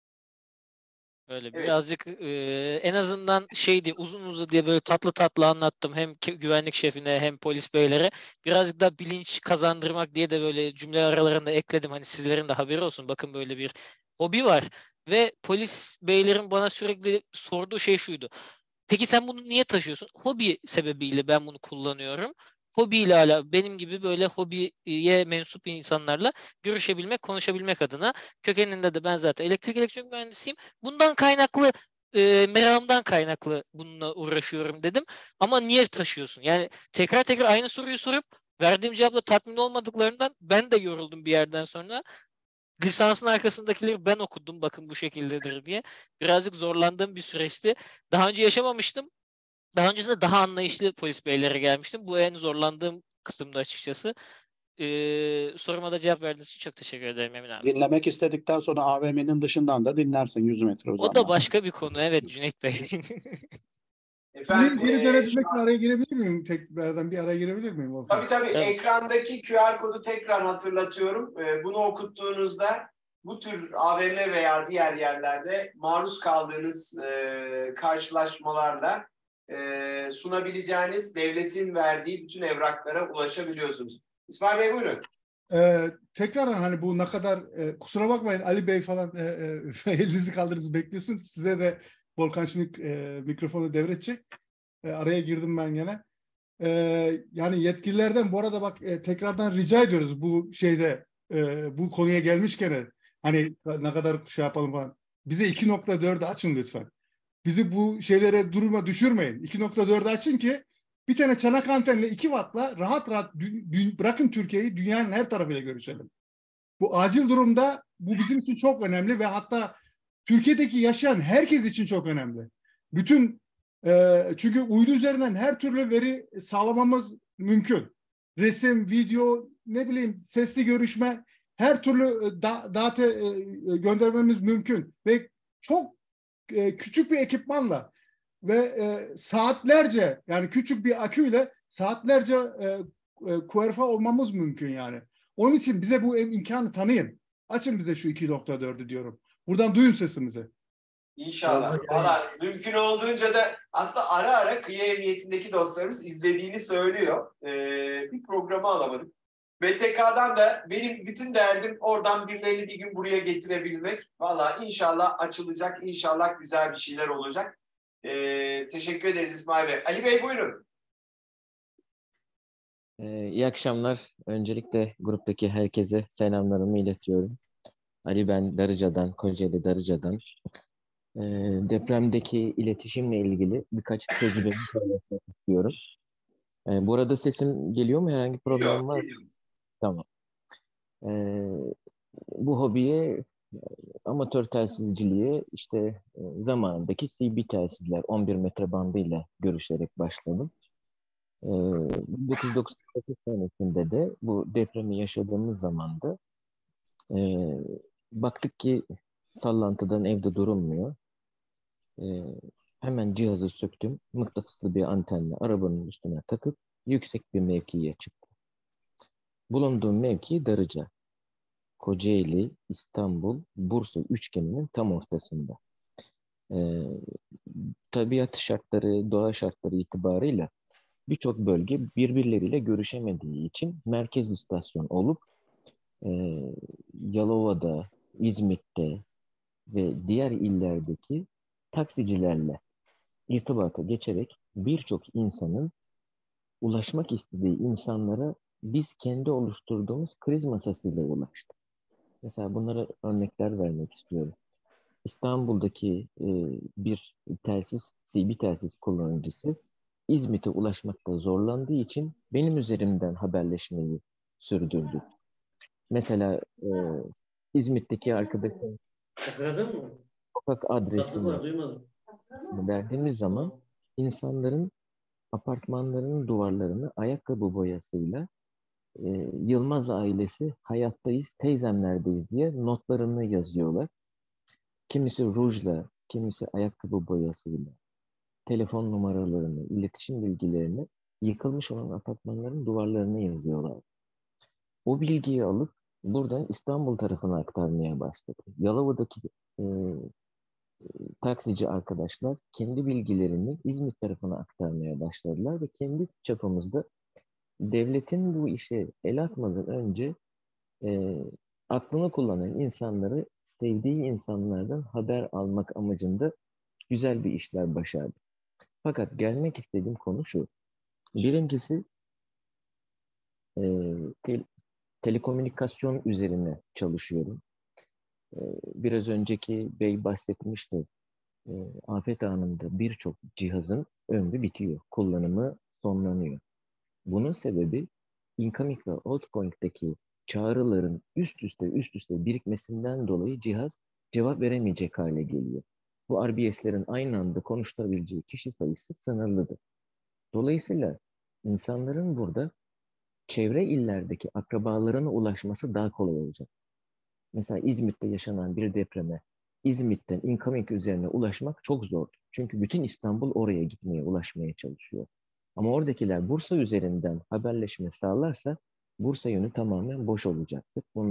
Öyle birazcık en azından şeydi uzun diye böyle tatlı tatlı anlattım hem güvenlik şefine hem polis beylere. Birazcık da bilinç kazandırmak diye de böyle cümle aralarında ekledim. Hani sizlerin de haberi olsun. Bakın böyle bir hobi var. Ve polis beylerin bana sürekli sorduğu şey şuydu. Peki sen bunu niye taşıyorsun? Hobi sebebiyle ben bunu kullanıyorum. Hobiyle benim gibi böyle hobiye mensup insanlarla görüşebilmek, konuşabilmek adına. Kökeninde de ben zaten elektrik elektronik mühendisiyim. Bundan kaynaklı, merakımdan kaynaklı bununla uğraşıyorum dedim. Ama niye taşıyorsun? Yani tekrar aynı soruyu sorup verdiğim cevapla tatmin olmadıklarından ben de yoruldum bir yerden sonra. Lisansın arkasındakileri ben okudum bakın bu şekildedir diye. Birazcık zorlandığım bir süreçti. Daha önce yaşamamıştım. Daha öncesinde daha anlayışlı polis beylere gelmiştim. Bu en zorlandığım kısımda açıkçası. Soruma da cevap verdiğiniz için çok teşekkür ederim Emin abi. Dinlemek istedikten sonra AVM'nin dışından da dinlersin 100 metre uzanma. O da başka bir konu. Evet Cüneyt Bey. Efendim, Geri dönebilmek için araya girebilir miyim? Bir araya girebilir miyim? Volkan? Tabii. Ekrandaki QR kodu tekrar hatırlatıyorum. Bunu okuttuğunuzda bu tür AVM veya diğer yerlerde maruz kaldığınız karşılaşmalarla sunabileceğiniz devletin verdiği bütün evraklara ulaşabiliyorsunuz. İsmail Bey buyurun. Tekrardan hani bu ne kadar kusura bakmayın Ali Bey falan elinizi kaldırınız bekliyorsun. Size de Volkan şimdi mikrofonu devredecek. Araya girdim ben gene. Yani yetkililerden bu arada bak tekrardan rica ediyoruz bu şeyde bu konuya gelmişken hani ne kadar şey yapalım falan. Bize 2.4'ü açın lütfen. Bizi bu şeylere duruma düşürmeyin. 2.4'ü açın ki bir tane çanak antenle 2 wattla rahat rahat bırakın Türkiye'yi dünyanın her tarafıyla görüşelim. Bu acil durumda bu bizim için çok önemli ve hatta Türkiye'deki yaşayan herkes için çok önemli. Bütün çünkü uydu üzerinden her türlü veri sağlamamız mümkün. Resim, video, ne bileyim sesli görüşme, her türlü data göndermemiz mümkün. Ve çok küçük bir ekipmanla ve saatlerce yani küçük bir aküyle saatlerce QRF olmamız mümkün yani. Onun için bize bu imkanı tanıyın. Açın bize şu 2.4'ü diyorum. Buradan duyun sesimizi. İnşallah. Valla mümkün olduğunca da aslında ara ara kıyı emniyetindeki dostlarımız izlediğini söylüyor. Bir programı alamadık. BTK'dan da benim bütün derdim oradan birilerini bir gün buraya getirebilmek. Valla inşallah açılacak, inşallah güzel bir şeyler olacak. Teşekkür ederiz İsmail Bey. Ali Bey buyurun. İyi akşamlar. Öncelikle gruptaki herkese selamlarımı iletiyorum. Ali ben Darıca'dan, Kocaeli Darıca'dan. Depremdeki iletişimle ilgili birkaç tecrübemi paylaşmak istiyorum. Bu arada sesim geliyor mu? Herhangi bir problem var mı? Tamam. Bu hobiye, amatör telsizciliğe işte zamanındaki CB telsizler 11 metre bandıyla görüşerek başladım. 1998 senesinde de bu depremi yaşadığımız zamanda baktık ki sallantıdan evde durulmuyor. Hemen cihazı söktüm. Mıknatıslı bir antenle arabanın üstüne takıp yüksek bir mevkiye çıktım. Bulunduğum mevki Darıca. Kocaeli, İstanbul, Bursa üçgeninin tam ortasında. Tabiat şartları, doğa şartları itibarıyla birçok bölge birbirleriyle görüşemediği için merkez istasyon olup Yalova'da, İzmit'te ve diğer illerdeki taksicilerle irtibata geçerek birçok insanın ulaşmak istediği insanlara biz kendi oluşturduğumuz kriz masasıyla ulaştık. Mesela bunlara örnekler vermek istiyorum. İstanbul'daki bir telsiz, CB telsiz kullanıcısı İzmit'e ulaşmakta zorlandığı için benim üzerimden haberleşmeyi sürdürdü. Mesela İzmit'teki arkadaşım sokak adresini verdiğimiz zaman insanların apartmanlarının duvarlarını ayakkabı boyasıyla Yılmaz ailesi hayattayız, teyzemlerdeyiz diye notlarını yazıyorlar. Kimisi rujla, kimisi ayakkabı boyasıyla, telefon numaralarını, iletişim bilgilerini yıkılmış olan apartmanların duvarlarına yazıyorlar. O bilgiyi alıp buradan İstanbul tarafına aktarmaya başladı. Yalova'daki taksici arkadaşlar kendi bilgilerini İzmit tarafına aktarmaya başladılar ve kendi çapımızda devletin bu işe el atmadan önce aklını kullanan insanları sevdiği insanlardan haber almak amacında güzel bir işler başardı. Fakat gelmek istediğim konu şu. Birincisi telekomünikasyon üzerine çalışıyorum. Biraz önceki bey bahsetmişti. Afet anında birçok cihazın ömrü bitiyor. Kullanımı sonlanıyor. Bunun sebebi incoming ve outgoing'deki çağrıların üst üste birikmesinden dolayı cihaz cevap veremeyecek hale geliyor. Bu RBS'lerin aynı anda konuşturabileceği kişi sayısı sınırlıdır. Dolayısıyla insanların burada çevre illerdeki akrabalarına ulaşması daha kolay olacak. Mesela İzmit'te yaşanan bir depreme İzmit'ten incoming üzerine ulaşmak çok zor. Çünkü bütün İstanbul oraya gitmeye, ulaşmaya çalışıyor. Ama oradakiler Bursa üzerinden haberleşme sağlarsa Bursa yönü tamamen boş olacaktır. Bunu da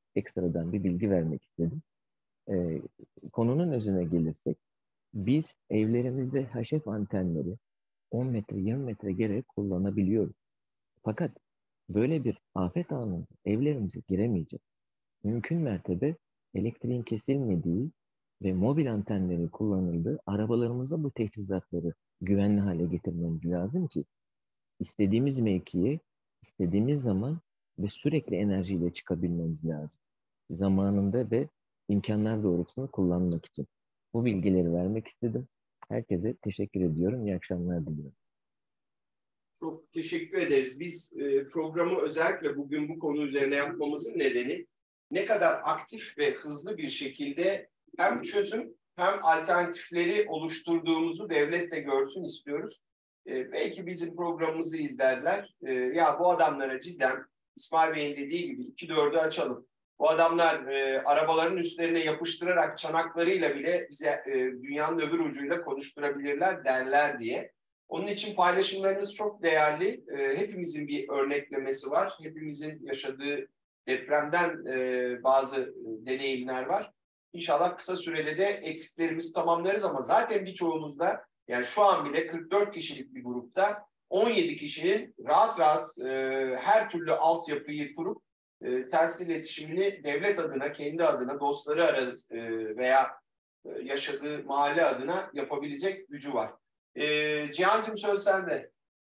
ekstradan bir bilgi vermek istedim. Konunun özüne gelirsek, biz evlerimizde HF antenleri 10 metre, 20 metre gerek kullanabiliyoruz. Fakat böyle bir afet anında evlerimize giremeyeceğiz. Mümkün mertebe elektriğin kesilmediği ve mobil antenlerin kullanıldığı arabalarımızda bu teçhizatları güvenli hale getirmemiz lazım ki istediğimiz mevkiye, istediğimiz zaman ve sürekli enerjiyle çıkabilmemiz lazım. Zamanında ve imkanlar doğrultusunda kullanmak için. Bu bilgileri vermek istedim. Herkese teşekkür ediyorum. İyi akşamlar diliyorum. Çok teşekkür ederiz. Biz programı özellikle bugün bu konu üzerine yapmamızın nedeni ne kadar aktif ve hızlı bir şekilde hem çözüm hem alternatifleri oluşturduğumuzu devlet de görsün istiyoruz. Belki bizim programımızı izlerler. Ya bu adamlara cidden İsmail Bey'in dediği gibi 2-4'ü açalım. Bu adamlar arabaların üstlerine yapıştırarak çanaklarıyla bile bize dünyanın öbür ucuyla konuşturabilirler derler diye. Onun için paylaşımlarınız çok değerli. Hepimizin bir örneklemesi var. Hepimizin yaşadığı depremden bazı deneyimler var. İnşallah kısa sürede de eksiklerimizi tamamlarız ama zaten birçoğumuzda, yani şu an bile 44 kişilik bir grupta 17 kişinin rahat rahat her türlü altyapıyı kurup telsiz iletişimini devlet adına, kendi adına, dostları arası veya yaşadığı mahalle adına yapabilecek gücü var. Cihan'cığım söz sende.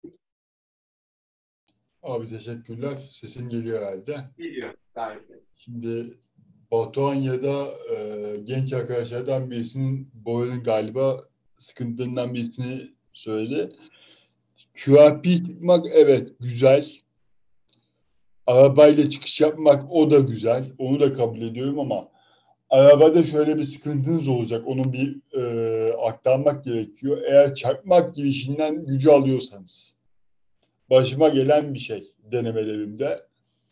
Abi teşekkürler. Sesin geliyor herhalde. Geliyor. Gayet. Şimdi Batuhan ya da genç arkadaşlardan birisinin Bora'nın galiba sıkıntılarından birisini söyledi. QRP çıkmak evet güzel. Arabayla çıkış yapmak o da güzel. Onu da kabul ediyorum ama arabada şöyle bir sıkıntınız olacak. Onu bir aktarmak gerekiyor. Eğer çarpmak girişinden gücü alıyorsanız. Başıma gelen bir şey denemelerimde.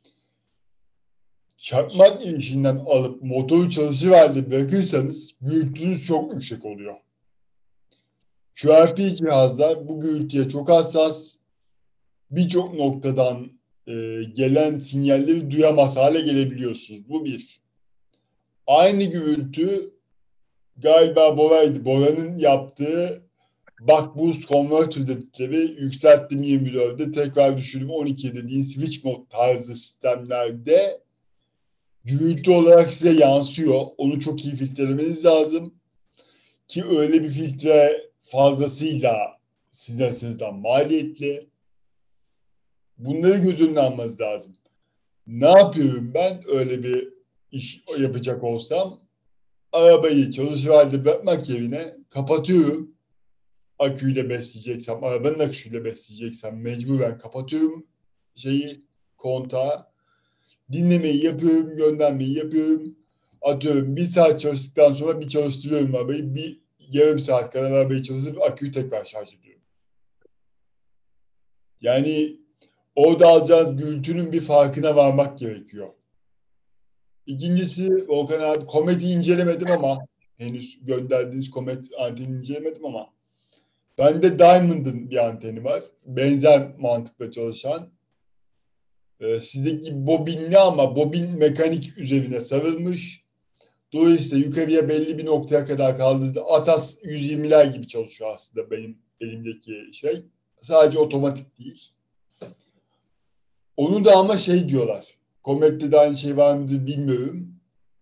Çarpmak girişinden alıp motoru çalışır halde bırakırsanız gürültünüz çok yüksek oluyor. QRP cihazlar bu gürültüye çok hassas. Birçok noktadan gelen sinyalleri duyamaz hale gelebiliyorsunuz. Bu bir. Aynı gürültü galiba Bora'ydı. Bora'nın yaptığı Buck Boost Converter dedikleri yükselttim 24'de tekrar düşürdüm 12 dediğin switch mode tarzı sistemlerde gürültü olarak size yansıyor. Onu çok iyi filtrelemeniz lazım. Ki öyle bir filtre fazlasıyla sizin açınızdan maliyetli. Bunları göz önüne almanız lazım. Ne yapıyorum ben öyle bir iş yapacak olsam? Arabayı çalışır halde bırakmak yerine kapatıyorum. Aküyle besleyeceksem, arabanın aküsüyle besleyeceksem mecburen kapatıyorum kontağı. Dinlemeyi yapıyorum, göndermeyi yapıyorum. Atıyorum 1 saat çalıştıktan sonra bir çalıştırıyorum arabayı. Bir yarım saat kadar arabayı çalıştırıp aküyü tekrar şarj ediyorum. Yani orada alacağınız gürültünün bir farkına varmak gerekiyor. İkincisi Volkan abi Comet'i incelemedim ama henüz gönderdiğiniz Comet antenini incelemedim ama bende Diamond'ın bir anteni var. Benzer mantıkla çalışan. Sizdeki bobinli ama bobin mekanik üzerine sarılmış. Dolayısıyla yukarıya belli bir noktaya kadar kaldırdı. ATAS 120'ler gibi çalışıyor aslında benim elimdeki şey. Sadece otomatik değil. Onu da ama diyorlar. Comet'te de aynı şey var mıdır bilmiyorum.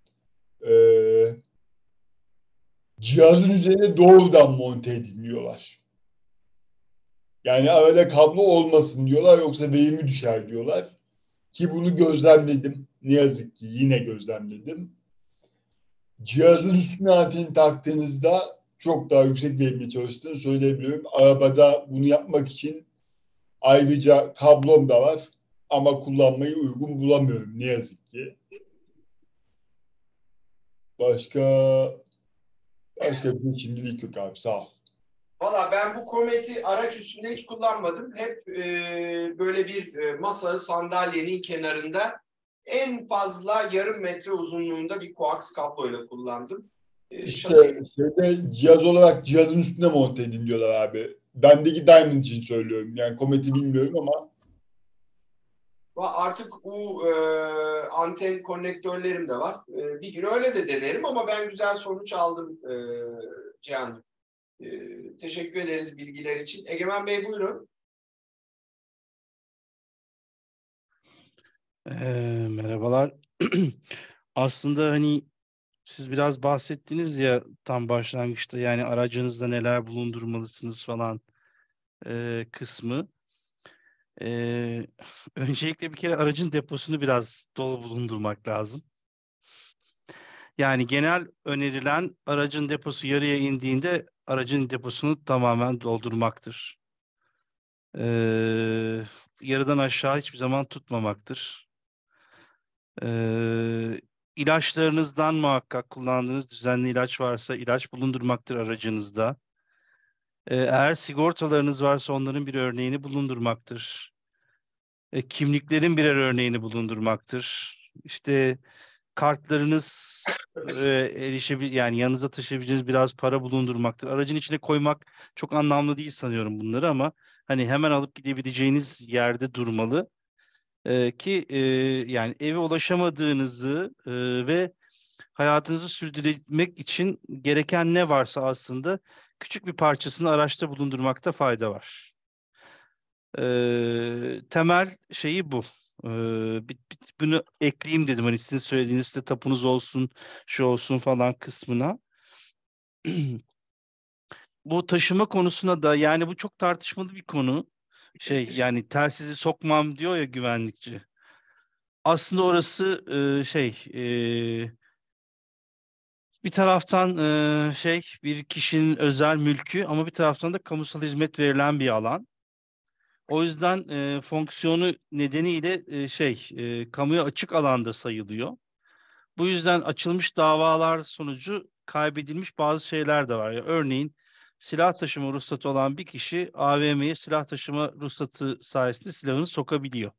Cihazın üzerine doğrudan monte ediliyorlar. Yani arada kablo olmasın diyorlar yoksa verimi düşer diyorlar. Ki bunu gözlemledim. Ne yazık ki yine gözlemledim. Cihazın üstüne anteni taktığınızda çok daha yüksek verimle çalıştığını söyleyebiliyorum. Arabada bunu yapmak için ayrıca kablom da var ama kullanmayı uygun bulamıyorum ne yazık ki. Başka bir şey şimdilik yok abi sağ ol. Valla ben bu Comet'i araç üstünde hiç kullanmadım. Hep böyle bir masa sandalyenin kenarında en fazla yarım metre uzunluğunda bir koaks kabloyla kullandım. İşte cihaz olarak cihazın üstünde monte edin diyorlar abi. Bendeki Diamond için söylüyorum. Yani Comet'i bilmiyorum ama. Artık bu anten konnektörlerim de var. Bir gün öyle de denerim ama ben güzel sonuç aldım Cihan. Teşekkür ederiz bilgiler için. Egemen Bey buyurun. Merhabalar. Aslında hani siz biraz bahsettiniz ya tam başlangıçta, yani aracınızda neler bulundurmalısınız falan kısmı. Öncelikle bir kere aracın deposunu biraz dolu bulundurmak lazım. Yani genel önerilen aracın deposu yarıya indiğinde aracın deposunu tamamen doldurmaktır. Yarıdan aşağı hiçbir zaman tutmamaktır. İlaçlarınızdan muhakkak kullandığınız düzenli ilaç varsa ilaç bulundurmaktır aracınızda. Eğer sigortalarınız varsa onların bir örneğini bulundurmaktır. Kimliklerin birer örneğini bulundurmaktır. İşte kartlarınız yani yanınıza taşıyabileceğiniz biraz para bulundurmaktır. Aracın içine koymak çok anlamlı değil sanıyorum bunları, ama hani hemen alıp gidebileceğiniz yerde durmalı. Ki yani eve ulaşamadığınızı ve hayatınızı sürdürmek için gereken ne varsa aslında küçük bir parçasını araçta bulundurmakta fayda var. Temel şeyi bu. Bunu ekleyeyim dedim, hani sizin söylediğiniz de tapunuz olsun, şu olsun falan kısmına. Bu taşıma konusuna da, yani bu çok tartışmalı bir konu. Yani telsizi sokmam diyor ya güvenlikçi. Aslında orası bir taraftan bir kişinin özel mülkü, ama bir taraftan da kamusal hizmet verilen bir alan. O yüzden fonksiyonu nedeniyle kamuya açık alanda sayılıyor. Bu yüzden açılmış davalar sonucu kaybedilmiş bazı şeyler de var. Örneğin silah taşıma ruhsatı olan bir kişi AVM'ye silah taşıma ruhsatı sayesinde silahını sokabiliyor.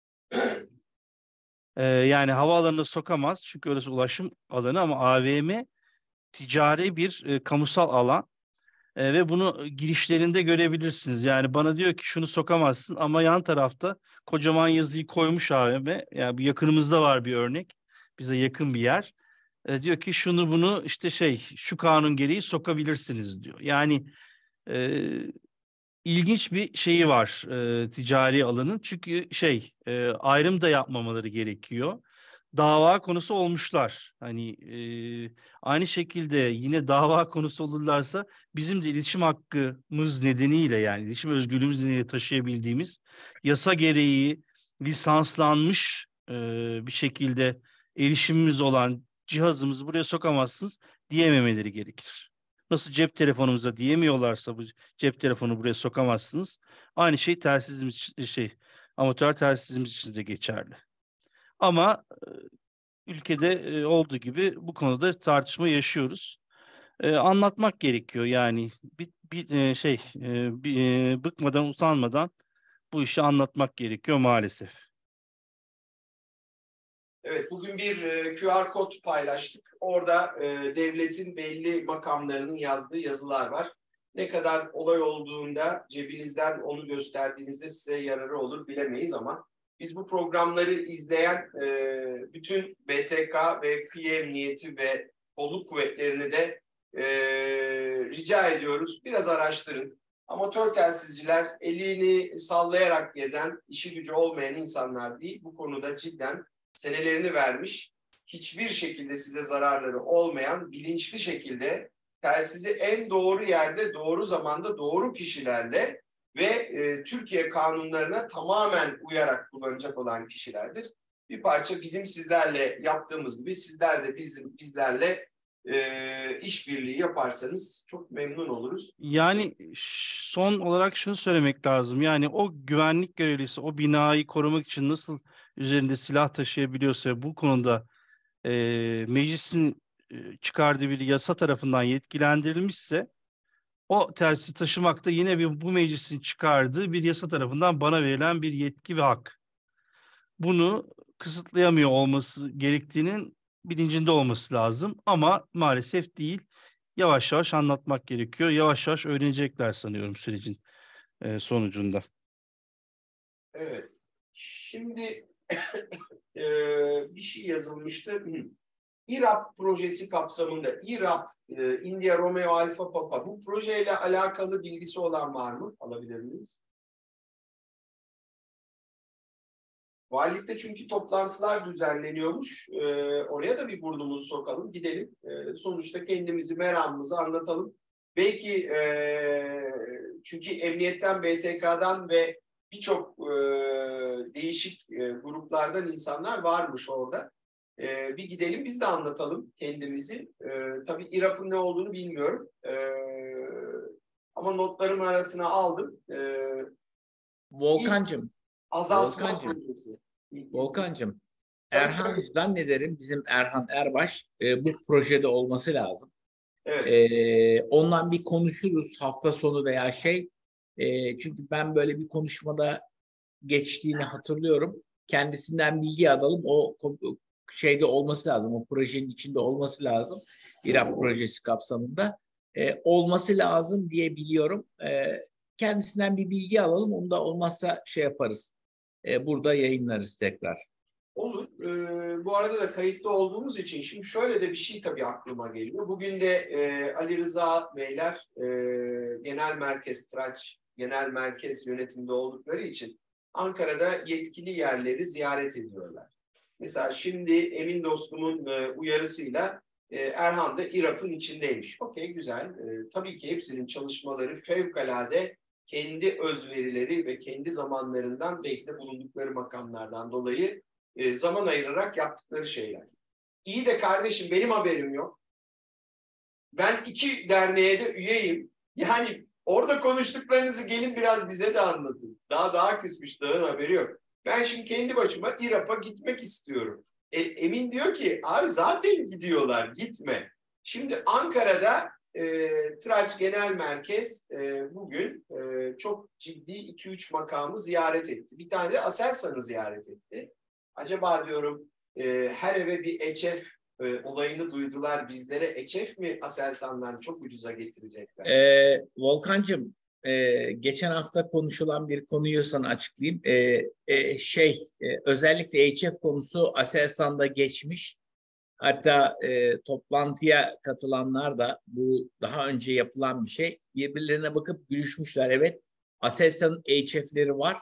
Yani havaalanına sokamaz çünkü orası ulaşım alanı, ama AVM ticari bir kamusal alan. Ve bunu girişlerinde görebilirsiniz. Yani bana diyor ki şunu sokamazsın, ama yan tarafta kocaman yazıyı koymuş AVM. Yani bu yakınımızda var bir örnek. Bize yakın bir yer. Diyor ki şunu bunu işte şu kanun gereği sokabilirsiniz diyor. Yani ilginç bir şeyi var ticari alanın. Çünkü ayrım da yapmamaları gerekiyor. Dava konusu olmuşlar. Hani aynı şekilde yine dava konusu olurlarsa bizim de iletişim hakkımız nedeniyle, yani iletişim özgürlüğümüz nedeniyle taşıyabildiğimiz yasa gereği lisanslanmış bir şekilde erişimimiz olan cihazımızı buraya sokamazsınız diyememeleri gerekir. Nasıl cep telefonumuza diyemiyorlarsa bu cep telefonu buraya sokamazsınız. Aynı şey telsizimiz amatör telsizimiz için de geçerli. Ama ülkede olduğu gibi bu konuda tartışma yaşıyoruz. Anlatmak gerekiyor yani bıkmadan utanmadan bu işi anlatmak gerekiyor maalesef. Evet, bugün bir QR kod paylaştık. Orada devletin belli makamlarının yazdığı yazılar var. Ne kadar olay olduğunda cebinizden onu gösterdiğinizde size yararı olur bilemeyiz, ama biz bu programları izleyen bütün BTK ve kıyı emniyeti ve kolluk kuvvetlerini de rica ediyoruz. Biraz araştırın. Amatör telsizciler elini sallayarak gezen, işi gücü olmayan insanlar değil. Bu konuda cidden senelerini vermiş, hiçbir şekilde size zararları olmayan, bilinçli şekilde telsizi en doğru yerde, doğru zamanda, doğru kişilerle ve Türkiye kanunlarına tamamen uyarak kullanacak olan kişilerdir. Bir parça bizim sizlerle yaptığımız gibi sizler de bizlerle işbirliği yaparsanız çok memnun oluruz. Yani son olarak şunu söylemek lazım. Yani o güvenlik görevlisi o binayı korumak için nasıl üzerinde silah taşıyabiliyorsa ve bu konuda meclisin çıkardığı bir yasa tarafından yetkilendirilmişse, o telsizi taşımak da yine bu meclisin çıkardığı bir yasa tarafından bana verilen bir yetki ve hak. Bunu kısıtlayamıyor olması gerektiğinin bilincinde olması lazım, ama maalesef değil. Yavaş yavaş anlatmak gerekiyor. Yavaş yavaş öğrenecekler sanıyorum sürecin sonucunda. Evet. Şimdi bir şey yazılmıştı. İRAP projesi kapsamında İRAP, India Romeo Alfa Papa, bu projeyle alakalı bilgisi olan var mı? Alabilir miyiz? Valilikte çünkü toplantılar düzenleniyormuş. Oraya da bir burnumuzu sokalım, gidelim. Sonuçta kendimizi, meramımızı anlatalım. Belki çünkü emniyetten, BTK'dan ve birçok değişik gruplardan insanlar varmış orada. Bir gidelim, biz de anlatalım kendimizi. Tabii İRAP'ın ne olduğunu bilmiyorum. Ama notlarım arasına aldım. Volkan'cığım. Azaltma projesi. Volkan'cığım. Erhan zannederim bizim Erhan Erbaş bu projede olması lazım. Evet. Ondan bir konuşuruz hafta sonu veya çünkü ben böyle bir konuşmada geçtiğini hatırlıyorum. Kendisinden bilgi alalım. O şeyde olması lazım. O projenin içinde olması lazım. İRAP projesi kapsamında. Olması lazım diye biliyorum. Kendisinden bir bilgi alalım. Onu da olmazsa yaparız. Burada yayınlarız tekrar. Olur. Bu arada da kayıtlı olduğumuz için şimdi şöyle de bir şey tabii aklıma geliyor. Bugün de Ali Rıza Beyler Genel Merkez Tıraç Genel Merkez yönetiminde oldukları için Ankara'da yetkili yerleri ziyaret ediyorlar. Mesela şimdi Emin dostumun uyarısıyla Erhan da İRAP'ın içindeymiş. Okey, güzel. Tabii ki hepsinin çalışmaları fevkalade kendi özverileri ve kendi zamanlarından belki de bulundukları makamlardan dolayı zaman ayırarak yaptıkları şeyler. İyi de kardeşim benim haberim yok. Ben 2 derneğe de üyeyim. Yani orada konuştuklarınızı gelin biraz bize de anlatın. Daha küsmüş, dağın haberi yok. Ben şimdi kendi başıma İRAP'a gitmek istiyorum. Emin diyor ki abi zaten gidiyorlar, gitme. Şimdi Ankara'da Tıraç Genel Merkez bugün çok ciddi 2-3 makamı ziyaret etti. Bir tane de Aselsan'ı ziyaret etti. Acaba diyorum her eve bir EÇEF olayını duydular. Bizlere EÇEF mi Aselsan'dan çok ucuza getirecekler? Volkan'cığım geçen hafta konuşulan bir konuyu sana açıklayayım. Özellikle EÇEF konusu Aselsan'da geçmiş. Hatta toplantıya katılanlar da bu daha önce yapılan bir şey. Birbirlerine bakıp gülüşmüşler. Evet, Aselsan'ın EÇEF'leri var.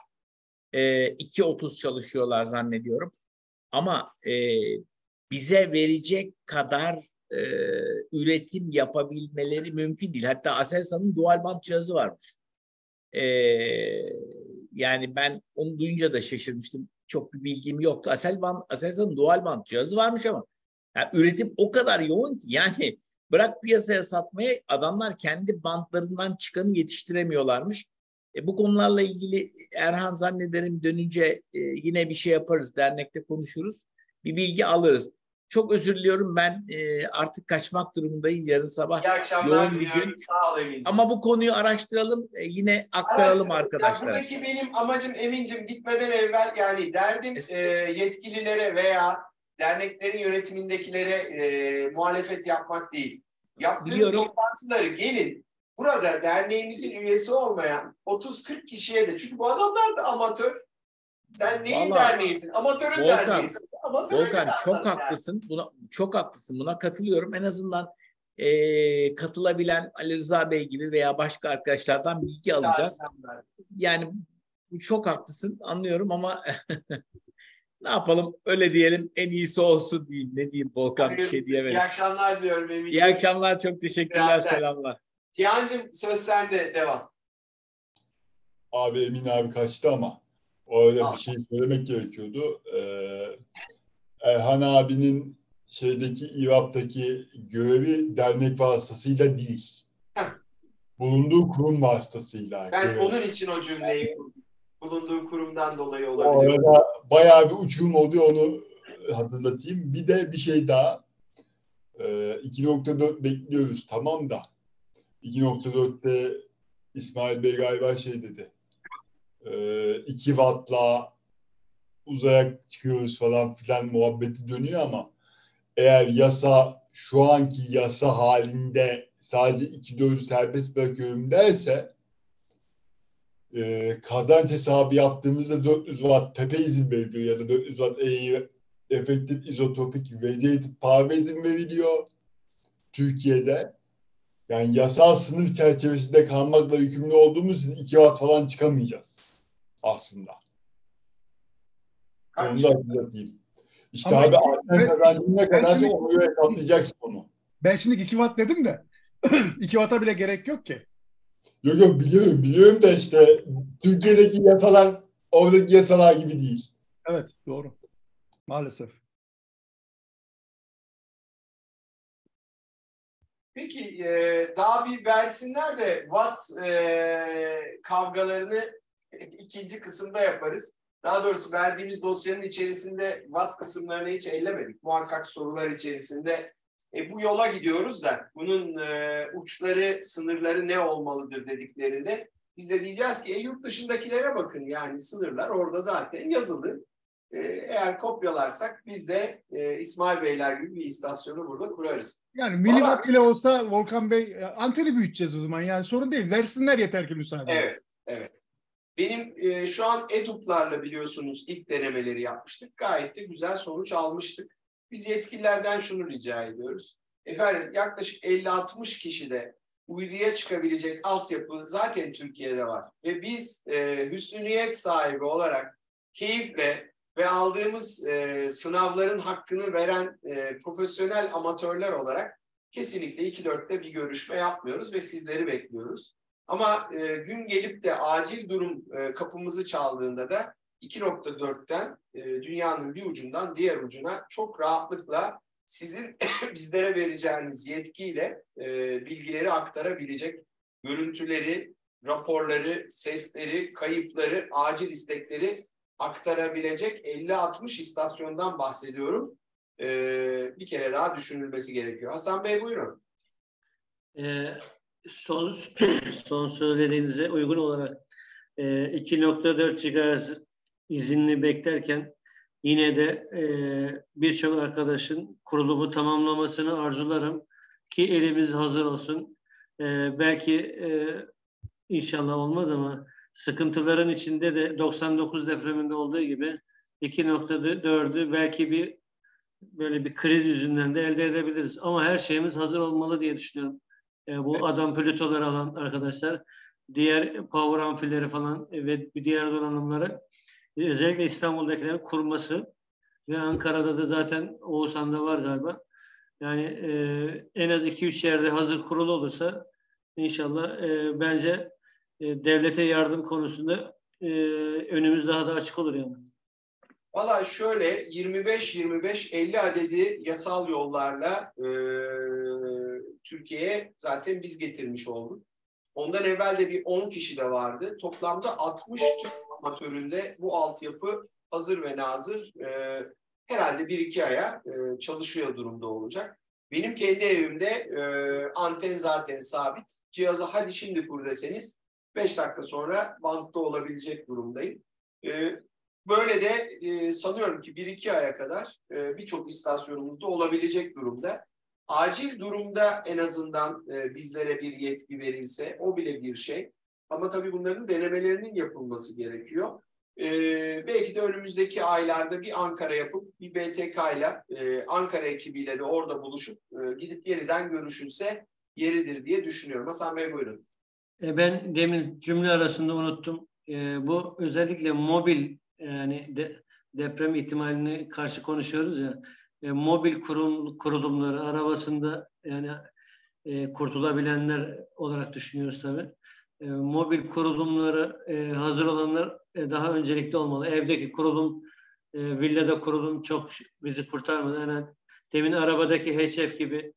2.30 çalışıyorlar zannediyorum. Ama bize verecek kadar üretim yapabilmeleri mümkün değil. Hatta Aselsan'ın dual band cihazı varmış. Yani ben onu duyunca da şaşırmıştım. Çok bir bilgim yoktu. Aselsan'ın dual band cihazı varmış ama yani üretim o kadar yoğun ki yani bırak piyasaya satmayı, adamlar kendi bantlarından çıkanı yetiştiremiyorlarmış. Bu konularla ilgili Erhan zannederim dönünce yine bir şey yaparız. Dernekte konuşuruz. Bir bilgi alırız. Çok özür diliyorum. Ben artık kaçmak durumundayım. Yarın sabah yoğun bir gün. Sağ ol Emin'ciğim. Ama bu konuyu araştıralım. Yine aktaralım arkadaşlar. Buradaki benim amacım Emin'ciğim gitmeden evvel yani derdim yetkililere veya derneklerin yönetimindekilere muhalefet yapmak değil. Yaptığınız toplantıları gelin. Burada derneğimizin üyesi olmayan 30-40 kişiye de, çünkü bu adamlar da amatör. Sen neyin derneğisin? Amatörün derneğisin. Volkan çok haklısın. Çok haklısın. Buna katılıyorum. En azından katılabilen Ali Rıza Bey gibi veya başka arkadaşlardan bilgi alacağız. Yani bu çok haklısın. Anlıyorum ama ne yapalım? Öyle diyelim. En iyisi olsun diyeyim. Ne diyeyim Volkan, bir şey diyemedim. İyi akşamlar diyorum Emin. İyi akşamlar. Çok teşekkürler. Selamlar. Cihan'cığım söz sende. Devam. Abi Emin abi kaçtı ama orada bir şey söylemek gerekiyordu. Erhan abinin İRAP'taki görevi dernek vasıtasıyla değil. Bulunduğu kurum vasıtasıyla. Ben onun için o cümleyi kurdum. Bulunduğu kurumdan dolayı olabilir. Orada bayağı bir uçurum oluyor, onu hatırlatayım. Bir de bir şey daha. 2.4 bekliyoruz, tamam da 2.4'te İsmail Bey galiba dedi. 2 wattla uzaya çıkıyoruz falan filan muhabbeti dönüyor ama eğer şu anki yasa halinde sadece 2.4'ü serbest bırakıyorum derse kazanç hesabı yaptığımızda 400 watt PEP'e izin veriliyor ya da 400 watt E'yi efektif izotropik radiated power izin veriliyor Türkiye'de. Yani yasal sınır çerçevesinde kalmakla yükümlü olduğumuz için 2 watt falan çıkamayacağız aslında. Onu da hatırlatayım. İşte Ama abi anten kazancı ne kadarsa ona göre hesaplayacaksın onu. Ben şimdi 2 watt dedim de 2 watt'a bile gerek yok ki. Yok biliyorum da işte Türkiye'deki yasalar oradaki yasalar gibi değil. Evet, doğru. Maalesef. Peki daha bir versinler de Watt kavgalarını ikinci kısımda yaparız. Daha doğrusu verdiğimiz dosyanın içerisinde Watt kısımlarını hiç ellemedik. Muhakkak sorular içerisinde bu yola gidiyoruz da bunun uçları, sınırları ne olmalıdır dediklerinde biz de diyeceğiz ki yurt dışındakilere bakın, yani sınırlar orada zaten yazılı. Eğer kopyalarsak biz de İsmail Beyler gibi bir istasyonu burada kurarız. Yani miliwatt bile olsa Volkan Bey anteni büyüteceğiz o zaman. Yani sorun değil. Versinler yeter ki müsaade. Evet, evet. Benim şu an EDUP'larla biliyorsunuz ilk denemeleri yapmıştık. Gayet de güzel sonuç almıştık. Biz yetkililerden şunu rica ediyoruz. Efendim yaklaşık 50-60 kişide uyduya çıkabilecek altyapı zaten Türkiye'de var. Ve biz hüsnü niyet sahibi olarak keyifle ve aldığımız sınavların hakkını veren profesyonel amatörler olarak kesinlikle 2-4'te bir görüşme yapmıyoruz ve sizleri bekliyoruz. Ama gün gelip de acil durum kapımızı çaldığında da 2.4'ten dünyanın bir ucundan diğer ucuna çok rahatlıkla sizin bizlere vereceğiniz yetkiyle bilgileri aktarabilecek, görüntüleri, raporları, sesleri, kayıpları, acil istekleri aktarabilecek 50-60 istasyondan bahsediyorum. Bir kere daha düşünülmesi gerekiyor. Hasan Bey buyurun. Son söylediğinize uygun olarak 2.4 GHz izinli beklerken yine de birçok arkadaşın kurulumu tamamlamasını arzularım ki elimiz hazır olsun. Belki inşallah olmaz ama sıkıntıların içinde de 99 depreminde olduğu gibi 2.4'ü belki böyle bir kriz yüzünden de elde edebiliriz. Ama her şeyimiz hazır olmalı diye düşünüyorum. Bu adam Plütoları alan arkadaşlar, diğer power amfileri falan ve diğer donanımları özellikle İstanbul'dakilerin kurması ve Ankara'da da zaten Oğuzhan'da var galiba. Yani en az 2-3 yerde hazır kurulu olursa inşallah bence devlete yardım konusunda önümüz daha da açık olur yani. Valla şöyle 25-50 adedi yasal yollarla Türkiye'ye zaten biz getirmiş olduk. Ondan evvel de bir 10 kişi de vardı. Toplamda 60 Türk amatöründe bu altyapı hazır ve nazır herhalde 1-2 aya çalışıyor durumda olacak. Benim kendi evimde anten zaten sabit. Cihazı hadi şimdi kur deseniz 5 dakika sonra bantta olabilecek durumdayım. Böyle de sanıyorum ki 1-2 aya kadar birçok istasyonumuzda olabilecek durumda. Acil durumda en azından bizlere bir yetki verilse o bile bir şey. Ama tabii bunların denemelerinin yapılması gerekiyor. Belki de önümüzdeki aylarda bir Ankara yapıp bir BTK ile Ankara ekibiyle de orada buluşup gidip yeniden görüşülse yeridir diye düşünüyorum. Hasan Bey buyurun. Ben demin cümle arasında unuttum. Bu özellikle mobil yani deprem ihtimaline karşı konuşuyoruz ya. Mobil kurulumları arabasında yani kurtulabilenler olarak düşünüyoruz tabii. Mobil kurulumları hazır olanlar daha öncelikli olmalı. Evdeki kurulum, villada kurulum çok bizi kurtarmadı. Yani demin arabadaki HF gibi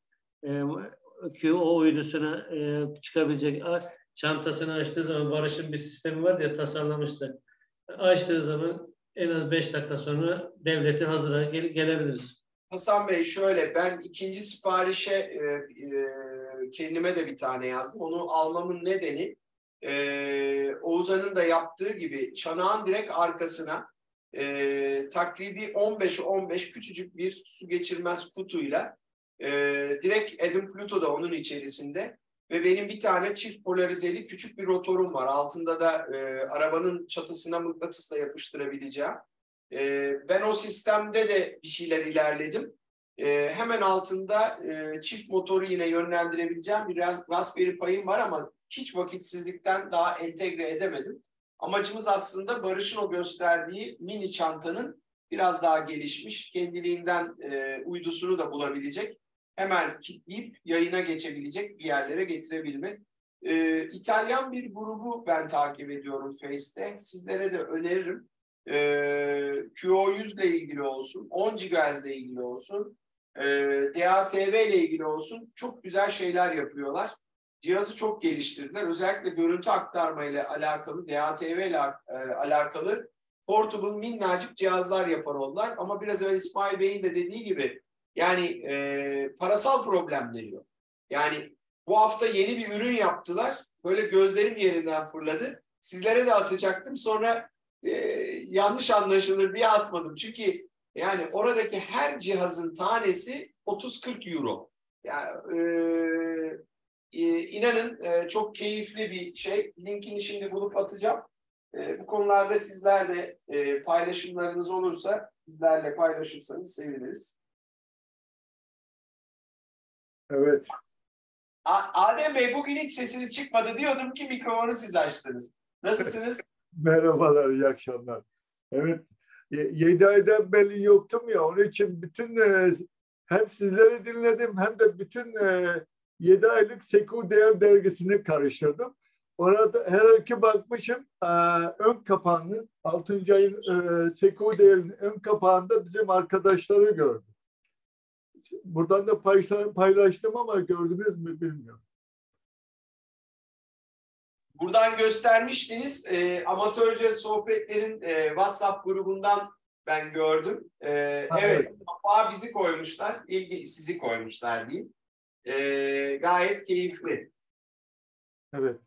QO uydusuna çıkabilecek çantasını açtığı zaman Barış'ın bir sistemi var diye tasarlamıştı. Açtığı zaman en az 5 dakika sonra devleti hazıra gelebiliriz. Hasan Bey şöyle, ben ikinci siparişe kendime de bir tane yazdım. Onu almamın nedeni Oğuzhan'ın da yaptığı gibi çanağın direkt arkasına takribi 15'e 15 küçücük bir su geçirmez kutuyla direkt Adam Pluto da onun içerisinde ve benim bir tane çift polarizeli küçük bir rotorum var. Altında da arabanın çatısına mıknatısla yapıştırabileceğim. Ben o sistemde de bir şeyler ilerledim. Hemen altında çift motoru yine yönlendirebileceğim bir Raspberry Pi'm var ama hiç vakitsizlikten daha entegre edemedim. Amacımız aslında Barış'ın o gösterdiği mini çantanın biraz daha gelişmiş, kendiliğinden uydusunu da bulabilecek, hemen kilitleyip yayına geçebilecek bir yerlere getirebilmek. İtalyan bir grubu ben takip ediyorum Face'te. Sizlere de öneririm. QO100 ile ilgili olsun, 10 GHz ile ilgili olsun, DATV ile ilgili olsun çok güzel şeyler yapıyorlar. Cihazı çok geliştirdiler. Özellikle görüntü aktarma ile alakalı, DATV ile alakalı portable minnacık cihazlar yapar oldular. Ama biraz evvel İsmail Bey'in de dediği gibi yani parasal problemleri yok. Yani bu hafta yeni bir ürün yaptılar. Böyle gözlerim yerinden fırladı. Sizlere de atacaktım. Sonra yanlış anlaşılır diye atmadım. Çünkü yani oradaki her cihazın tanesi 30-40 euro. Yani inanın çok keyifli bir şey. Linkini şimdi bulup atacağım. Bu konularda sizler de paylaşımlarınız olursa bizlerle paylaşırsanız seviniriz. Evet. Adem Bey bugün hiç sesiniz çıkmadı. Diyordum ki mikrofonu siz açtınız. Nasılsınız? Merhabalar, iyi akşamlar. Evet, 7 aydan beri yoktum ya, onun için bütün hem sizleri dinledim hem de bütün 7 aylık Seku Değer dergisini karıştırdım. Orada her iki bakmışım, ön kapağının 6. ayın Seku Değer'in ön kapağında bizim arkadaşları gördüm. Buradan da paylaştım ama gördünüz mü bilmiyorum. Buradan göstermiştiniz. Amatörce sohbetlerin WhatsApp grubundan ben gördüm. Evet, kapağa bizi koymuşlar. Sizi koymuşlar diyeyim. Gayet keyifli. Evet.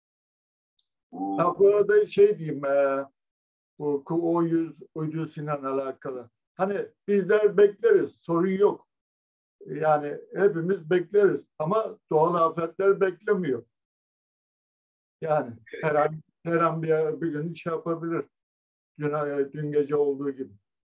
Bu arada şey diyeyim, bu QO100 uydusuyla alakalı. Hani bizler bekleriz, sorun yok. Yani hepimiz bekleriz ama doğal afetler beklemiyor. Yani her an bir gün şey yapabilir. Dün gece olduğu gibi.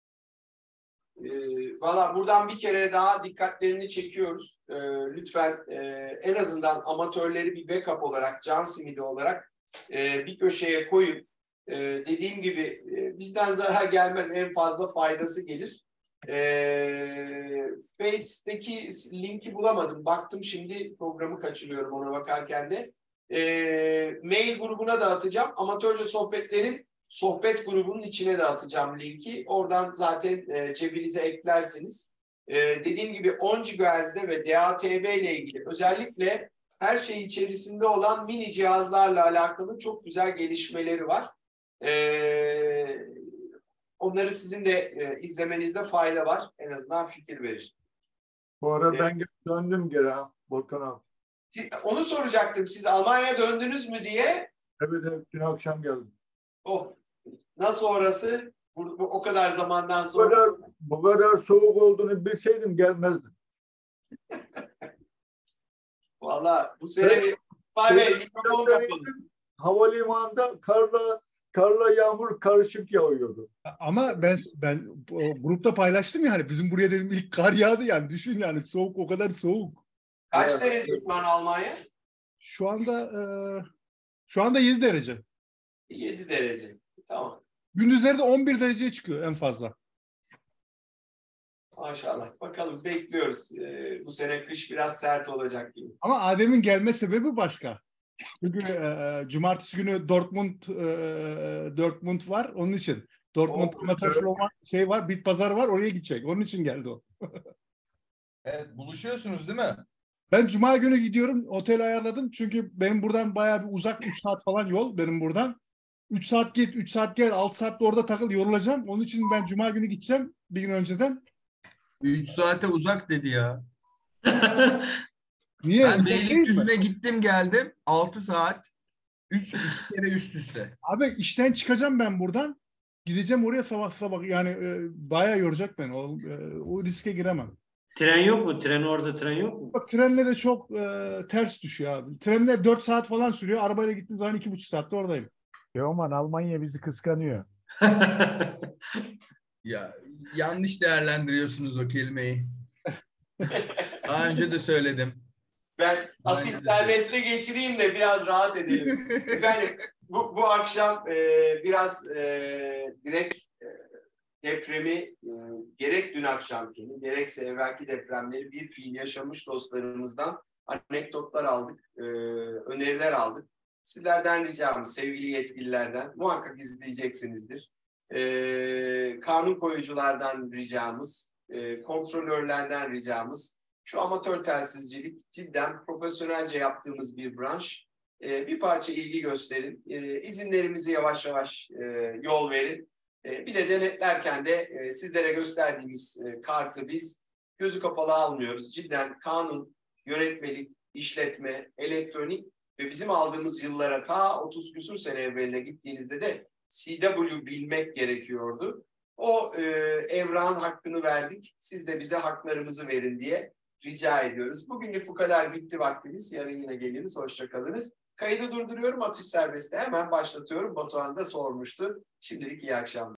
Valla buradan bir kere daha dikkatlerini çekiyoruz. Lütfen en azından amatörleri bir backup olarak, can simidi olarak bir köşeye koyun. Dediğim gibi bizden zarar gelmez, en fazla faydası gelir. Face'deki linki bulamadım. Baktım şimdi, programı kaçırıyorum ona bakarken de. Mail grubuna da atacağım. Amatörce sohbetlerin sohbet grubunun içine de atacağım linki. Oradan zaten cebinize eklersiniz. Dediğim gibi 10 GHz'de ve DATV ile ilgili özellikle her şey içerisinde olan mini cihazlarla alakalı çok güzel gelişmeleri var. Onları sizin de izlemenizde fayda var. En azından fikir verir. Bu ara ben döndüm geri Volkan abi. Onu soracaktım. Siz Almanya'ya döndünüz mü diye. Evet, dün akşam geldim. Oh, nasıl orası? O kadar zamandan sonra. Bu kadar soğuk olduğunu bilseydim gelmezdim. Vallahi bu sene mikrofon kapalı. Havalimanında karla yağmur karışık yağıyordu. Ama ben grupta paylaştım yani, bizim buraya dedim ilk kar yağdı yani, düşün yani, soğuk, o kadar soğuk. Kaç derece şu an Almanya? Şu anda 7 derece. 7 derece. Tamam. Gündüzleri de 11 dereceye çıkıyor en fazla. Maşallah. Bakalım, bekliyoruz. Bu sene kış biraz sert olacak gibi. Ama Adem'in gelme sebebi başka. Çünkü cumartesi günü Dortmund var, onun için. Dortmund amatör şey var, bit pazarı var, oraya gidecek. Onun için geldi o. Evet, buluşuyorsunuz değil mi? Ben cuma günü gidiyorum, otel ayarladım. Çünkü benim buradan bayağı bir uzak, 3 saat falan yol benim buradan. 3 saat git, 3 saat gel, 6 saat de orada takıl, yorulacağım. Onun için ben cuma günü gideceğim bir gün önceden. 3 saate uzak dedi ya. Niye? Ben Beylikdüzü'ne gittim geldim 6 saat. 2 kere üst üste. Abi işten çıkacağım ben buradan. Gideceğim oraya sabah yani bayağı yoracak beni. O riske giremem. Tren yok mu? Orada tren yok mu? Bak, trenle de çok ters düşüyor abi. Trenle 4 saat falan sürüyor. Arabayla gittiğim zaman 2,5 saatte oradayım. Teoman, Almanya bizi kıskanıyor. Ya yanlış değerlendiriyorsunuz o kelimeyi. Daha önce de söyledim. Ben atış serbestine geçireyim de biraz rahat edelim. Efendim bu akşam biraz direkt depremi gerek dün akşamki gerekse evvelki depremleri bir fiil yaşamış dostlarımızdan anekdotlar aldık, öneriler aldık. Sizlerden ricamız, sevgili yetkililerden muhakkak izleyeceksinizdir. Kanun koyuculardan ricamız, kontrolörlerden ricamız. Şu amatör telsizcilik cidden profesyonelce yaptığımız bir branş. Bir parça ilgi gösterin. İzinlerimizi yavaş yavaş yol verin. Bir de denetlerken de sizlere gösterdiğimiz kartı biz gözü kapalı almıyoruz. Cidden kanun, yönetmelik, işletme, elektronik ve bizim aldığımız yıllara ta 30 küsur sene evveline gittiğinizde de CW bilmek gerekiyordu. O evrağın hakkını verdik. Siz de bize haklarımızı verin diye rica ediyoruz. Bugünlük bu kadar, bitti vaktimiz. Yarın yine geliriz. Hoşça kalınız. Kaydı durduruyorum. Atış serbestte hemen başlatıyorum. Batuhan da sormuştu. Şimdilik iyi akşamlar.